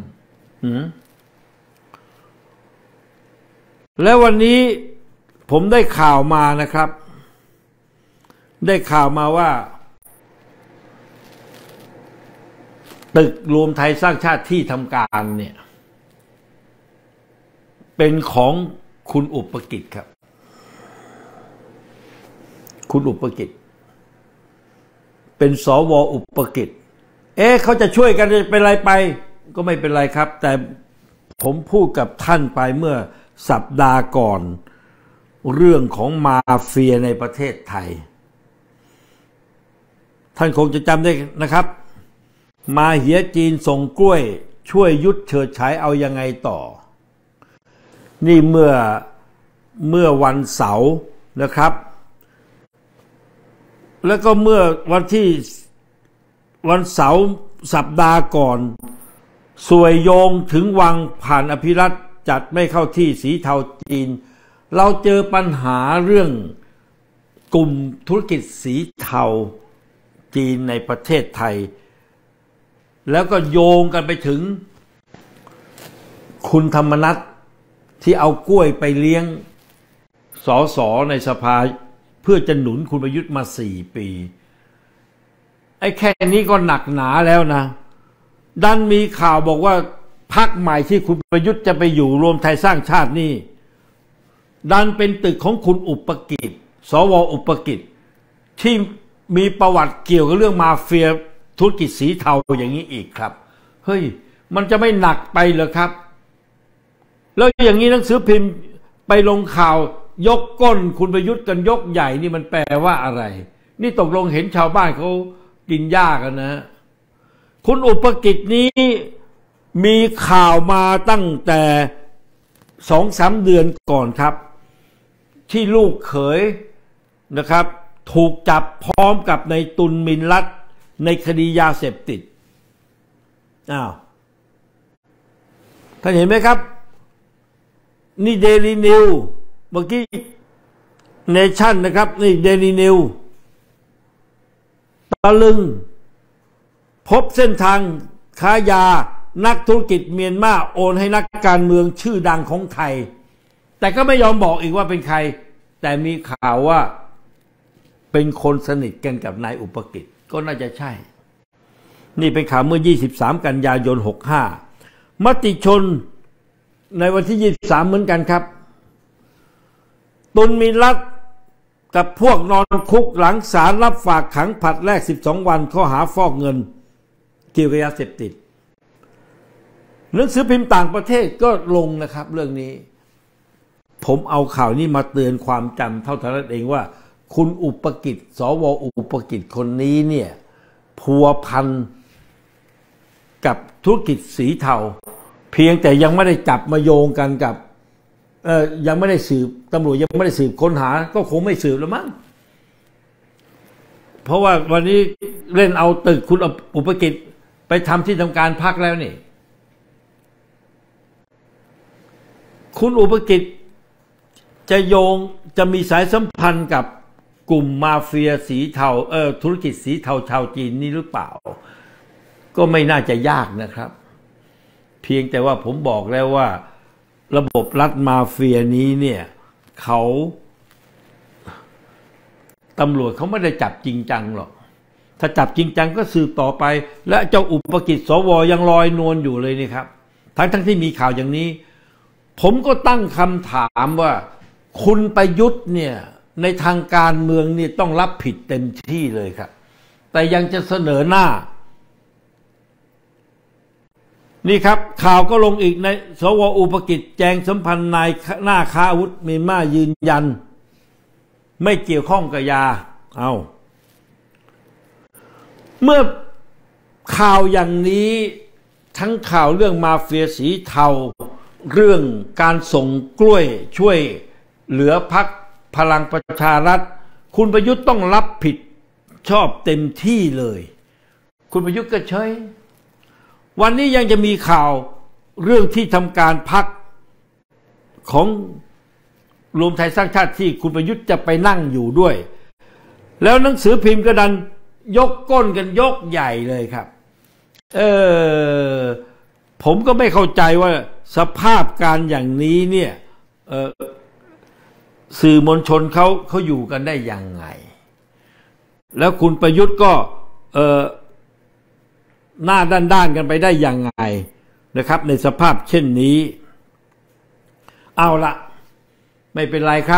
แล้ววันนี้ผมได้ข่าวมานะครับได้ข่าวมาว่าตึกรวมไทยสร้างชาติที่ทำการเนี่ยเป็นของคุณอุปกิจครับคุณอุปกิจเป็นสวอุปกิจเอ๊ะเขาจะช่วยกันจะเป็นไรไปก็ไม่เป็นไรครับแต่ผมพูดกับท่านไปเมื่อสัปดาห์ก่อนเรื่องของมาเฟียในประเทศไทยท่านคงจะจำได้นะครับมาเหียจีนส่งกล้วยช่วยยุทธเฉิดฉายเอายังไงต่อนี่เมื่อเมื่อวันเสาร์นะครับแล้วก็เมื่อวันที่วันเสาร์สัปดาห์ก่อนสวยโยงถึงวังผ่านอภิรัตน์จัดไม่เข้าที่สีเทาจีนเราเจอปัญหาเรื่องกลุ่มธุรกิจสีเทาจีนในประเทศไทยแล้วก็โยงกันไปถึงคุณธรรมนัสที่เอากล้วยไปเลี้ยงสสในสภาเพื่อจะหนุนคุณประยุทธ์มาสี่ปีไอ้แค่นี้ก็หนักหนาแล้วนะดันมีข่าวบอกว่าพรรคใหม่ที่คุณประยุทธ์จะไปอยู่รวมไทยสร้างชาตินี่ดันเป็นตึกของคุณอุปกิจสวอุปกิจที่มีประวัติเกี่ยวกับเรื่องมาเฟียธุรกิจสีเทาอย่างนี้อีกครับเฮ้ยมันจะไม่หนักไปเหรอครับแล้วอย่างนี้หนังสือพิมพ์ไปลงข่าวยกก้นคุณประยุทธ์กันยกใหญ่นี่มันแปลว่าอะไรนี่ตกลงเห็นชาวบ้านเขากินหญ้ากันนะคุณอุปกิจนี้มีข่าวมาตั้งแต่สองสามเดือนก่อนครับที่ลูกเขยนะครับถูกจับพร้อมกับในตุลมินลัดในคดียาเสพติดอ้าวท่านเห็นไหมครับนี่เดลีนิวเมื่อกี้เนชั่นนะครับนี่เดลีนิวตะลึงพบเส้นทางค้ายานักธุรกิจเมียนมาโอนให้นักการเมืองชื่อดังของไทยแต่ก็ไม่ยอมบอกอีกว่าเป็นใครแต่มีข่าวว่าเป็นคนสนิทกันกับนายอุปกิจก็น่าจะใช่นี่เป็นข่าวเมื่อยี่สิบสามกันยายนหกสิบห้ามติชนในวันที่ยี่สิบสามเหมือนกันครับตุลมินลัดกับพวกนอนคุกหลังศาลรับฝากขังผลัดแรกสิบสองวันข้อหาฟอกเงินเกี่ยวกับยาเสพติดหนังสือพิมพ์ต่างประเทศก็ลงนะครับเรื่องนี้ผมเอาข่าวนี้มาเตือนความจำเท่านั้นเองว่าคุณอุปกิจสวอุปกิจคนนี้เนี่ยพัวพันกับธุรกิจสีเทาเพียงแต่ยังไม่ได้จับมาโยงกันกับเอ่อยังไม่ได้สืบตำรวจยังไม่ได้สืบค้นหาก็คงไม่สืบแล้วมั้งเพราะว่าวันนี้เล่นเอาตึกคุณอุปกิจไปทำที่ทำการพรรคแล้วนี่คุณอุปกิจจะโยงจะมีสายสัมพันธ์กับกลุ่มมาเฟียสีเทาเออธุรกิจสีเทาชาวจีนนี่หรือเปล่าก็ไม่น่าจะยากนะครับเพียงแต่ว่าผมบอกแล้วว่าระบบรัฐมาเฟียนี้เนี่ยเขาตำรวจเขาไม่ได้จับจริงจังหรอกถ้าจับจริงจังก็สืบต่อไปและเจ้าอุปกิจสวยังลอยนวลอยู่เลยนี่ครับทั้งทั้งที่มีข่าวอย่างนี้ผมก็ตั้งคำถามว่าคุณประยุทธ์เนี่ยในทางการเมืองนี่ต้องรับผิดเต็มที่เลยครับแต่ยังจะเสนอหน้านี่ครับข่าวก็ลงอีกในสวอุปกิจแจงสัมพันธ์นายหน้าค้าอาวุธเมียนมายืนยันไม่เกี่ยวข้องกับยาเอาเมื่อข่าวอย่างนี้ทั้งข่าวเรื่องมาเฟียสีเทาเรื่องการส่งกล้วยช่วยเหลือพรรคพลังประชารัฐคุณประยุทธ์ต้องรับผิดชอบเต็มที่เลยคุณประยุทธ์ก็เฉยวันนี้ยังจะมีข่าวเรื่องที่ทำการพรรคของรวมไทยสร้างชาติที่คุณประยุทธ์จะไปนั่งอยู่ด้วยแล้วหนังสือพิมพ์ก็ดันยกก้นกันยกใหญ่เลยครับเออผมก็ไม่เข้าใจว่าสภาพการอย่างนี้เนี่ยเออสื่อมวลชนเขาเขาอยู่กันได้ยังไงแล้วคุณประยุทธ์ก็เออหน้าด้านๆกันไปได้ยังไงนะครับในสภาพเช่นนี้เอาละไม่เป็นไรครับ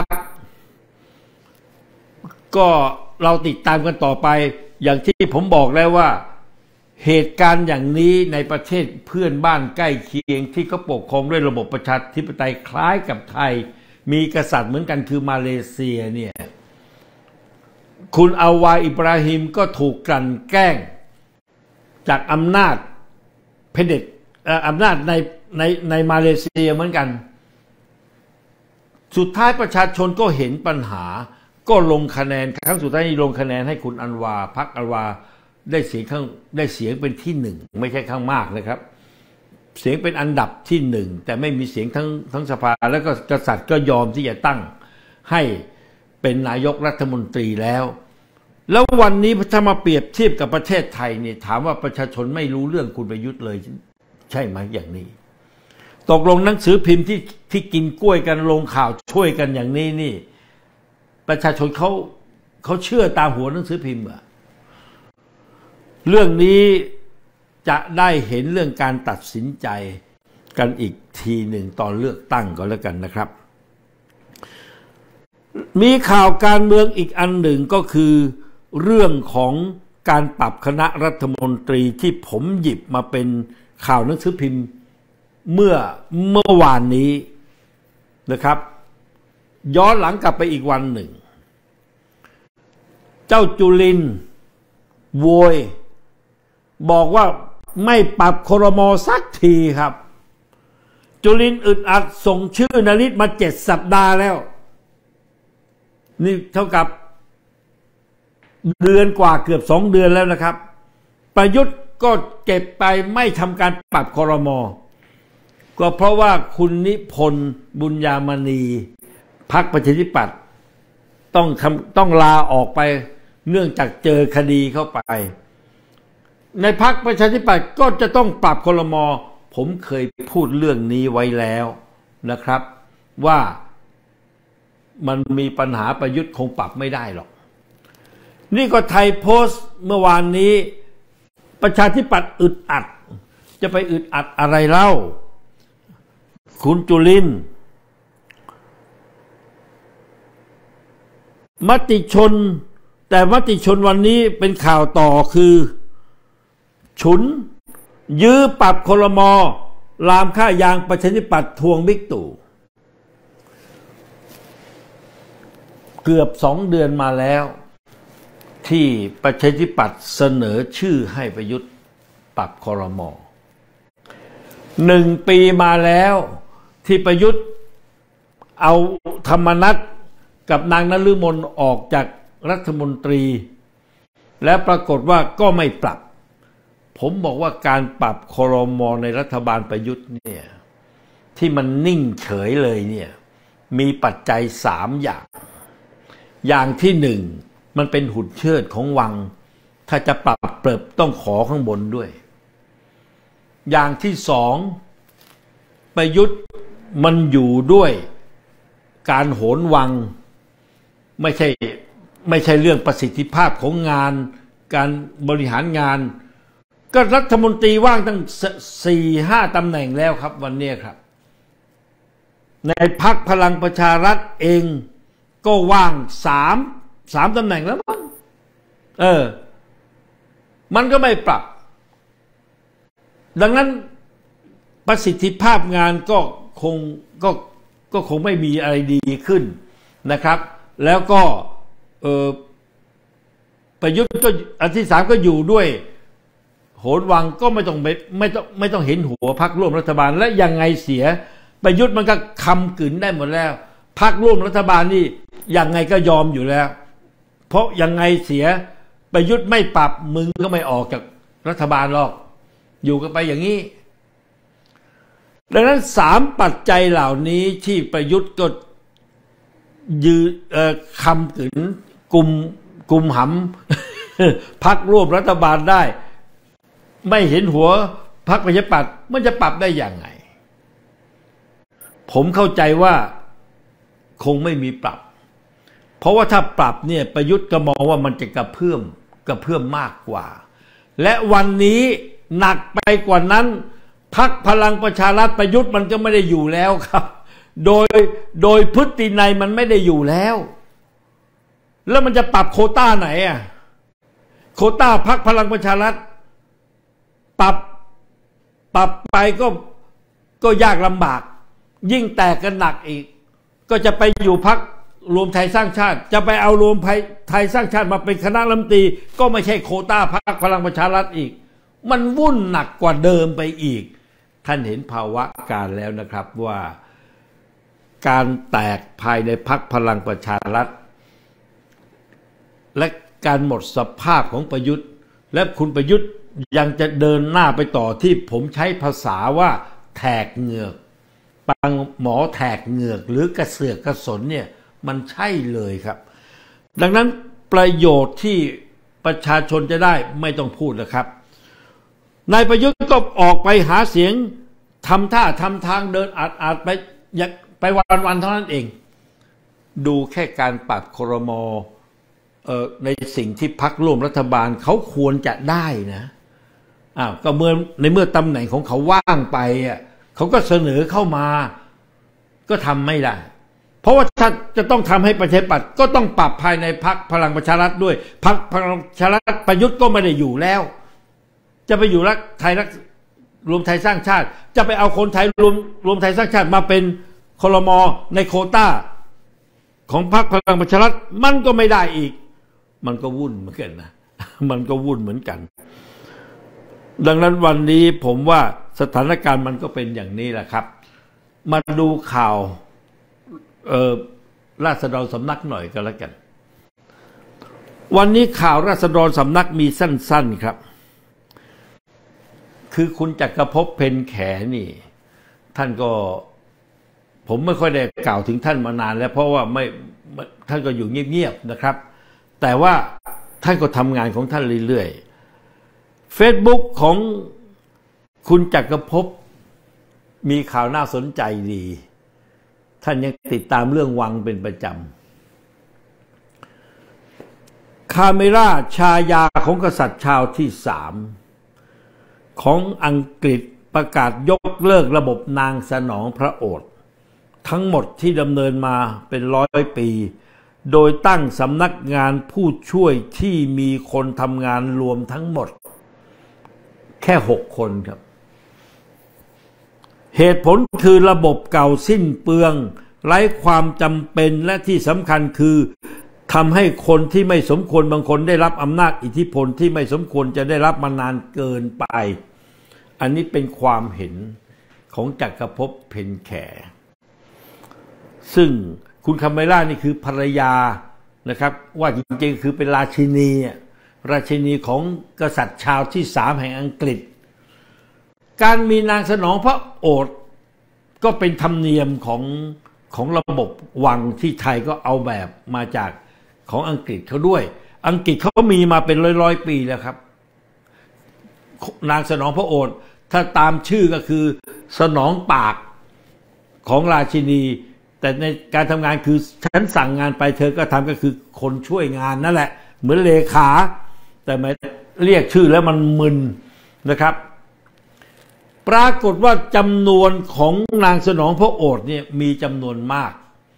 ก็เราติดตามกันต่อไปอย่างที่ผมบอกแล้วว่าเหตุการณ์อย่างนี้ในประเทศเพื่อนบ้านใกล้เคียงที่เขาปกครองด้วยระบบประชาธิปไตยคล้ายกับไทยมีกษัตริย์เหมือนกันคือมาเลเซียเนี่ยคุณอาวาอิบราฮิมก็ถูกกลั่นแกล้งจากอำนาจเผด็จอำนาจในในในมาเลเซียเหมือนกันสุดท้ายประชาชนก็เห็นปัญหาก็ลงคะแนนครั้งสุดท้ายลงคะแนนให้คุณอันวาพรรคอันวาได้เสียงข้างได้เสียงเป็นที่หนึ่งไม่ใช่ข้างมากนะครับเสียงเป็นอันดับที่หนึ่งแต่ไม่มีเสียงทั้งทั้งสภาแล้วก็กษัตริย์ก็ยอมที่จะตั้งให้เป็นนายกรัฐมนตรีแล้วแล้ววันนี้ถ้ามาเปรียบเทียบกับประเทศไทยเนี่ยถามว่าประชาชนไม่รู้เรื่องคุณประยุทธ์เลยใช่ไหมอย่างนี้ตกลงหนังสือพิมพ์ที่ที่กินกล้วยกันลงข่าวช่วยกันอย่างนี้นี่ประชาชนเขาเขาเชื่อตามหัวหนังสือพิมพ์อะเรื่องนี้จะได้เห็นเรื่องการตัดสินใจกันอีกทีหนึ่งตอนเลือกตั้งก็แล้วกันนะครับมีข่าวการเมืองอีกอันหนึ่งก็คือเรื่องของการปรับคณะรัฐมนตรีที่ผมหยิบมาเป็นข่าวหนังสือพิมพ์เมื่อเมื่อวานนี้นะครับย้อนหลังกลับไปอีกวันหนึ่งเจ้าจุลินทร์โวยบอกว่าไม่ปรับครม.สักทีครับจุลินทร์อึดอัดส่งชื่อนฤทธิ์มาเจ็ดสัปดาห์แล้วนี่เท่ากับเดือนกว่าเกือบสองเดือนแล้วนะครับประยุทธ์ก็เก็บไปไม่ทำการปรับครม.ก็เพราะว่าคุณนิพนธ์บุญญามณีพรรคประชาธิปัตย์ต้องทำต้องลาออกไปเนื่องจากเจอคดีเข้าไปในพรรคประชาธิปัตย์ก็จะต้องปรับครม.ผมเคยพูดเรื่องนี้ไว้แล้วนะครับว่ามันมีปัญหาประยุทธ์คงปรับไม่ได้หรอกนี่ก็ไทยโพสต์เมื่อวานนี้ประชาธิปัตย์อึดอัดจะไปอึดอัดอะไรเล่าคุณจุลินทร์มติชนแต่มติชนวันนี้เป็นข่าวต่อคือฉุนยื้อปรับครม.ลามค่ายางประชาธิปัตย์ทวงบิ๊กตู่เกือบสองเดือนมาแล้วที่ประชาธิปัตย์เสนอชื่อให้ประยุทธ์ปรับครม.หนึ่งปีมาแล้วที่ประยุทธ์เอาธรรมนัสกับนางนฤมลออกจากรัฐมนตรีและปรากฏว่าก็ไม่ปรับผมบอกว่าการปรับครม.ในรัฐบาลประยุทธ์เนี่ยที่มันนิ่งเฉยเลยเนี่ยมีปัจจัยสามอย่างอย่างที่หนึ่งมันเป็นหุ่นเชิดของวังถ้าจะปรับเปรับต้องขอข้างบนด้วยอย่างที่สองประยุทธ์มันอยู่ด้วยการโหนวังไม่ใช่ไม่ใช่เรื่องประสิทธิภาพของงานการบริหารงานก็รัฐมนตรีว่างตั้งสี่ห้าตำแหน่งแล้วครับวันนี้ครับในพรรคพลังประชารัฐเองก็ว่างสามสามตำแหน่งแล้วมั้งเออมันก็ไม่ปรับดังนั้นประสิทธิภาพงานก็คงก็ก็คงไม่มีอะไรดีขึ้นนะครับแล้วก็เออประยุทธ์ก็อันที่สามก็อยู่ด้วยโหนวังก็ไม่ต้องไม่ไม่ต้องไม่ต้องเห็นหัวพรรคร่วมรัฐบาลและยังไงเสียประยุทธ์มันก็คำกลืนได้หมดแล้วพรรคร่วมรัฐบาลนี่ยังไงก็ยอมอยู่แล้วเพราะยังไงเสียประยุทธ์ไม่ปรับมึงก็ไม่ออกจากรัฐบาลหรอกอยู่กันไปอย่างนี้ดังนั้นสามปัจจัยเหล่านี้ที่ประยุทธ์ก็ยืนคำกลืนกลุ่มกลุ่มหำพรรคร่วมรัฐบาลได้ไม่เห็นหัวพรรคประชาธิปัตย์มันจะปรับได้อย่างไงผมเข้าใจว่าคงไม่มีปรับเพราะว่าถ้าปรับเนี่ยประยุทธ์ก็มองว่ามันจะกระเพื่อมกระเพื่อมมากกว่าและวันนี้หนักไปกว่านั้นพรรคพลังประชารัฐประยุทธ์มันก็ไม่ได้อยู่แล้วครับโดยโดยพฤตินัยมันไม่ได้อยู่แล้วแล้วมันจะปรับโควต้าไหนอ่ะโควต้าพรรคพลังประชารัฐปรับปรับไปก็ก็ยากลำบากยิ่งแตกกันหนักอีกก็จะไปอยู่พรรครวมไทยสร้างชาติจะไปเอารวมไทยสร้างชาติมาเป็นคณะรัฐมนตรีก็ไม่ใช่โควต้าพรรคพลังประชารัฐอีกมันวุ่นหนักกว่าเดิมไปอีกท่านเห็นภาวะการแล้วนะครับว่าการแตกภายในพรรคพลังประชารัฐและการหมดสภาพของประยุทธ์และคุณประยุทธ์ยังจะเดินหน้าไปต่อที่ผมใช้ภาษาว่าแทกเหงือกบางหมอแทกเหงือกหรือกระเสือกกระสนเนี่ยมันใช่เลยครับดังนั้นประโยชน์ที่ประชาชนจะได้ไม่ต้องพูดแล้วครับนายประยุทธ์ก็ออกไปหาเสียงทำท่าทำทางเดินอาจอาจไปไปวันวันเท่านั้นเองดูแค่การปรับครม.ในสิ่งที่พรรคร่วมรัฐบาลเขาควรจะได้นะอ้าวก็เมื่อในเมื่อตำแหน่งของเขาว่างไปอ่ะเขาก็เสนอเข้ามาก็ทำไม่ได้เพราะว่าถ้าจะต้องทำให้ประชาธิปัตย์ก็ต้องปรับภายในพรรคพลังประชารัฐด้วยพรรคพลังประชารัฐประยุทธ์ก็ไม่ได้อยู่แล้วจะไปอยู่รักไทยรักรวมไทยสร้างชาติจะไปเอาคนไทยรวมรวมไทยสร้างชาติมาเป็นครม.ในโควต้าของพรรคพลังประชารัฐมันก็ไม่ได้อีกมันก็วุ่นเหมือนกันนะมันก็วุ่นเหมือนกันดังนั้นวันนี้ผมว่าสถานการณ์มันก็เป็นอย่างนี้แหละครับมาดูข่าวเอ่อราษฎรสำนักหน่อยก็แล้วกันวันนี้ข่าวราษฎรสำนักมีสั้นๆครับคือคุณจักรภพเพ็ญแขนี่ท่านก็ผมไม่ค่อยได้กล่าวถึงท่านมานานแล้วเพราะว่าไม่ท่านก็อยู่เงียบๆนะครับแต่ว่าท่านก็ทำงานของท่านเรื่อยๆ เฟซบุ๊ก ของคุณจักรภพมีข่าวน่าสนใจดีท่านยังติดตามเรื่องวังเป็นประจำคาเมราชายาของกษัตริย์ชาวที่สามของอังกฤษประกาศยกเลิกระบบนางสนองพระโอษฐ์ทั้งหมดที่ดำเนินมาเป็นร้อยปีโดยตั้งสำนักงานผู้ช่วยที่มีคนทำงานรวมทั้งหมดแค่หกคนครับเหตุผลคือระบบเก่าสิ้นเปลืองไร้ความจำเป็นและที่สำคัญคือทำให้คนที่ไม่สมควรบางคนได้รับอำนาจอิทธิพลที่ไม่สมควรจะได้รับมานานเกินไปอันนี้เป็นความเห็นของจักรภพเพ็ญแขซึ่งคุณคาเมล่านี่คือภรรยานะครับว่าจริงๆคือเป็นราชินีราชินีของกษัตริย์ชาวที่สามแห่งอังกฤษการมีนางสนองพระโอษฐ์ก็เป็นธรรมเนียมของของระบบวังที่ไทยก็เอาแบบมาจากของอังกฤษเขาด้วยอังกฤษเขามีมาเป็นร้อยๆปีแล้วครับนางสนองพระโอษฐ์ถ้าตามชื่อก็คือสนองปากของราชินีแต่ในการทำงานคือฉันสั่งงานไปเธอก็ทำก็คือคนช่วยงานนั่นแหละเหมือนเลขาแต่ไม่เรียกชื่อแล้วมันมึนนะครับปรากฏว่าจำนวนของนางสนองพระโอษฐ์เนี่ยมีจำนวนมาก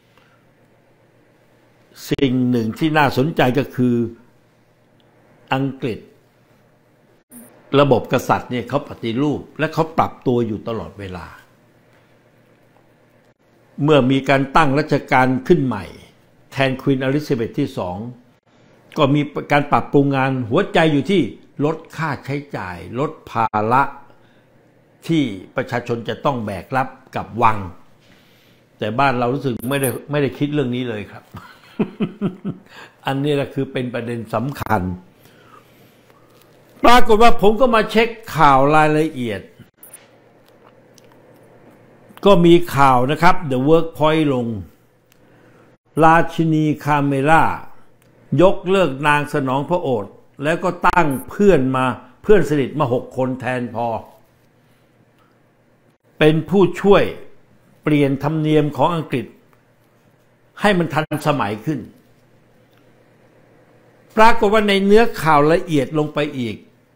สิ่งหนึ่งที่น่าสนใจก็คืออังกฤษระบบกษัตริย์เนี่ยเขาปฏิรูปและเขาปรับตัวอยู่ตลอดเวลาเมื่อมีการตั้งรัชกาลขึ้นใหม่แทนควีนอลิซาเบธที่สองก็มีการปรับปรุงงานหัวใจอยู่ที่ลดค่าใช้จ่ายลดภาระที่ประชาชนจะต้องแบกรับกับวังแต่บ้านเรารู้สึกไม่ได้ไม่ได้คิดเรื่องนี้เลยครับ อันนี้แหละคือเป็นประเด็นสำคัญปรากฏว่าผมก็มาเช็คข่าวรายละเอียดก็มีข่าวนะครับ The Workpoint ลงราชินีคาเมล่ายกเลิกนางสนองพระโอษฐ์แล้วก็ตั้งเพื่อนมาเพื่อนสนิทมาหกคนแทนพอเป็นผู้ช่วยเปลี่ยนธรรมเนียมของอังกฤษให้มันทันสมัยขึ้นปรากฏว่าในเนื้อข่าวละเอียดลงไปอีก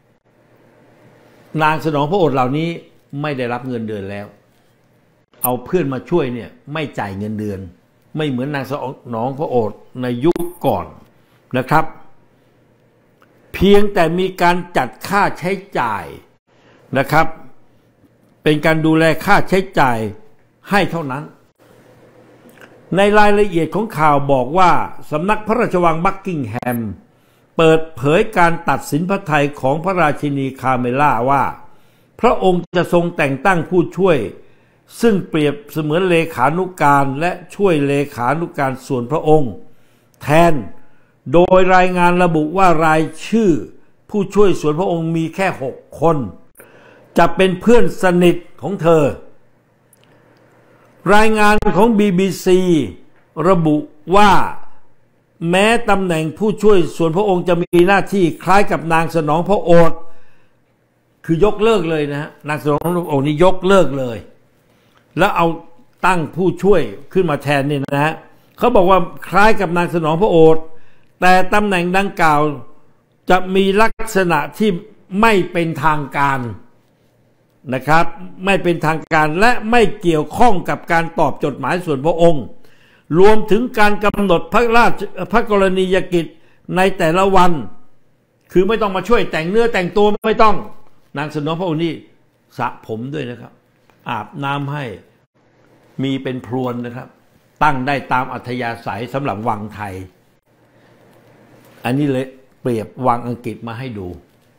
นางสนองพระโอษฐ์เหล่านี้ไม่ได้รับเงินเดือนแล้วเอาเพื่อนมาช่วยเนี่ยไม่จ่ายเงินเดือนไม่เหมือนนางสนองพระโอษฐ์ในยุคก่อนนะครับเพียงแต่มีการจัดค่าใช้จ่ายนะครับเป็นการดูแลค่าใช้จ่ายให้เท่านั้นในรายละเอียดของข่าวบอกว่าสำนักพระราชวังบักกิงแฮมเปิดเผยการตัดสินพระทัยของพระราชินีคาเมล่าว่าพระองค์จะทรงแต่งตั้งผู้ช่วยซึ่งเปรียบเสมือนเลขานุการและช่วยเลขานุการส่วนพระองค์แทนโดยรายงานระบุว่ารายชื่อผู้ช่วยส่วนพระองค์มีแค่หกคนจะเป็นเพื่อนสนิทของเธอรายงานของ บี บี ซี ระบุว่าแม้ตำแหน่งผู้ช่วยส่วนพระองค์จะมีหน้าที่คล้ายกับนางสนองพระโอษฐ์คือยกเลิกเลยนะฮะนางสนองพระโอษฐ์นี่ยกเลิกเลยแล้วเอาตั้งผู้ช่วยขึ้นมาแทนนี่นะฮะเขาบอกว่าคล้ายกับนางสนองพระโอษฐ์แต่ตำแหน่งดังกล่าวจะมีลักษณะที่ไม่เป็นทางการนะครับไม่เป็นทางการและไม่เกี่ยวข้องกับการตอบจดหมายส่วนพระองค์รวมถึงการกำหนดพระราชพระกรณียกิจในแต่ละวันคือไม่ต้องมาช่วยแต่งเนื้อแต่งตัวไม่ต้องนางสนองพระโอษฐ์นี่สระผมด้วยนะครับอาบน้ำให้มีเป็นพรวนนะครับตั้งได้ตามอัธยาศัยสำหรับวังไทยอันนี้เลยเปรียบวังอังกฤษมาให้ดู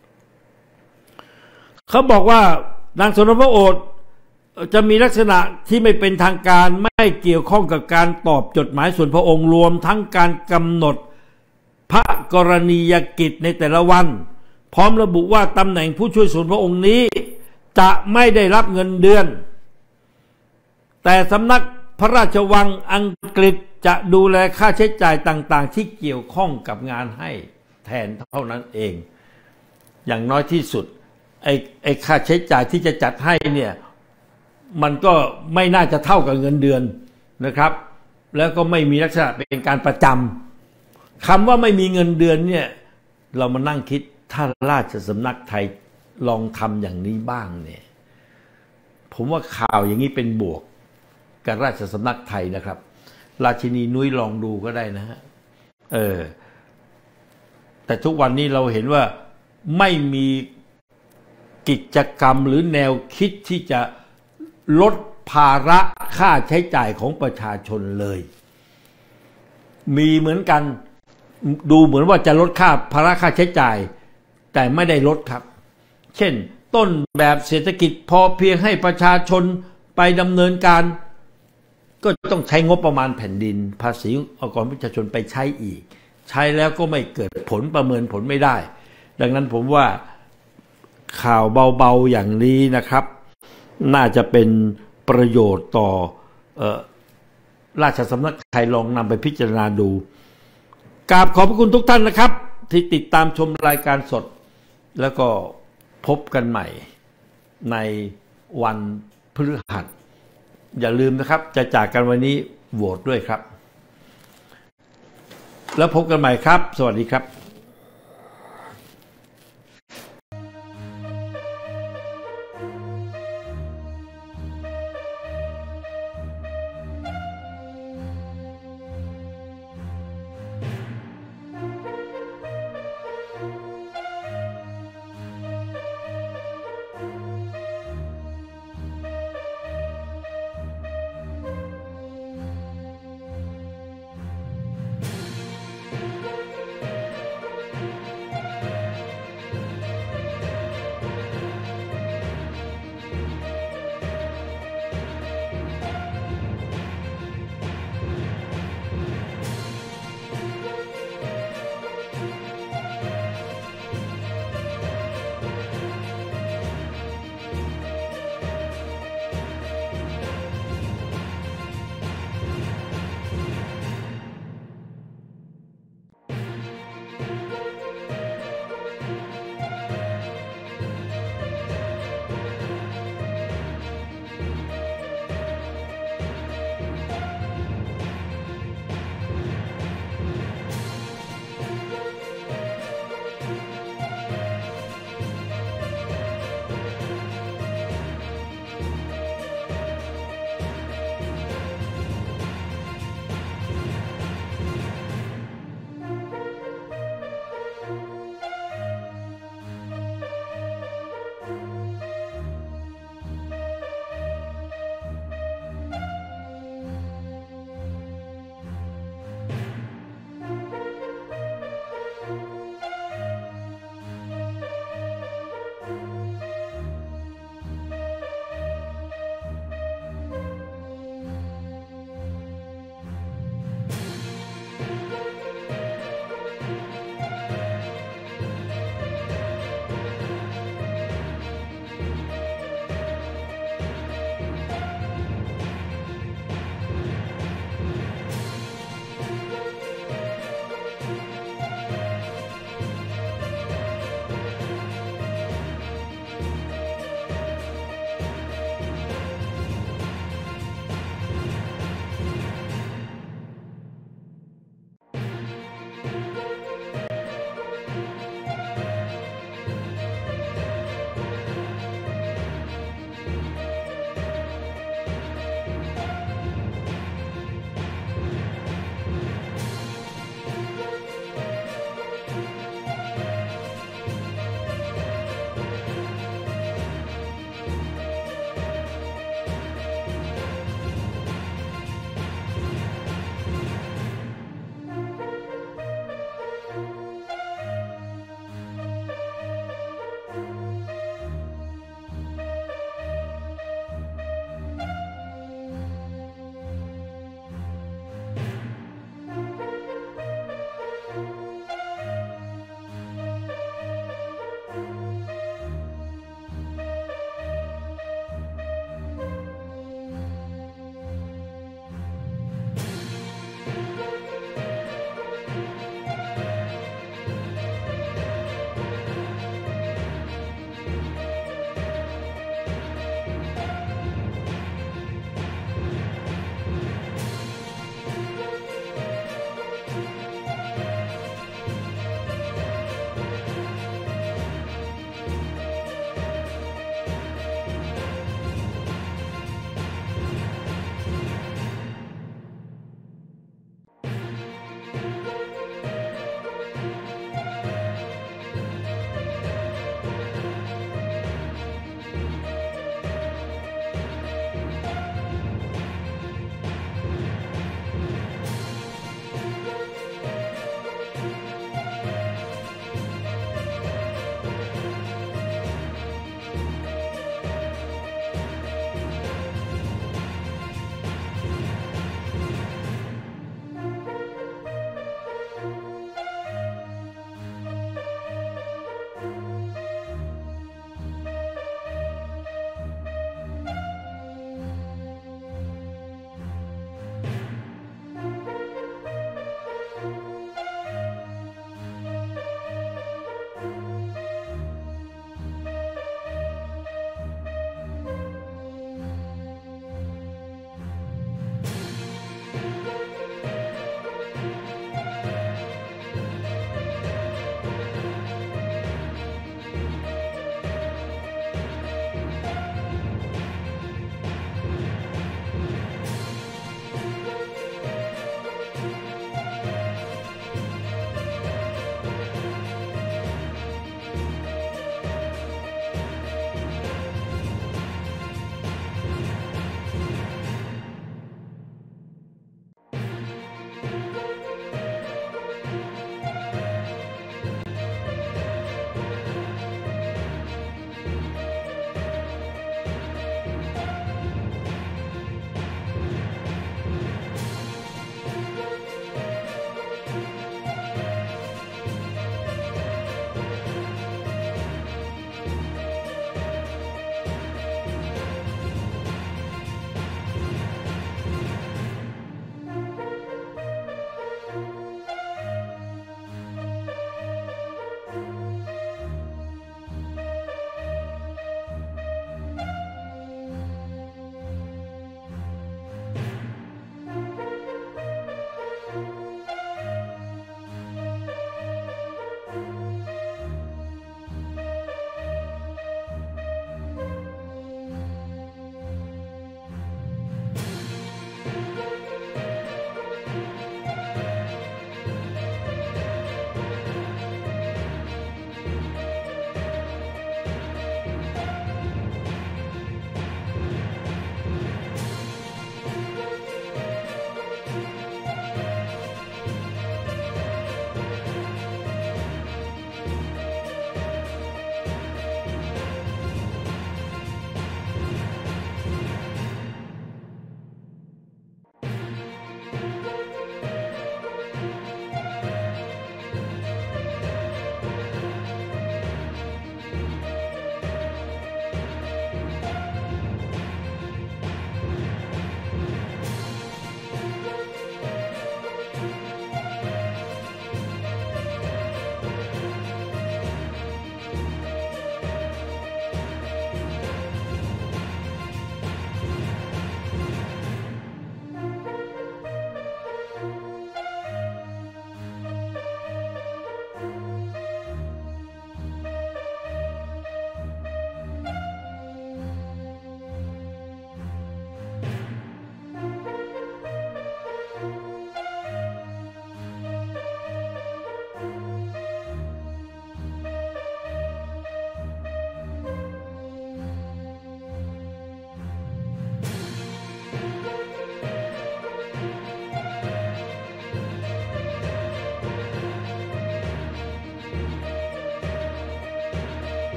เขาบอกว่านางสนองพระโอษฐ์จะมีลักษณะที่ไม่เป็นทางการไม่เกี่ยวข้องกับการตอบจดหมายส่วนพระองค์รวมทั้งการกำหนดพระกรณียกิจในแต่ละวันพร้อมระบุว่าตำแหน่งผู้ช่วยส่วนพระองค์นี้จะไม่ได้รับเงินเดือนแต่สำนักพระราชวังอังกฤษจะดูแลค่าใช้จ่ายต่างๆที่เกี่ยวข้องกับงานให้แทนเท่านั้นเองอย่างน้อยที่สุดไอ้ไอ้ค่าใช้จ่ายที่จะจัดให้เนี่ยมันก็ไม่น่าจะเท่ากับเงินเดือนนะครับแล้วก็ไม่มีลักษณะเป็นการประจำคำว่าไม่มีเงินเดือนเนี่ยเรามานั่งคิดถ้าราชสำนักไทยลองทำอย่างนี้บ้างเนี่ยผมว่าข่าวอย่างนี้เป็นบวกกับราชสำนักไทยนะครับราชินีนุ้ยลองดูก็ได้นะฮะเออแต่ทุกวันนี้เราเห็นว่าไม่มีกิจกรรมหรือแนวคิดที่จะลดภาระค่าใช้จ่ายของประชาชนเลยมีเหมือนกันดูเหมือนว่าจะลดค่าภาระค่าใช้จ่ายแต่ไม่ได้ลดครับเช่นต้นแบบเศรษฐกิจพอเพียงให้ประชาชนไปดำเนินการก็ต้องใช้งบประมาณแผ่นดินภาษีองค์กรประชาชนไปใช้อีกใช้แล้วก็ไม่เกิดผลประเมินผลไม่ได้ดังนั้นผมว่าข่าวเบาๆอย่างนี้นะครับน่าจะเป็นประโยชน์ต่อเอ่อราชสำนักไทยลองนำไปพิจารณาดูกราบขอบพระคุณทุกท่านนะครับที่ติดตามชมรายการสดแล้วก็พบกันใหม่ในวันพฤหัสอย่าลืมนะครับจะจากกันวันนี้โหวตด้วยครับแล้วพบกันใหม่ครับสวัสดีครับ